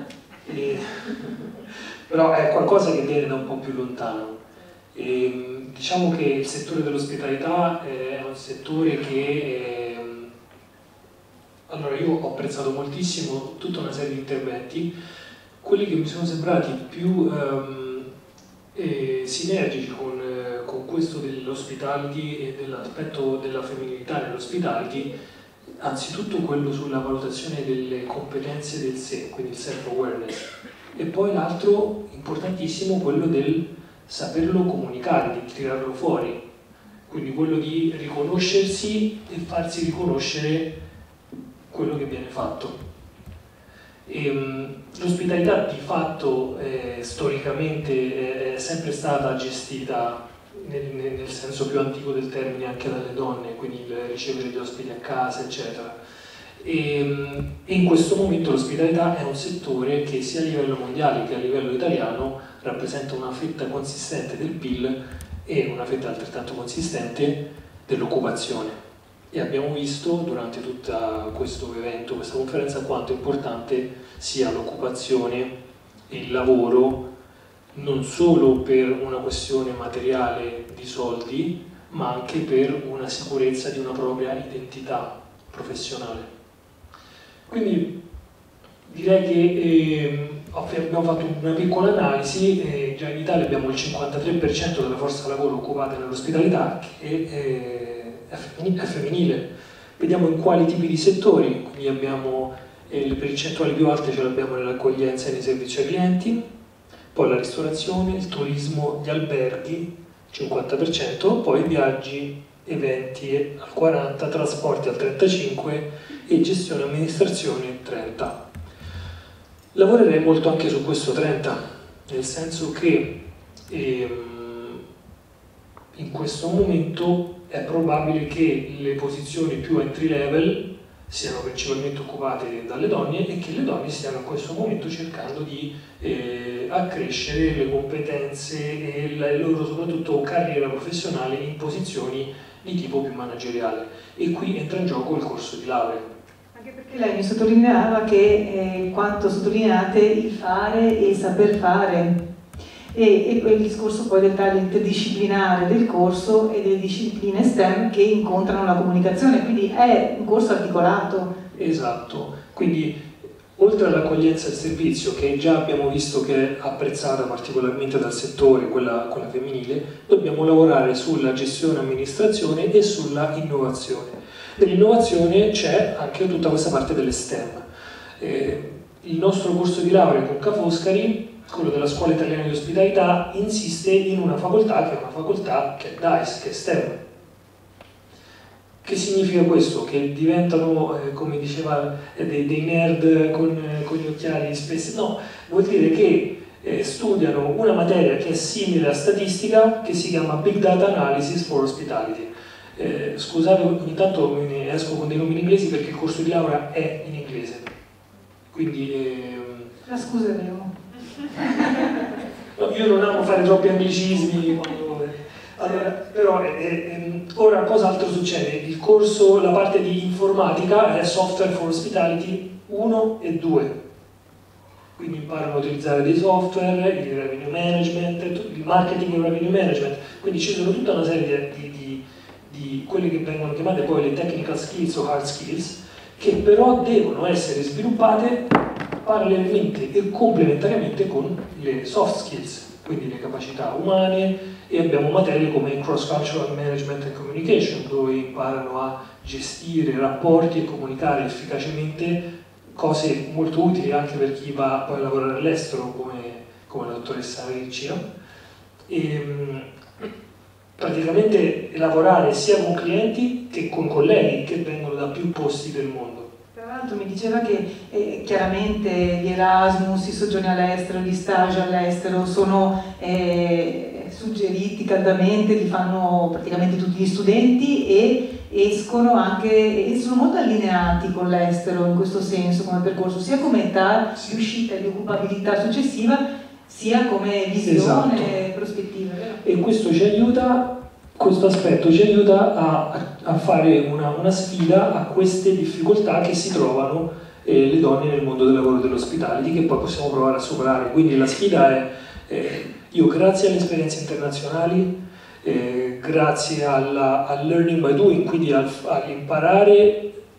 Però è qualcosa che viene da un po' più lontano. Diciamo che il settore dell'ospitalità è un settore che allora io ho apprezzato moltissimo tutta una serie di interventi. quelli che mi sono sembrati più sinergici con questo dell'hospitality e dell'aspetto della femminilità nell'hospitality, anzitutto quello sulla valutazione delle competenze del sé, quindi il self-awareness, e poi l'altro importantissimo, quello del saperlo comunicare, di tirarlo fuori, quindi quello di riconoscersi e farsi riconoscere quello che viene fatto. L'ospitalità di fatto storicamente è sempre stata gestita nel senso più antico del termine anche dalle donne, quindi il ricevere gli ospiti a casa, eccetera. E in questo momento l'ospitalità è un settore che sia a livello mondiale che a livello italiano rappresenta una fetta consistente del PIL e una fetta altrettanto consistente dell'occupazione. E abbiamo visto durante tutto questo evento, questa conferenza, quanto importante sia l'occupazione e il lavoro, non solo per una questione materiale di soldi, ma anche per una sicurezza di una propria identità professionale. Quindi direi che abbiamo fatto una piccola analisi, già in Italia abbiamo il 53% della forza lavoro occupata nell'ospitalità che è femminile. Vediamo in quali tipi di settori, quindi abbiamo le percentuali più alte ce l'abbiamo nell'accoglienza e nei servizi ai clienti, poi la ristorazione, il turismo, gli alberghi, 50%, poi viaggi, eventi al 40%, trasporti al 35% e gestione e amministrazione 30%. Lavorerei molto anche su questo 30%, nel senso che in questo momento è probabile che le posizioni più entry level siano principalmente occupate dalle donne e che le donne stiano in questo momento cercando di accrescere le competenze e la loro soprattutto carriera professionale in posizioni di tipo più manageriale, e qui entra in gioco il corso di laurea. Anche perché lei mi sottolineava che quanto sottolineate il fare e il saper fare, e il discorso poi del taglio interdisciplinare del corso e delle discipline STEM che incontrano la comunicazione, quindi è un corso articolato. Esatto, quindi oltre all'accoglienza e al servizio, che già abbiamo visto che è apprezzata particolarmente dal settore, quella femminile, dobbiamo lavorare sulla gestione e amministrazione e sulla innovazione. Nell'innovazione c'è anche tutta questa parte delle STEM. Il nostro corso di laurea con Ca' Foscari, quello della Scuola Italiana di Ospitalità, insiste in una facoltà che è una facoltà che è DICE, che è STEM. Che significa questo? Che diventano, come diceva, dei nerd con gli occhiali spessi? No, vuol dire che studiano una materia che è simile a statistica, che si chiama Big Data Analysis for Hospitality. Scusate, ogni tanto me ne esco con dei nomi in inglese perché il corso di laurea è in inglese. Quindi... La scuseremo. No, io non amo fare troppi anglicismi. Allora, però ora cos'altro succede? Il corso, la parte di informatica è Software for Hospitality 1 e 2. Quindi imparano a utilizzare dei software, il revenue management, il marketing e il revenue management. Quindi ci sono tutta una serie di quelle che vengono chiamate poi le technical skills o hard skills, che però devono essere sviluppate parallelamente e complementariamente con le soft skills, quindi le capacità umane, e abbiamo materie come cross-cultural management and communication, dove imparano a gestire rapporti e comunicare efficacemente, cose molto utili anche per chi va poi a lavorare all'estero, come la dottoressa Ricci, no? E praticamente lavorare sia con clienti che con colleghi che vengono da più posti del mondo. Tra l'altro mi diceva che chiaramente gli Erasmus, i soggiorni all'estero, gli stage all'estero sono suggeriti caldamente, li fanno praticamente tutti gli studenti e escono anche, e sono molto allineati con l'estero in questo senso come percorso, sia come età di uscita e di occupabilità successiva, sia come visione e prospettiva. E questo ci aiuta, questo aspetto ci aiuta a fare una sfida a queste difficoltà che si trovano le donne nel mondo del lavoro dell'ospitality, che poi possiamo provare a superare. Quindi la sfida è, io grazie alle esperienze internazionali, grazie al learning by doing, quindi all'imparare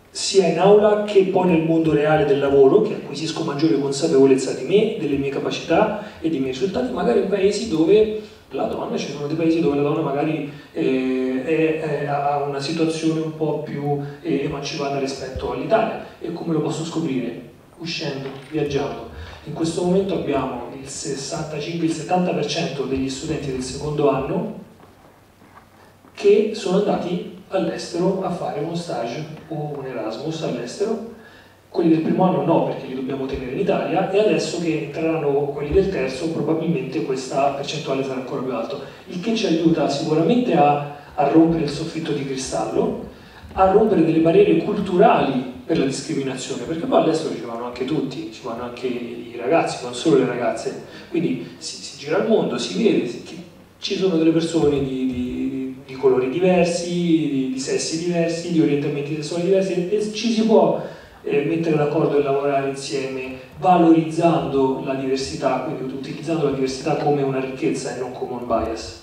sia in aula che poi nel mondo reale del lavoro, che acquisisco maggiore consapevolezza di me, delle mie capacità e dei miei risultati, magari in paesi dove la donna, ci sono dei paesi dove la donna magari ha una situazione un po' più emancipata rispetto all'Italia. E come lo posso scoprire? Uscendo, viaggiando. In questo momento abbiamo il 70% degli studenti del secondo anno che sono andati all'estero a fare uno stage o un Erasmus all'estero. Quelli del primo anno no, perché li dobbiamo tenere in Italia, e adesso che entreranno quelli del terzo probabilmente questa percentuale sarà ancora più alta, il che ci aiuta sicuramente a rompere il soffitto di cristallo, a rompere delle barriere culturali per la discriminazione, perché poi all'estero ci vanno anche tutti, ci vanno anche i ragazzi, non solo le ragazze, quindi si gira il mondo, si vede che ci sono delle persone di colori diversi, di sessi diversi, di orientamenti sessuali diversi, e ci si può mettere d'accordo e lavorare insieme, valorizzando la diversità, quindi utilizzando la diversità come una ricchezza e non come un bias.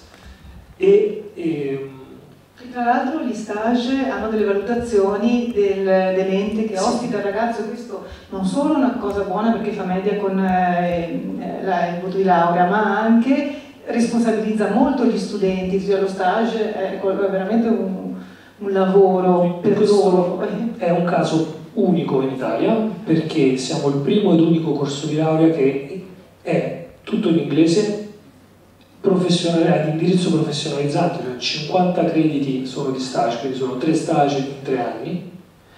E tra l'altro gli stage hanno delle valutazioni dell'ente che ospita il ragazzo, e questo non solo è una cosa buona perché fa media con il voto di laurea, ma anche responsabilizza molto gli studenti, cioè lo stage è veramente un lavoro per loro. È un caso unico in Italia, perché siamo il primo ed unico corso di laurea che è tutto in inglese, ad indirizzo professionalizzante, cioè 50 crediti sono di stage, quindi sono 3 stage in 3 anni,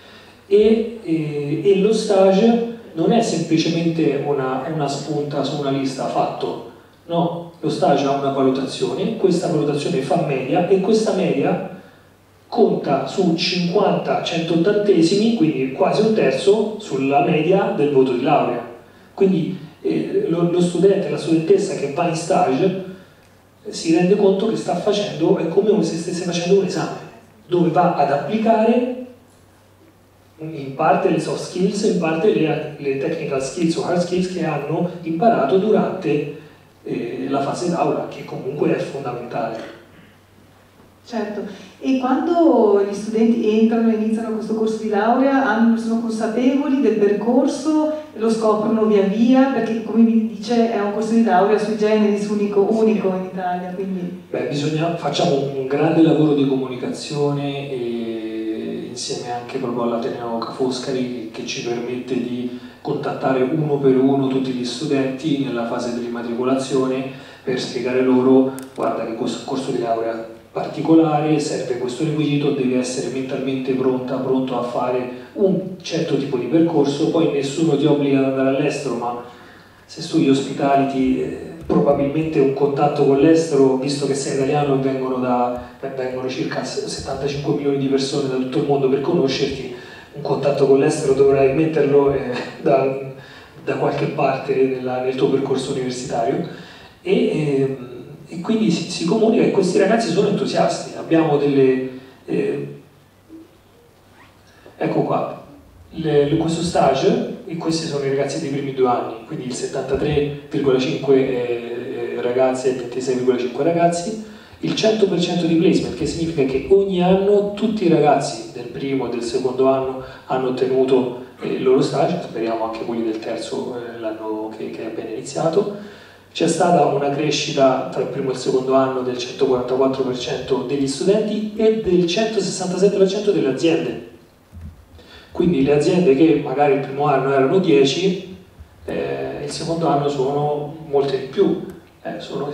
e lo stage non è semplicemente una spunta su una lista fatto, no, lo stage ha una valutazione, questa valutazione fa media, e questa media conta su 50-180esimi, quindi quasi un terzo, sulla media del voto di laurea. Quindi lo studente, la studentessa che va in stage si rende conto che sta facendo, è come se stesse facendo un esame, dove va ad applicare in parte le soft skills, in parte le technical skills o hard skills che hanno imparato durante la fase d'aula, che comunque è fondamentale. Certo, e quando gli studenti entrano e iniziano questo corso di laurea sono consapevoli del percorso, lo scoprono via via, perché come vi dice è un corso di laurea sui generis unico in Italia, quindi... Facciamo un grande lavoro di comunicazione insieme anche proprio all'Ateneo Ca' Foscari, che ci permette di contattare uno per uno tutti gli studenti nella fase dell'immatricolazione per spiegare loro: guarda che questo corso di laurea particolare, serve questo requisito, devi essere mentalmente pronto a fare un certo tipo di percorso, poi nessuno ti obbliga ad andare all'estero, ma se studi hospitality probabilmente un contatto con l'estero, visto che sei italiano e vengono circa 75 milioni di persone da tutto il mondo per conoscerti, un contatto con l'estero dovrai metterlo da qualche parte nel tuo percorso universitario, e quindi si comunica, e questi ragazzi sono entusiasti. Abbiamo delle... ecco qua, questo stage, e questi sono i ragazzi dei primi 2 anni, quindi il 73,5 ragazzi e il 26,5 ragazzi, il 100% di placement, che significa che ogni anno tutti i ragazzi del primo e del secondo anno hanno ottenuto il loro stage, speriamo anche quelli del terzo l'anno che è appena iniziato. C'è stata una crescita tra il primo e il secondo anno del 144% degli studenti e del 167% delle aziende. Quindi le aziende che magari il primo anno erano 10, il secondo anno sono molte di più, sono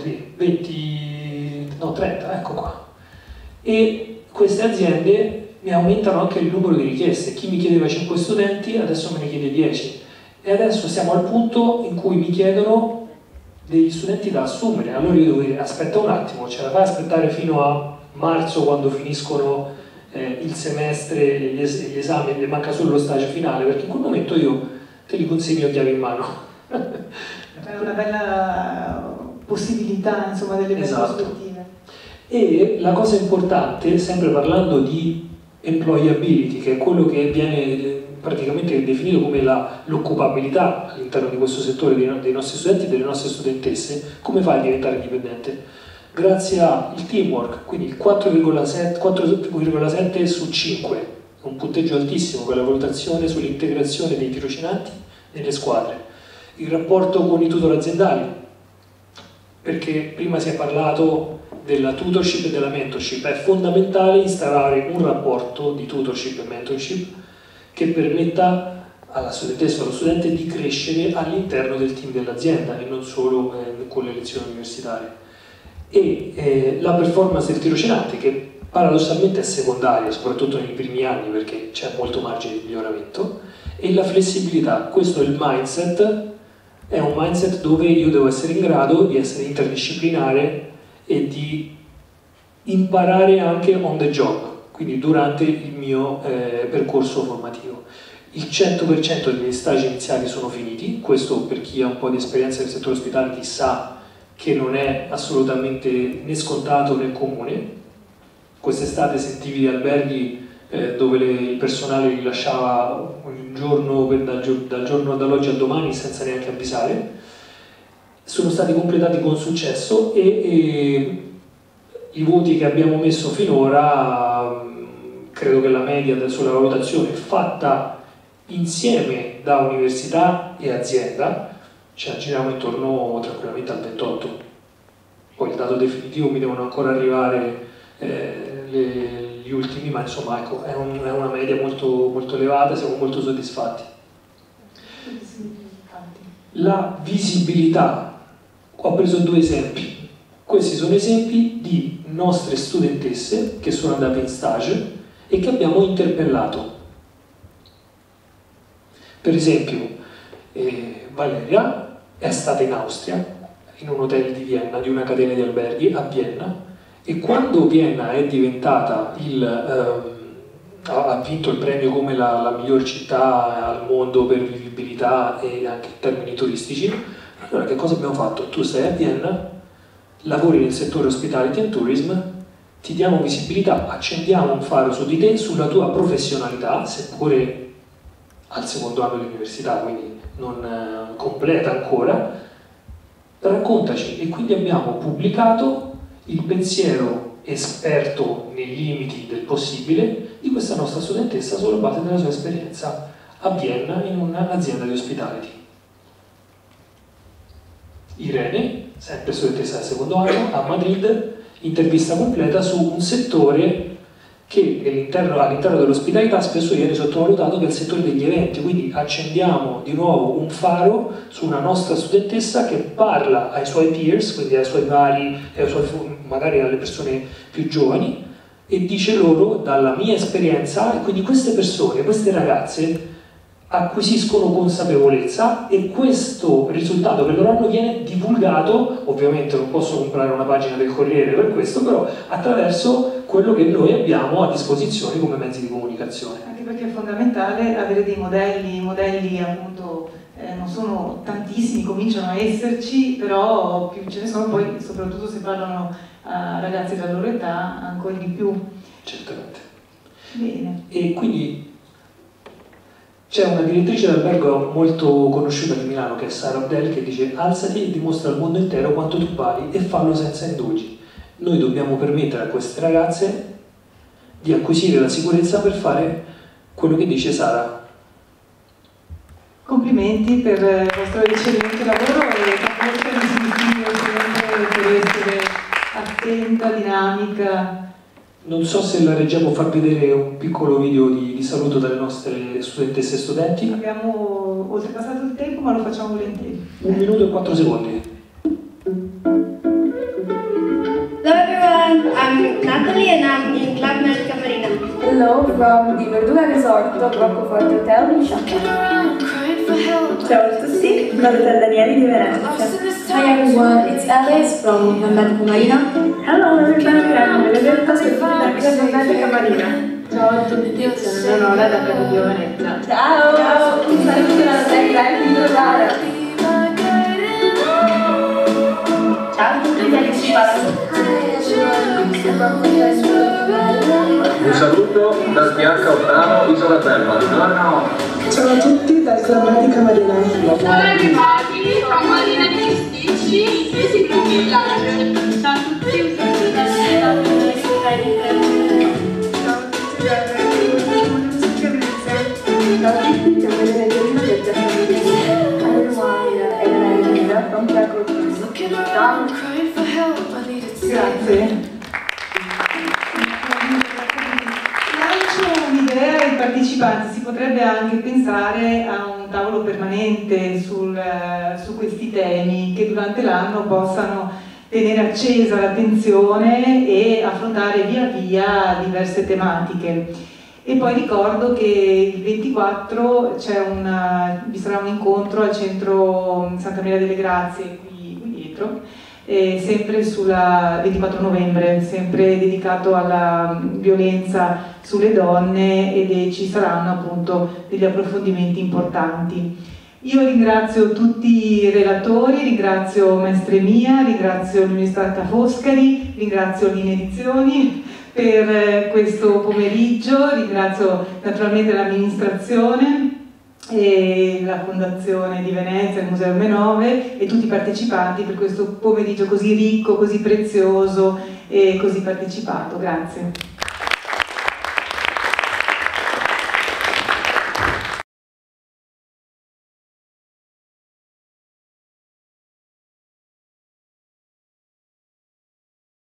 30, ecco qua. E queste aziende mi aumentano anche il numero di richieste. Chi mi chiedeva 5 studenti adesso me ne chiede 10. E adesso siamo al punto in cui mi chiedono degli studenti da assumere. Allora io devo dire: aspetta un attimo, ce la fai aspettare fino a marzo, quando finiscono il semestre, gli esami, e manca solo lo stage finale, perché in quel momento io te li consegno chiave in mano. È una bella possibilità, insomma, delle belle prospettive. E la cosa importante, sempre parlando di employability, che è quello che viene praticamente definito come l'occupabilità all'interno di questo settore dei nostri studenti e delle nostre studentesse, come fai a diventare dipendente? Grazie al teamwork, quindi il 4,7 su 5, un punteggio altissimo per la valutazione sull'integrazione dei tirocinanti nelle squadre. Il rapporto con i tutor aziendali, perché prima si è parlato della tutorship e della mentorship, è fondamentale instaurare un rapporto di tutorship e mentorship che permetta alla studentessa o allo studente di crescere all'interno del team dell'azienda e non solo con le lezioni universitarie. E la performance del tirocinante, che paradossalmente è secondaria, soprattutto nei primi anni perché c'è molto margine di miglioramento, e la flessibilità. Questo è il mindset, è un mindset dove io devo essere in grado di essere interdisciplinare e di imparare anche on the job, quindi durante il mio percorso formativo. Il 100% degli stage iniziali sono finiti, questo per chi ha un po' di esperienza nel settore ospitality sa che non è assolutamente né scontato né comune. Quest'estate sentivi di alberghi dove il personale li lasciava un giorno dall'oggi al domani senza neanche avvisare. Sono stati completati con successo e i voti che abbiamo messo finora, credo che la media sulla valutazione fatta insieme da università e azienda ci aggiriamo intorno tranquillamente al 28. Poi il dato definitivo mi devono ancora arrivare gli ultimi, ma insomma ecco, è una media molto, molto elevata, siamo molto soddisfatti. La visibilità, ho preso 2 esempi. Questi sono esempi di nostre studentesse che sono andate in stage e che abbiamo interpellato. Per esempio, Valeria è stata in Austria, in un hotel di Vienna, di una catena di alberghi a Vienna, e quando Vienna è diventata ha vinto il premio come la miglior città al mondo per vivibilità e anche in termini turistici, allora che cosa abbiamo fatto? Tu sei a Vienna, lavori nel settore hospitality and tourism, ti diamo visibilità, accendiamo un faro su di te, sulla tua professionalità, seppure al secondo anno dell'università, quindi non completa ancora, raccontaci. E quindi abbiamo pubblicato il pensiero esperto nei limiti del possibile di questa nostra studentessa sulla base della sua esperienza a Vienna in un'azienda di hospitality. Irene, sempre studentessa del secondo anno, a Madrid, intervista completa su un settore che all'interno dell'ospitalità spesso viene sottovalutato, che è il settore degli eventi. Quindi accendiamo di nuovo un faro su una nostra studentessa che parla ai suoi peers, quindi ai suoi pari, magari alle persone più giovani, e dice loro dalla mia esperienza, e quindi queste persone, queste ragazze acquisiscono consapevolezza e questo risultato che loro hanno viene divulgato. Ovviamente non posso comprare una pagina del Corriere per questo, però attraverso quello che noi abbiamo a disposizione come mezzi di comunicazione. Anche perché è fondamentale avere dei modelli appunto non sono tantissimi, cominciano a esserci, però più ce ne sono, poi soprattutto se parlano a ragazzi della loro età ancora di più. Certamente. Bene. E quindi c'è una direttrice d'albergo molto conosciuta di Milano che è Sara Abdel, che dice: alzati e dimostra al mondo intero quanto tu vali e fallo senza indugi. Noi dobbiamo permettere a queste ragazze di acquisire la sicurezza per fare quello che dice Sara. Complimenti per il vostro eccellente lavoro e per essere attenta, dinamica. Non so se la regia può far vedere un piccolo video di saluto dalle nostre studentesse e studenti. Abbiamo oltrepassato il tempo, ma lo facciamo volentieri. 1 minuto e 4 secondi. Hello everyone, I'm Natalie and I'm in Club Medica Marina. Hello from the Verdura Resort of Roccoforte Hotel in Champagne. Ciao a tutti, sono Daniele di Venezia. Hi everyone, it's Alice from Club Medica Marina. Hello everybody, I'm Elisabetta from Club Medica Marina. Ciao a tutti, sono Nora da Club di Venezia. Ciao! Ciao! Un saluto dalla Tecla di Novara. Ciao a tutti, da Alice Un saluto dal PH Ottano, Isola Terma. Buongiorno. Ciao a tutti dal Club Medica Marina. Ciao arrivati from Marina di Cristicci e si chiama Village. Ciao a tutti, un saluto da Ciao a tutti artisti c'è Melena Giorgino che è from Krakow. Grazie. Lancio un'idea ai partecipanti, si potrebbe anche pensare a un tavolo permanente su questi temi che durante l'anno possano tenere accesa l'attenzione e affrontare via via diverse tematiche. E poi ricordo che il 24 vi sarà un incontro al centro Santa Maria delle Grazie, qui dietro, sempre sulla 24 novembre, sempre dedicato alla violenza sulle donne, e ci saranno appunto degli approfondimenti importanti. Io ringrazio tutti i relatori, ringrazio Mestre Mia, ringrazio l'Università Ca' Foscari, ringrazio Linee Edizioni per questo pomeriggio, ringrazio naturalmente l'amministrazione e la Fondazione di Venezia, il Museo M9 e tutti i partecipanti per questo pomeriggio così ricco, così prezioso e così partecipato. Grazie.